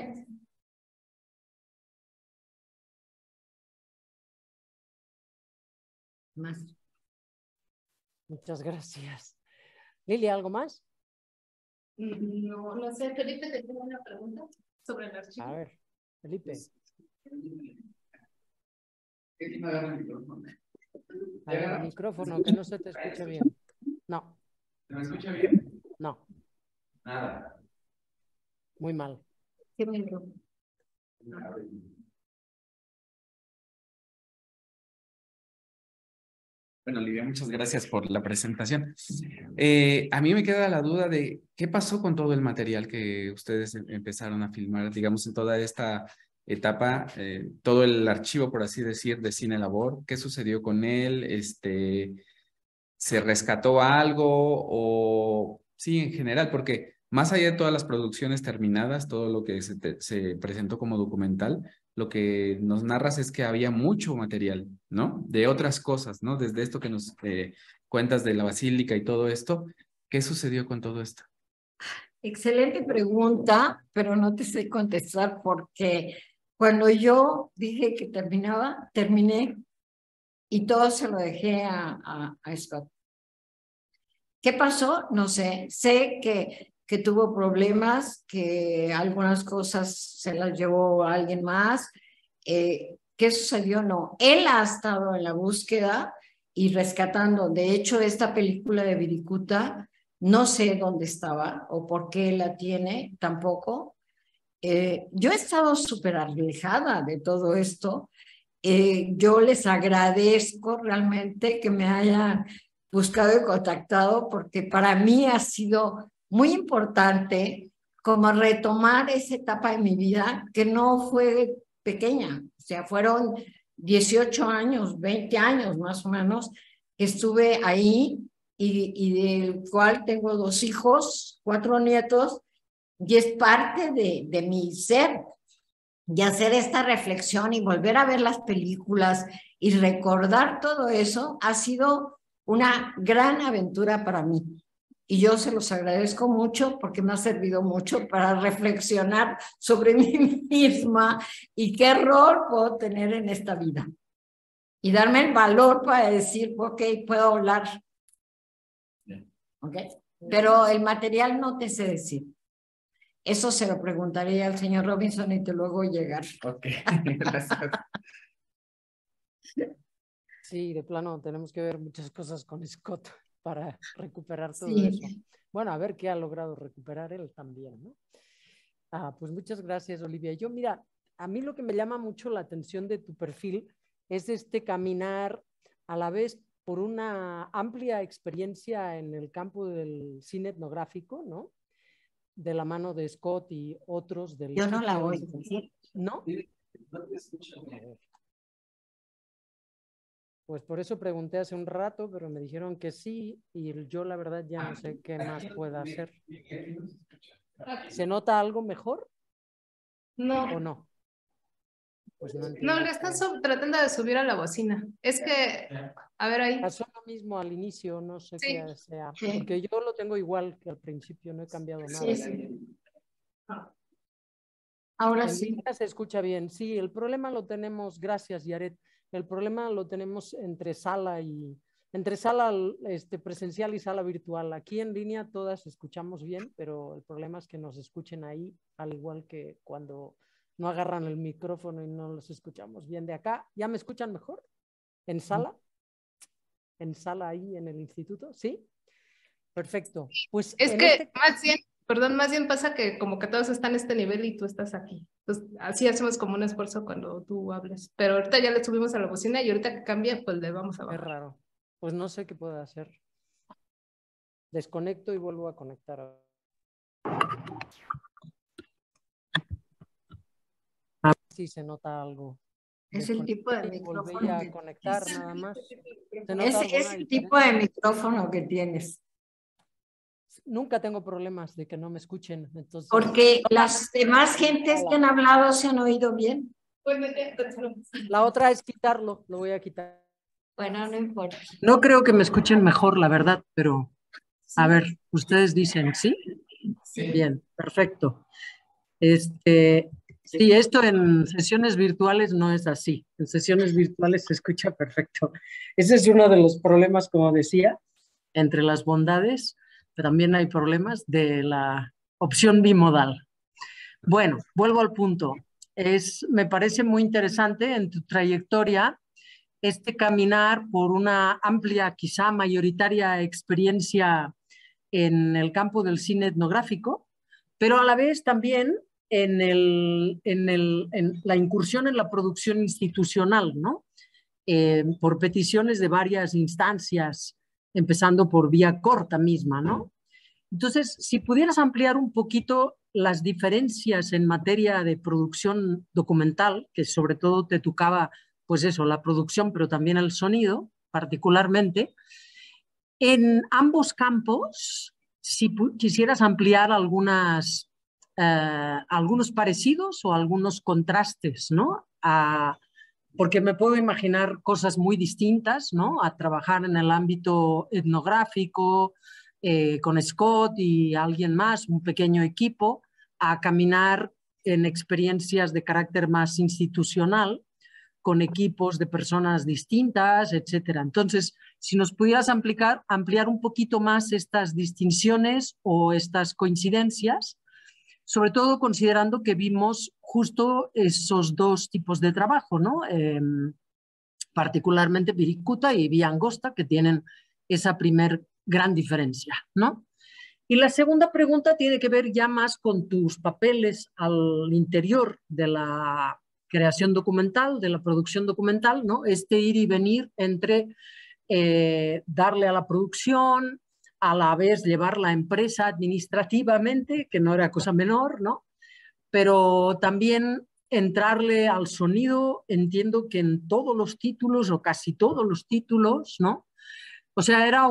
Más. Muchas gracias. Lili, ¿algo más? No, no sé, Felipe, te tengo una pregunta sobre el archivo. A ver, Felipe. A ver, el micrófono, que no se te escuche bien. No. ¿Se me escucha bien? No. Nada. Muy mal. ¿Qué libro? Bueno, Olivia, muchas gracias por la presentación. A mí me queda la duda de qué pasó con todo el material que ustedes empezaron a filmar, digamos, en toda esta etapa, todo el archivo, por así decir, de Cine Labor. ¿Qué sucedió con él? ¿Se rescató algo o sí, en general? Porque más allá de todas las producciones terminadas, todo lo que se presentó como documental, lo que nos narras es que había mucho material, ¿no? De otras cosas, ¿no? Desde esto que nos cuentas de la basílica y todo esto, ¿qué sucedió con todo esto? Excelente pregunta, pero no te sé contestar porque cuando yo dije que terminaba, terminé y todo se lo dejé a Scott. ¿Qué pasó? No sé. Sé que tuvo problemas, que algunas cosas se las llevó a alguien más. ¿Qué sucedió? No. Él ha estado en la búsqueda y rescatando. De hecho, esta película de Viricuta, no sé dónde estaba o por qué la tiene tampoco. Yo he estado súper alejada de todo esto. Yo les agradezco realmente que me hayan buscado y contactado porque para mí ha sido muy importante como retomar esa etapa de mi vida que no fue pequeña, o sea, fueron 18 años, 20 años más o menos que estuve ahí y del cual tengo 2 hijos, 4 nietos y es parte de mi ser. Y hacer esta reflexión y volver a ver las películas y recordar todo eso ha sido una gran aventura para mí. Y yo se los agradezco mucho porque me ha servido mucho para reflexionar sobre mí misma y qué rol puedo tener en esta vida. Y darme el valor para decir, ok, puedo hablar. ¿Ok? Pero el material no te sé decir. Eso se lo preguntaría al señor Robinson y te lo hago llegar. Ok, gracias. Sí, de plano, tenemos que ver muchas cosas con Scott para recuperar todo Sí. eso. Bueno, a ver qué ha logrado recuperar él también, ¿no? Pues muchas gracias, Olivia. Yo, mira, a mí lo que me llama mucho la atención de tu perfil es este caminar a la vez por una amplia experiencia en el campo del cine etnográfico, ¿no? De la mano de Scott y otros del Yo no equipo. la voy a decir. ¿No? Pues por eso pregunté hace un rato, pero me dijeron que sí, y yo la verdad ya no sé qué más pueda hacer. ¿Se nota algo mejor No, o no? Pues no no, entiendo. le están tratando de subir a la bocina. Es que, a ver ahí. Pasó lo mismo al inicio, no sé Sí. qué sea, Sí. porque yo lo tengo igual que al principio, no he cambiado nada. Ahora En sí. línea se escucha bien. Sí, el problema lo tenemos, gracias, Yaret. El problema lo tenemos entre sala presencial y sala virtual. Aquí en línea todas escuchamos bien, pero el problema es que nos escuchen ahí, al igual que cuando no agarran el micrófono y no los escuchamos bien de acá. ¿Ya me escuchan mejor? ¿En sala? ¿En sala ahí en el instituto? ¿Sí? Perfecto. Pues Es en que más bien, perdón, más bien pasa que como que todos están a este nivel y tú estás aquí. Entonces, así hacemos como un esfuerzo cuando tú hables. Pero ahorita ya le subimos a la bocina y ahorita que cambie, pues le vamos a Es bajar. raro. Pues no sé qué puedo hacer. Desconecto y vuelvo a conectar. A ver si se nota algo. Es el tipo de Desconecté y volví micrófono a que conectar tienes. nada más. ¿Se nota alguna Es el diferencia? tipo de micrófono que tienes. Nunca tengo problemas de que no me escuchen. Entonces, Porque las demás gentes que han hablado se han oído bien. la otra es quitarlo. Lo voy a quitar. Bueno, no importa. No creo que me escuchen mejor, la verdad, pero a ver, ustedes dicen, ¿sí? Bien, perfecto. Sí, esto en sesiones virtuales no es así. En sesiones virtuales se escucha perfecto. Ese es uno de los problemas, como decía, entre las bondades, pero también hay problemas de la opción bimodal. Bueno, vuelvo al punto. Me parece muy interesante en tu trayectoria este caminar por una amplia, quizá mayoritaria experiencia en el campo del cine etnográfico, pero a la vez también en la incursión en la producción institucional, ¿no? por peticiones de varias instancias, empezando por vía corta misma, ¿no? Entonces, si pudieras ampliar un poquito las diferencias en materia de producción documental, que sobre todo te tocaba, pues eso, la producción, pero también el sonido, particularmente, en ambos campos, si quisieras ampliar algunos parecidos o algunos contrastes, ¿no? Porque me puedo imaginar cosas muy distintas, ¿no? A trabajar en el ámbito etnográfico, con Scott y alguien más, un pequeño equipo, a caminar en experiencias de carácter más institucional, con equipos de personas distintas, etcétera. Entonces, si nos pudieras ampliar un poquito más estas distinciones o estas coincidencias, sobre todo considerando que vimos justo esos dos tipos de trabajo, ¿no? Particularmente Viricuta y Vía Angosta, que tienen esa primer gran diferencia, ¿no? Y la segunda pregunta tiene que ver ya más con tus papeles al interior de la creación documental, de la producción documental, ¿no? Este ir y venir entre darle a la producción, a la vez llevar la empresa administrativamente, que no era cosa menor, ¿no? Pero también entrarle al sonido, entiendo que en todos los títulos o casi todos los títulos, ¿no? O sea, era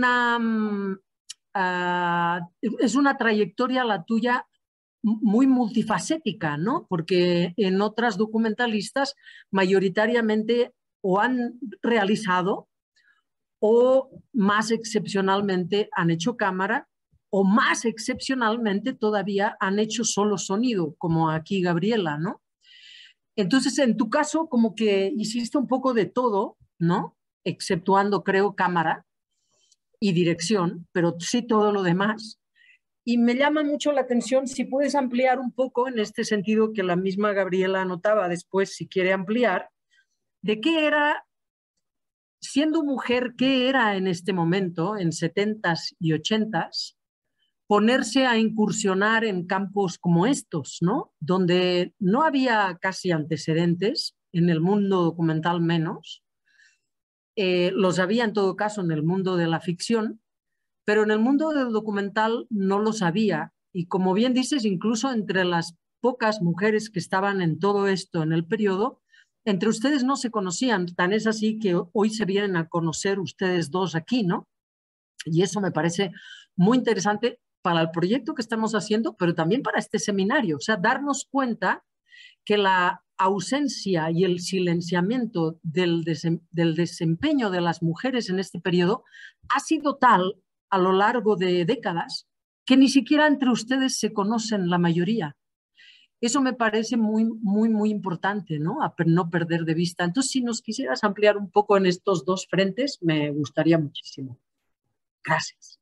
es una trayectoria la tuya muy multifacética, ¿no? Porque en otras documentalistas mayoritariamente o han realizado o más excepcionalmente han hecho cámara o más excepcionalmente todavía han hecho solo sonido, como aquí Gabriela, ¿no? Entonces, en tu caso, como que hiciste un poco de todo, ¿no? Exceptuando, creo, cámara y dirección, pero sí todo lo demás. Y me llama mucho la atención si puedes ampliar un poco en este sentido que la misma Gabriela anotaba después, si quiere ampliar, de qué era, siendo mujer, qué era en este momento, en 70s y 80s, ponerse a incursionar en campos como estos, ¿no? Donde no había casi antecedentes, en el mundo documental menos, los había en todo caso en el mundo de la ficción, pero en el mundo del documental no lo sabía. Y como bien dices, incluso entre las pocas mujeres que estaban en todo esto en el periodo, entre ustedes no se conocían. Tan es así que hoy se vienen a conocer ustedes dos aquí, ¿no? Y eso me parece muy interesante para el proyecto que estamos haciendo, pero también para este seminario. O sea, darnos cuenta que la ausencia y el silenciamiento del desempeño de las mujeres en este periodo ha sido tal a lo largo de décadas que ni siquiera entre ustedes se conocen la mayoría. Eso me parece muy, muy, muy importante, ¿no? A no perder de vista. Entonces, si nos quisieras ampliar un poco en estos dos frentes, me gustaría muchísimo. Gracias.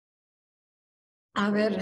A ver,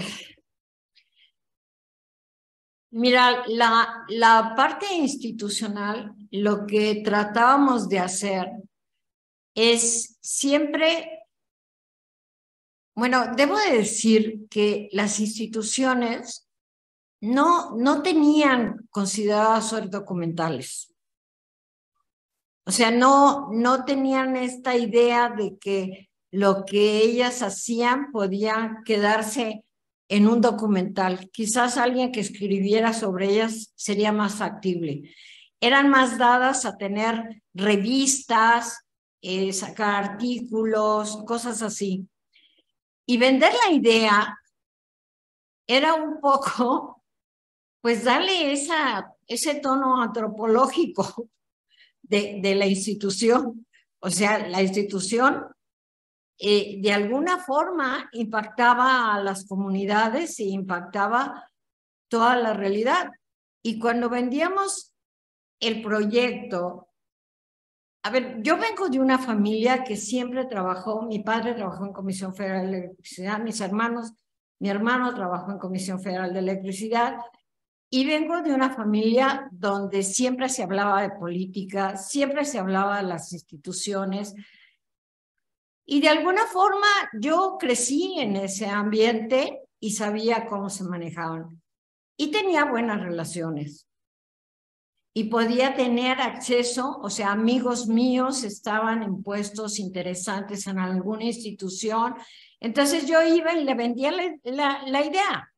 mira, la parte institucional, lo que tratábamos de hacer es siempre, bueno, debo de decir que las instituciones no tenían considerados ser documentales. O sea, no tenían esta idea de que lo que ellas hacían podía quedarse en un documental. Quizás alguien que escribiera sobre ellas sería más factible. Eran más dadas a tener revistas, sacar artículos, cosas así. Y vender la idea era un poco, pues darle ese tono antropológico de la institución. O sea, la institución de alguna forma impactaba a las comunidades e impactaba toda la realidad. Y cuando vendíamos el proyecto, a ver, yo vengo de una familia que siempre trabajó, mi padre trabajó en Comisión Federal de Electricidad, mi hermano trabajó en Comisión Federal de Electricidad, y vengo de una familia donde siempre se hablaba de política, siempre se hablaba de las instituciones, y de alguna forma yo crecí en ese ambiente y sabía cómo se manejaban. Y tenía buenas relaciones. y podía tener acceso, o sea, amigos míos estaban en puestos interesantes en alguna institución, entonces yo iba y le vendía la idea.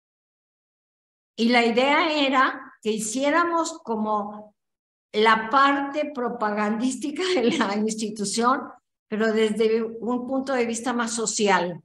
Y la idea era que hiciéramos como la parte propagandística de la institución, pero desde un punto de vista más social.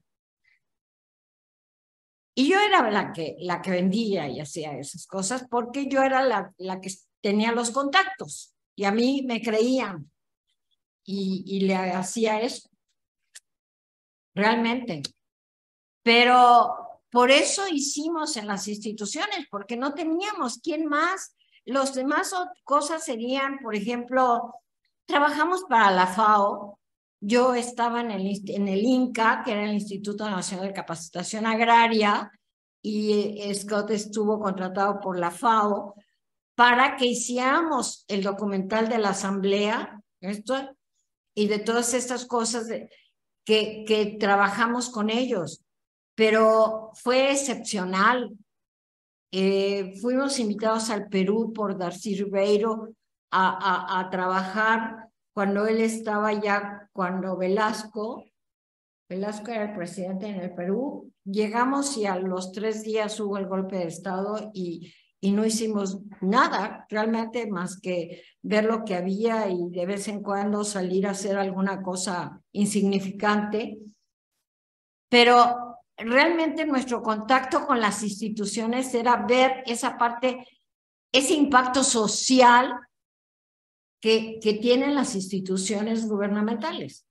Y yo era la que vendía y hacía esas cosas porque yo era la que tenía los contactos y a mí me creían y le hacía eso, realmente. Pero por eso hicimos en las instituciones, porque no teníamos quién más. Los demás cosas serían, por ejemplo, trabajamos para la FAO. Yo estaba en el INCA, que era el Instituto Nacional de Capacitación Agraria, y Scott estuvo contratado por la FAO para que hiciéramos el documental de la asamblea, y de todas estas cosas que trabajamos con ellos. Pero fue excepcional. Fuimos invitados al Perú por Darcy Ribeiro a trabajar cuando él estaba ya, cuando Velasco era el presidente en el Perú. Llegamos y a los 3 días hubo el golpe de Estado y no hicimos nada realmente más que ver lo que había y de vez en cuando salir a hacer alguna cosa insignificante. Pero realmente nuestro contacto con las instituciones era ver esa parte, ese impacto social que tienen las instituciones gubernamentales.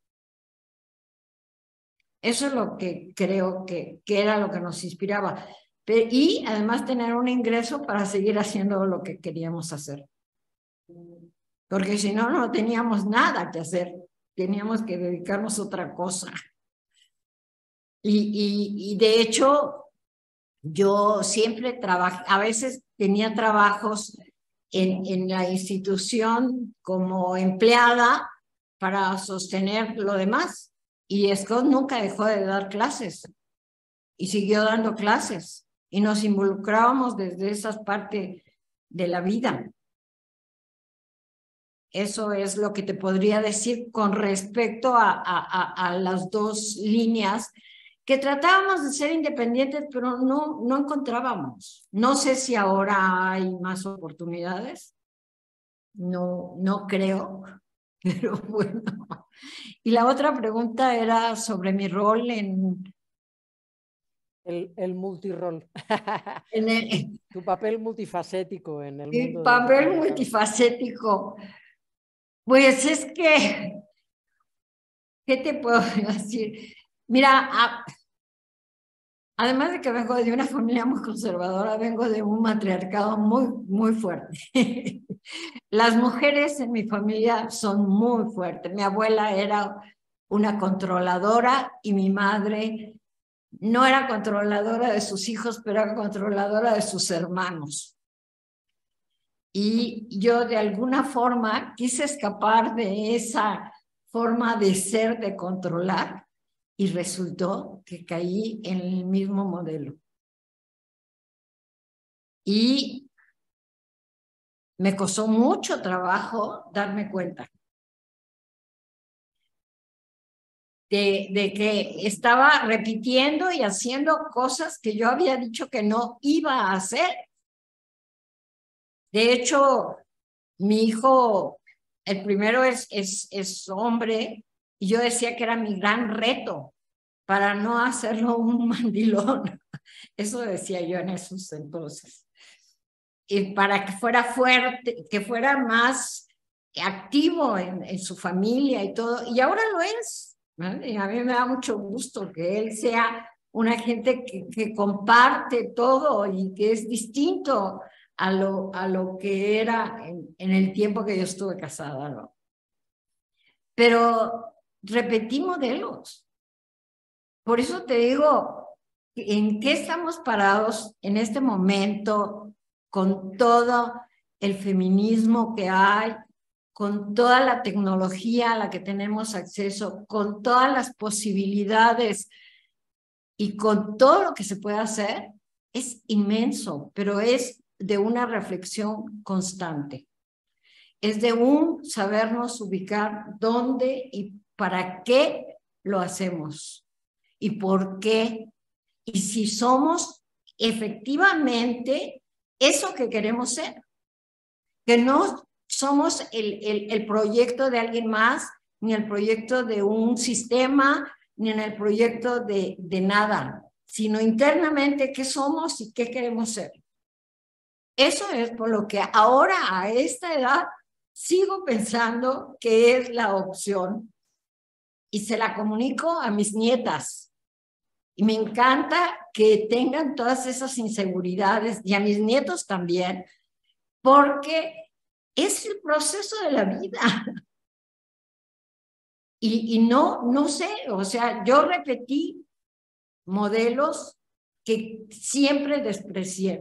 Eso es lo que creo que era lo que nos inspiraba. Y además tener un ingreso para seguir haciendo lo que queríamos hacer. Porque si no, no teníamos nada que hacer. Teníamos que dedicarnos a otra cosa. Y de hecho, yo siempre trabajé, a veces tenía trabajos en la institución como empleada para sostener lo demás. Y Scott nunca dejó de dar clases y siguió dando clases. Y nos involucrábamos desde esa parte de la vida. Eso es lo que te podría decir con respecto a las dos líneas que tratábamos de ser independientes, pero no encontrábamos. No sé si ahora hay más oportunidades. No creo, pero bueno. Y la otra pregunta era sobre mi rol en... El multirol. Tu papel multifacético en el mundo. Mi papel multifacético. Pues es que, ¿qué te puedo decir? Mira, además de que vengo de una familia muy conservadora, vengo de un matriarcado muy fuerte. Las mujeres en mi familia son muy fuertes. Mi abuela era una controladora y mi madre no era controladora de sus hijos, pero era controladora de sus hermanos. Y yo de alguna forma quise escapar de esa forma de ser, de controlar, y resultó que caí en el mismo modelo. Y me costó mucho trabajo darme cuenta de que estaba repitiendo y haciendo cosas que yo había dicho que no iba a hacer. De hecho, mi hijo, el primero es hombre, y yo decía que era mi gran reto para no hacerlo un mandilón. Eso decía yo en esos entonces. Y para que fuera fuerte, que fuera más activo en su familia y todo. Y ahora lo es. Y a mí me da mucho gusto que él sea una gente que comparte todo y que es distinto a lo que era en el tiempo que yo estuve casada, ¿no? Pero repetí modelos. Por eso te digo, ¿en qué estamos parados en este momento con todo el feminismo que hay, con toda la tecnología a la que tenemos acceso, con todas las posibilidades y con todo lo que se puede hacer? Es inmenso, pero es de una reflexión constante. es de sabernos ubicar dónde y para qué lo hacemos y por qué. Y si somos efectivamente eso que queremos ser, que no somos el proyecto de alguien más, ni el proyecto de un sistema, ni en el proyecto de nada, sino internamente qué somos y qué queremos ser. Eso es por lo que ahora a esta edad sigo pensando que es la opción y se la comunico a mis nietas. Y me encanta que tengan todas esas inseguridades y a mis nietos también, porque es el proceso de la vida. Y no sé, o sea, yo repetí modelos que siempre desprecié.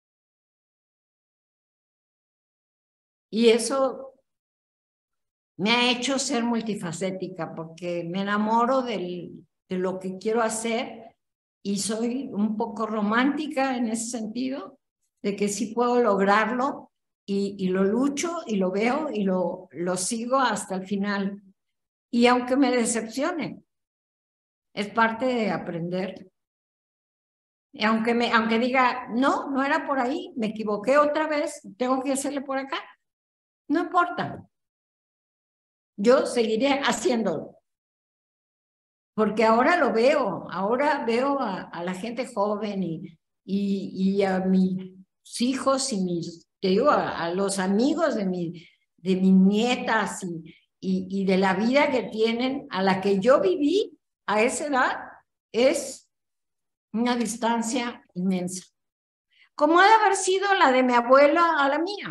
Y eso me ha hecho ser multifacética porque me enamoro de lo que quiero hacer y soy un poco romántica en ese sentido, de que sí puedo lograrlo y lo lucho y lo veo y lo sigo hasta el final. Y aunque me decepcione, es parte de aprender. Y aunque diga, no era por ahí, me equivoqué otra vez, tengo que hacerle por acá, no importa. Yo seguiré haciéndolo. Porque ahora lo veo, ahora veo a la gente joven y a mis hijos y te digo, a los amigos de mis nietas y de la vida que tienen, a la que yo viví a esa edad, es una distancia inmensa. Como ha de haber sido la de mi abuela a la mía.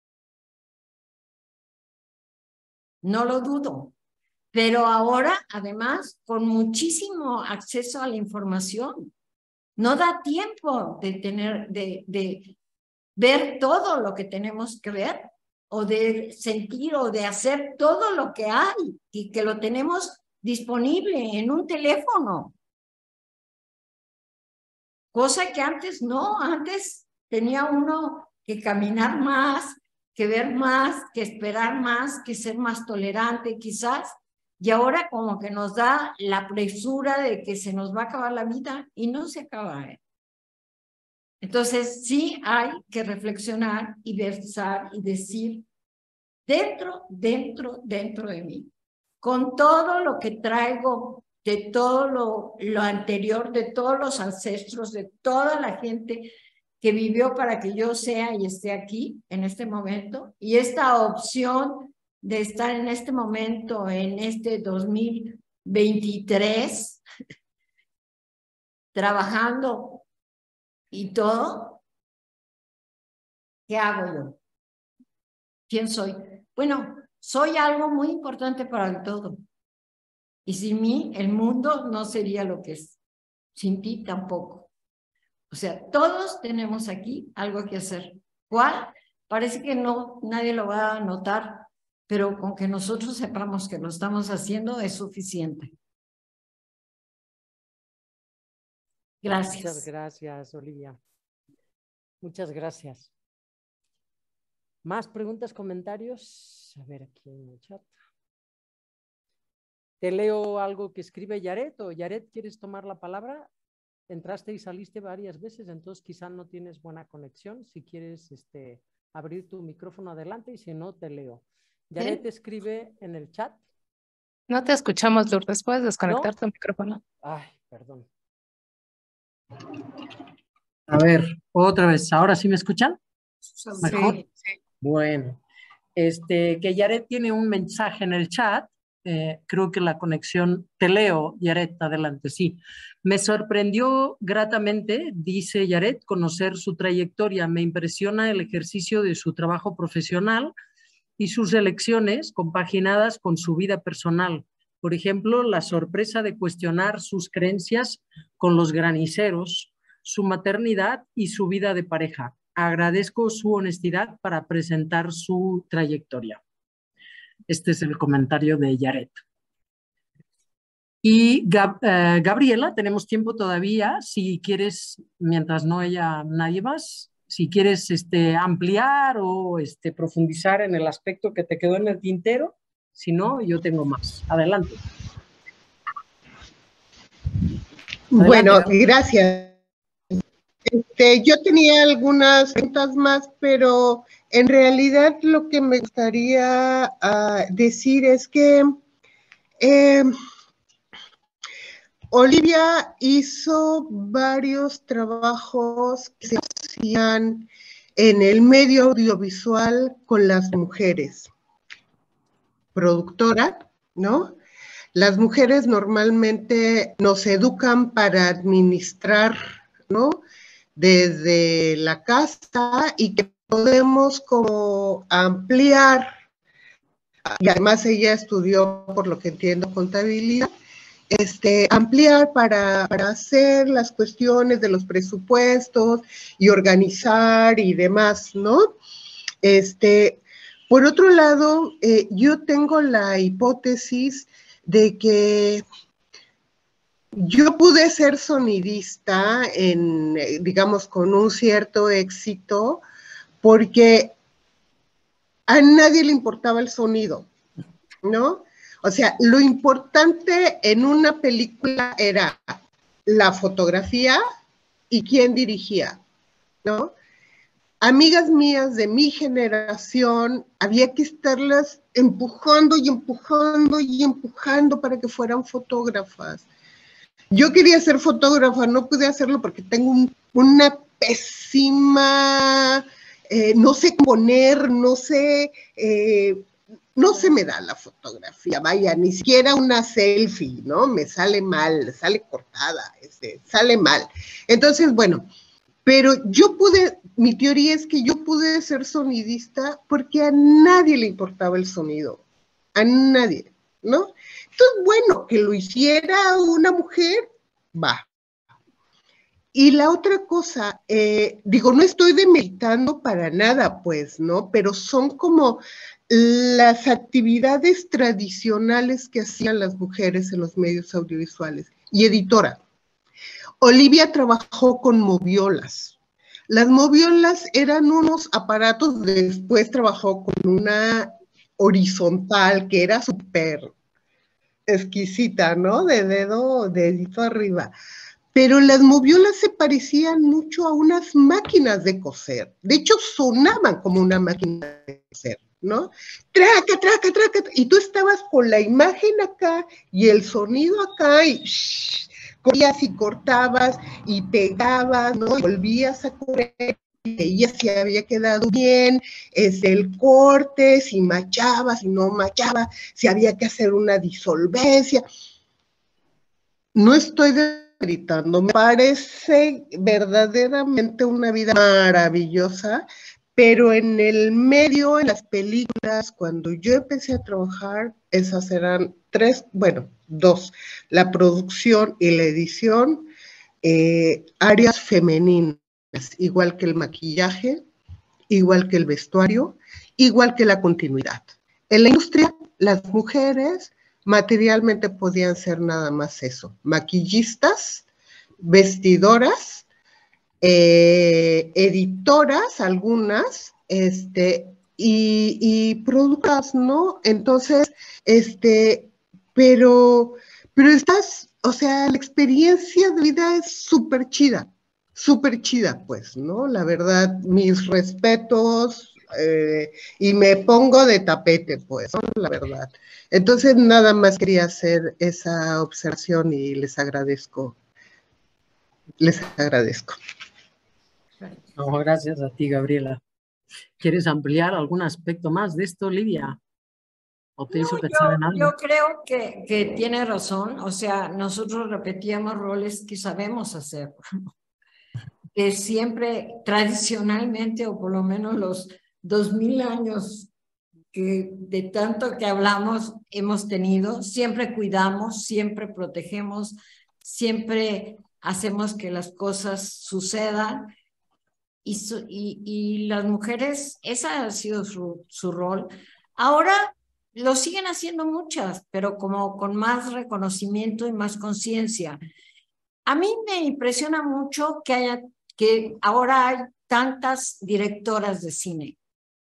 No lo dudo. Pero ahora, además, con muchísimo acceso a la información, no da tiempo de ver todo lo que tenemos que ver, o de sentir o de hacer todo lo que hay y que lo tenemos disponible en un teléfono. Cosa que antes no, antes tenía uno que caminar más, que ver más, que esperar más, que ser más tolerante quizás. Y ahora como que nos da la presura de que se nos va a acabar la vida y no se acaba. Entonces sí hay que reflexionar y versar y decir dentro de mí, con todo lo que traigo, de todo lo anterior, de todos los ancestros, de toda la gente que vivió para que yo sea y esté aquí en este momento, y esta opción de estar en este momento, en este 2023, trabajando y todo, ¿qué hago yo? ¿Quién soy? Bueno, soy algo muy importante para el todo. Y sin mí, el mundo no sería lo que es. Sin ti tampoco. O sea, todos tenemos aquí algo que hacer. ¿Cuál? Parece que no, nadie lo va a notar, pero con que nosotros sepamos que lo estamos haciendo es suficiente. Gracias. Muchas gracias, Olivia. Muchas gracias. ¿Más preguntas, comentarios? A ver aquí en el chat. Te leo algo que escribe Yaret, o Yaret, ¿quieres tomar la palabra? Entraste y saliste varias veces, entonces quizá no tienes buena conexión. Si quieres abrir tu micrófono adelante, y si no, te leo. Yaret escribe en el chat. No te escuchamos, Lourdes. ¿Puedes desconectar tu micrófono? Ay, perdón. A ver, otra vez. ¿Ahora sí me escuchan? ¿Mejor? Sí. Bueno, que Yaret tiene un mensaje en el chat. Creo que la conexión, te leo, Yaret, adelante, sí. Me sorprendió gratamente, dice Yaret, conocer su trayectoria. Me impresiona el ejercicio de su trabajo profesional y sus elecciones compaginadas con su vida personal. Por ejemplo, la sorpresa de cuestionar sus creencias con los graniceros, su maternidad y su vida de pareja. Agradezco su honestidad para presentar su trayectoria. Este es el comentario de Yaret. Y Gabriela, tenemos tiempo todavía, si quieres, mientras no haya nadie más, si quieres ampliar o profundizar en el aspecto que te quedó en el tintero. Si no, yo tengo más. Adelante. Bueno, gracias. Yo tenía algunas preguntas más, pero en realidad lo que me gustaría decir es que Olivia hizo varios trabajos que se hacían en el medio audiovisual con las mujeres. Productora, ¿no? Las mujeres normalmente nos educan para administrar, ¿no? Desde la casa, y que podemos como ampliar, y además ella estudió, por lo que entiendo, contabilidad, ampliar para hacer las cuestiones de los presupuestos y organizar y demás, ¿no? Por otro lado, yo tengo la hipótesis de que yo pude ser sonidista digamos, con un cierto éxito, porque a nadie le importaba el sonido, ¿no? O sea, lo importante en una película era la fotografía y quién dirigía, ¿no? Amigas mías de mi generación, había que estarlas empujando y empujando y empujando para que fueran fotógrafas. Yo quería ser fotógrafa, no pude hacerlo porque tengo una pésima, no sé componer, no se me da la fotografía, vaya, ni siquiera una selfie, ¿no? Me sale mal, sale cortada, sale mal. Entonces, bueno, pero mi teoría es que yo pude ser sonidista porque a nadie le importaba el sonido, a nadie, ¿no? Entonces, bueno, que lo hiciera una mujer, va. Y la otra cosa, no estoy demeritando para nada, pues, ¿no? Pero son como las actividades tradicionales que hacían las mujeres en los medios audiovisuales. Y editora. Olivia trabajó con moviolas. Las moviolas eran unos aparatos, después trabajó con una horizontal que era súper exquisita, ¿no? De dedito arriba. Pero las moviolas se parecían mucho a unas máquinas de coser. De hecho, sonaban como una máquina de coser, ¿no? Traca, traca, traca. Y tú estabas con la imagen acá y el sonido acá y corrías y cortabas y pegabas, ¿no? Y volvías a correr y veías si había quedado bien, el corte, si machaba, si no machaba, si había que hacer una disolvencia. No estoy gritando, me parece verdaderamente una vida maravillosa, pero en el medio, en las películas, cuando yo empecé a trabajar, esas eran dos, la producción y la edición, áreas femeninas, igual que el maquillaje, igual que el vestuario, igual que la continuidad. En la industria, las mujeres materialmente podían ser nada más eso, maquillistas, vestidoras, editoras, algunas, y productoras, ¿no? Entonces, pero estás, o sea, la experiencia de vida es súper chida, pues, ¿no? La verdad, mis respetos, y me pongo de tapete, pues, ¿no? La verdad. Entonces, nada más quería hacer esa observación y les agradezco. No, gracias a ti, Gabriela. ¿Quieres ampliar algún aspecto más de esto, Olivia? ¿O te hizo pensar en algo? Yo creo que tiene razón. O sea, nosotros repetíamos roles que sabemos hacer. Que siempre, tradicionalmente, o por lo menos los 2000 años que de tanto que hablamos hemos tenido, siempre cuidamos, siempre protegemos, siempre hacemos que las cosas sucedan. Y las mujeres, ese ha sido su rol. Ahora lo siguen haciendo muchas, pero como con más reconocimiento y más conciencia. A mí me impresiona mucho que ahora hay tantas directoras de cine.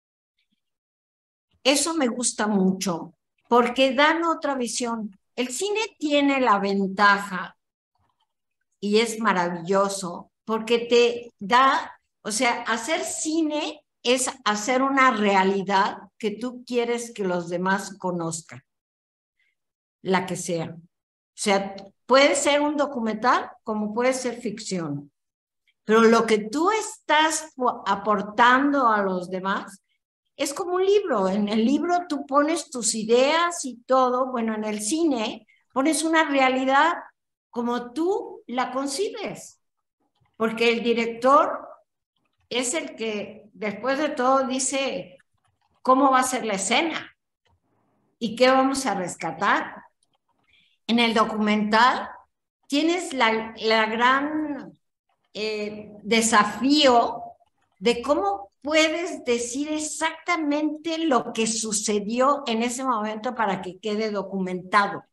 Eso me gusta mucho, porque dan otra visión. El cine tiene la ventaja, y es maravilloso, porque te da, o sea, hacer cine es hacer una realidad que tú quieres que los demás conozcan, la que sea. O sea, puede ser un documental como puede ser ficción, pero lo que tú estás aportando a los demás es como un libro. En el libro tú pones tus ideas y todo. Bueno, en el cine pones una realidad como tú la concibes, porque el director es el que después de todo dice cómo va a ser la escena y qué vamos a rescatar. En el documental tienes la gran desafío de cómo puedes decir exactamente lo que sucedió en ese momento para que quede documentado.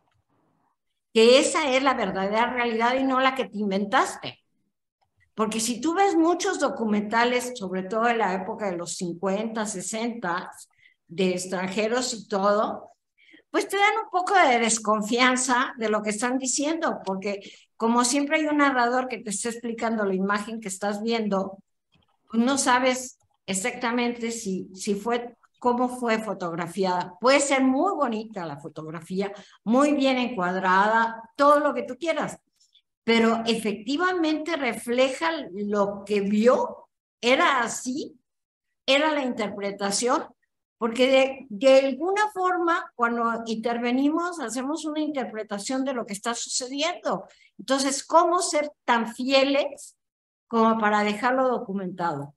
Que esa es la verdadera realidad y no la que te inventaste. Porque si tú ves muchos documentales, sobre todo en la época de los 50, 60, de extranjeros y todo, pues te dan un poco de desconfianza de lo que están diciendo, porque como siempre hay un narrador que te está explicando la imagen que estás viendo, pues no sabes exactamente si fue, cómo fue fotografiada. Puede ser muy bonita la fotografía, muy bien encuadrada, todo lo que tú quieras, pero efectivamente refleja lo que vio, era así, era la interpretación, porque de alguna forma cuando intervenimos hacemos una interpretación de lo que está sucediendo. Entonces, ¿cómo ser tan fieles como para dejarlo documentado?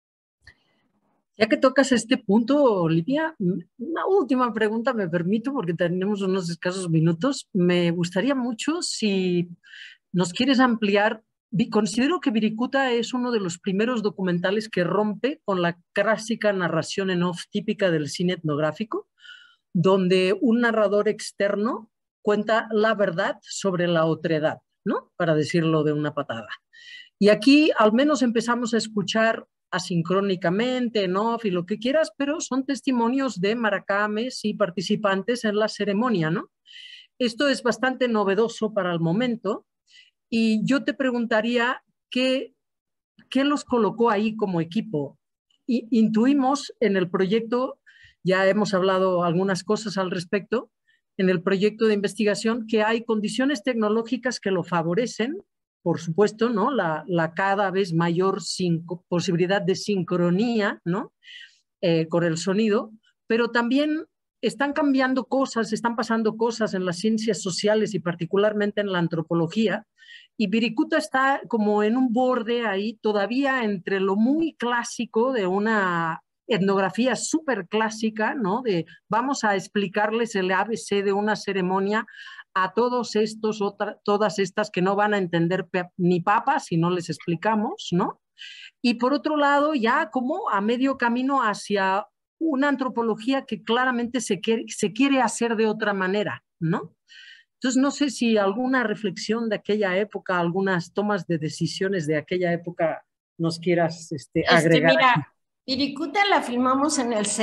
Ya que tocas este punto, Olivia, una última pregunta me permito, porque tenemos unos escasos minutos. Me gustaría mucho si nos quieres ampliar. Considero que Viricuta es uno de los primeros documentales que rompe con la clásica narración en off típica del cine etnográfico, donde un narrador externo cuenta la verdad sobre la otredad, ¿no? Para decirlo de una patada. Y aquí al menos empezamos a escuchar asincrónicamente, en off y lo que quieras, pero son testimonios de maracames y participantes en la ceremonia, ¿no? Esto es bastante novedoso para el momento y yo te preguntaría qué los colocó ahí como equipo. Intuimos en el proyecto, ya hemos hablado algunas cosas al respecto, en el proyecto de investigación que hay condiciones tecnológicas que lo favorecen, por supuesto, ¿no? La cada vez mayor posibilidad de sincronía, ¿no? Con el sonido, pero también están cambiando cosas, están pasando cosas en las ciencias sociales y particularmente en la antropología, y Viricuta está como en un borde ahí todavía entre lo muy clásico de una etnografía súper clásica, ¿no? De vamos a explicarles el ABC de una ceremonia a todos estos, todas estas que no van a entender ni papas si no les explicamos, ¿no? Y por otro lado, ya como a medio camino hacia una antropología que claramente se quiere hacer de otra manera, ¿no? Entonces, no sé si alguna reflexión de aquella época, algunas tomas de decisiones de aquella época nos quieras agregar. Mira, Viricuta la filmamos en el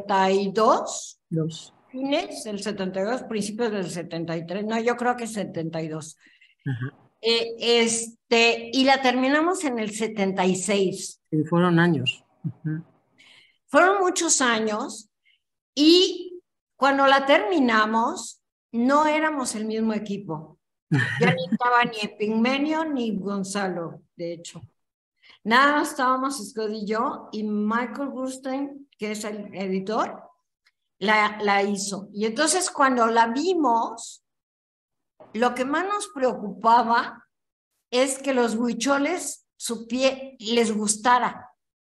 72. Fines del 72, principios del 73, no, yo creo que 72. Y la terminamos en el 76. Sí, fueron años. Fueron muchos años y cuando la terminamos no éramos el mismo equipo. Ya ni estaba ni Epigmenio ni Gonzalo, de hecho. Nada más estábamos Scott y yo, y Michael Burstein, que es el editor, la hizo. Y entonces cuando la vimos, lo que más nos preocupaba es que los huicholes les gustara.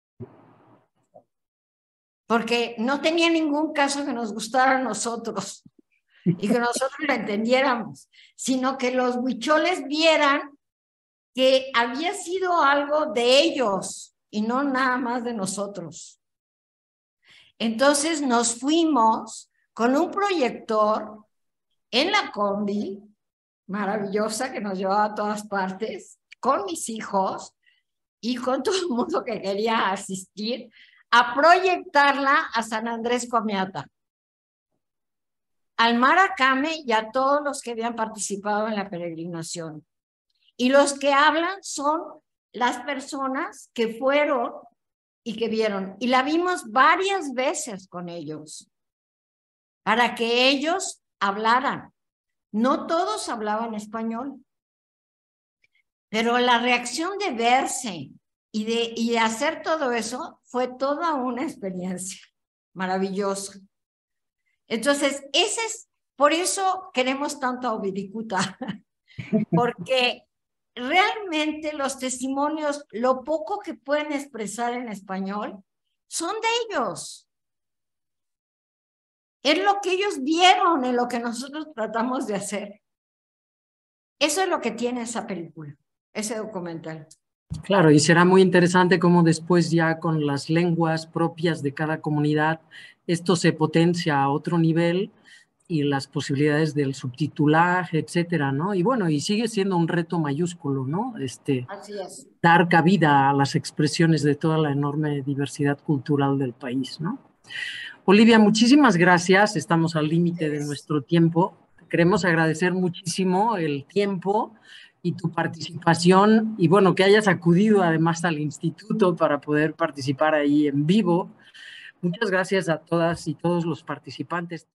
Porque no tenía ningún caso que nos gustara a nosotros y que nosotros la entendiéramos, sino que los huicholes vieran que había sido algo de ellos y no nada más de nosotros. Entonces nos fuimos con un proyector en la combi, maravillosa, que nos llevaba a todas partes, con mis hijos, y con todo el mundo que quería asistir, a proyectarla a San Andrés Comiata, al Maracame y a todos los que habían participado en la peregrinación. Y los que hablan son las personas que fueron y que vieron. Y la vimos varias veces con ellos, para que ellos hablaran. No todos hablaban español, pero la reacción de verse y de hacer todo eso fue toda una experiencia maravillosa. Entonces, por eso queremos tanto a Obiricuta, porque realmente los testimonios, lo poco que pueden expresar en español, son de ellos. Es lo que ellos vieron en lo que nosotros tratamos de hacer. Eso es lo que tiene esa película, ese documental. Claro, y será muy interesante cómo después ya con las lenguas propias de cada comunidad esto se potencia a otro nivel y las posibilidades del subtitulaje, etcétera, ¿no? Y bueno, y sigue siendo un reto mayúsculo, ¿no? Así es. Dar cabida a las expresiones de toda la enorme diversidad cultural del país, ¿no? Olivia, muchísimas gracias. Estamos al límite de nuestro tiempo. Queremos agradecer muchísimo el tiempo y tu participación y bueno, que hayas acudido además al instituto para poder participar ahí en vivo. Muchas gracias a todas y todos los participantes.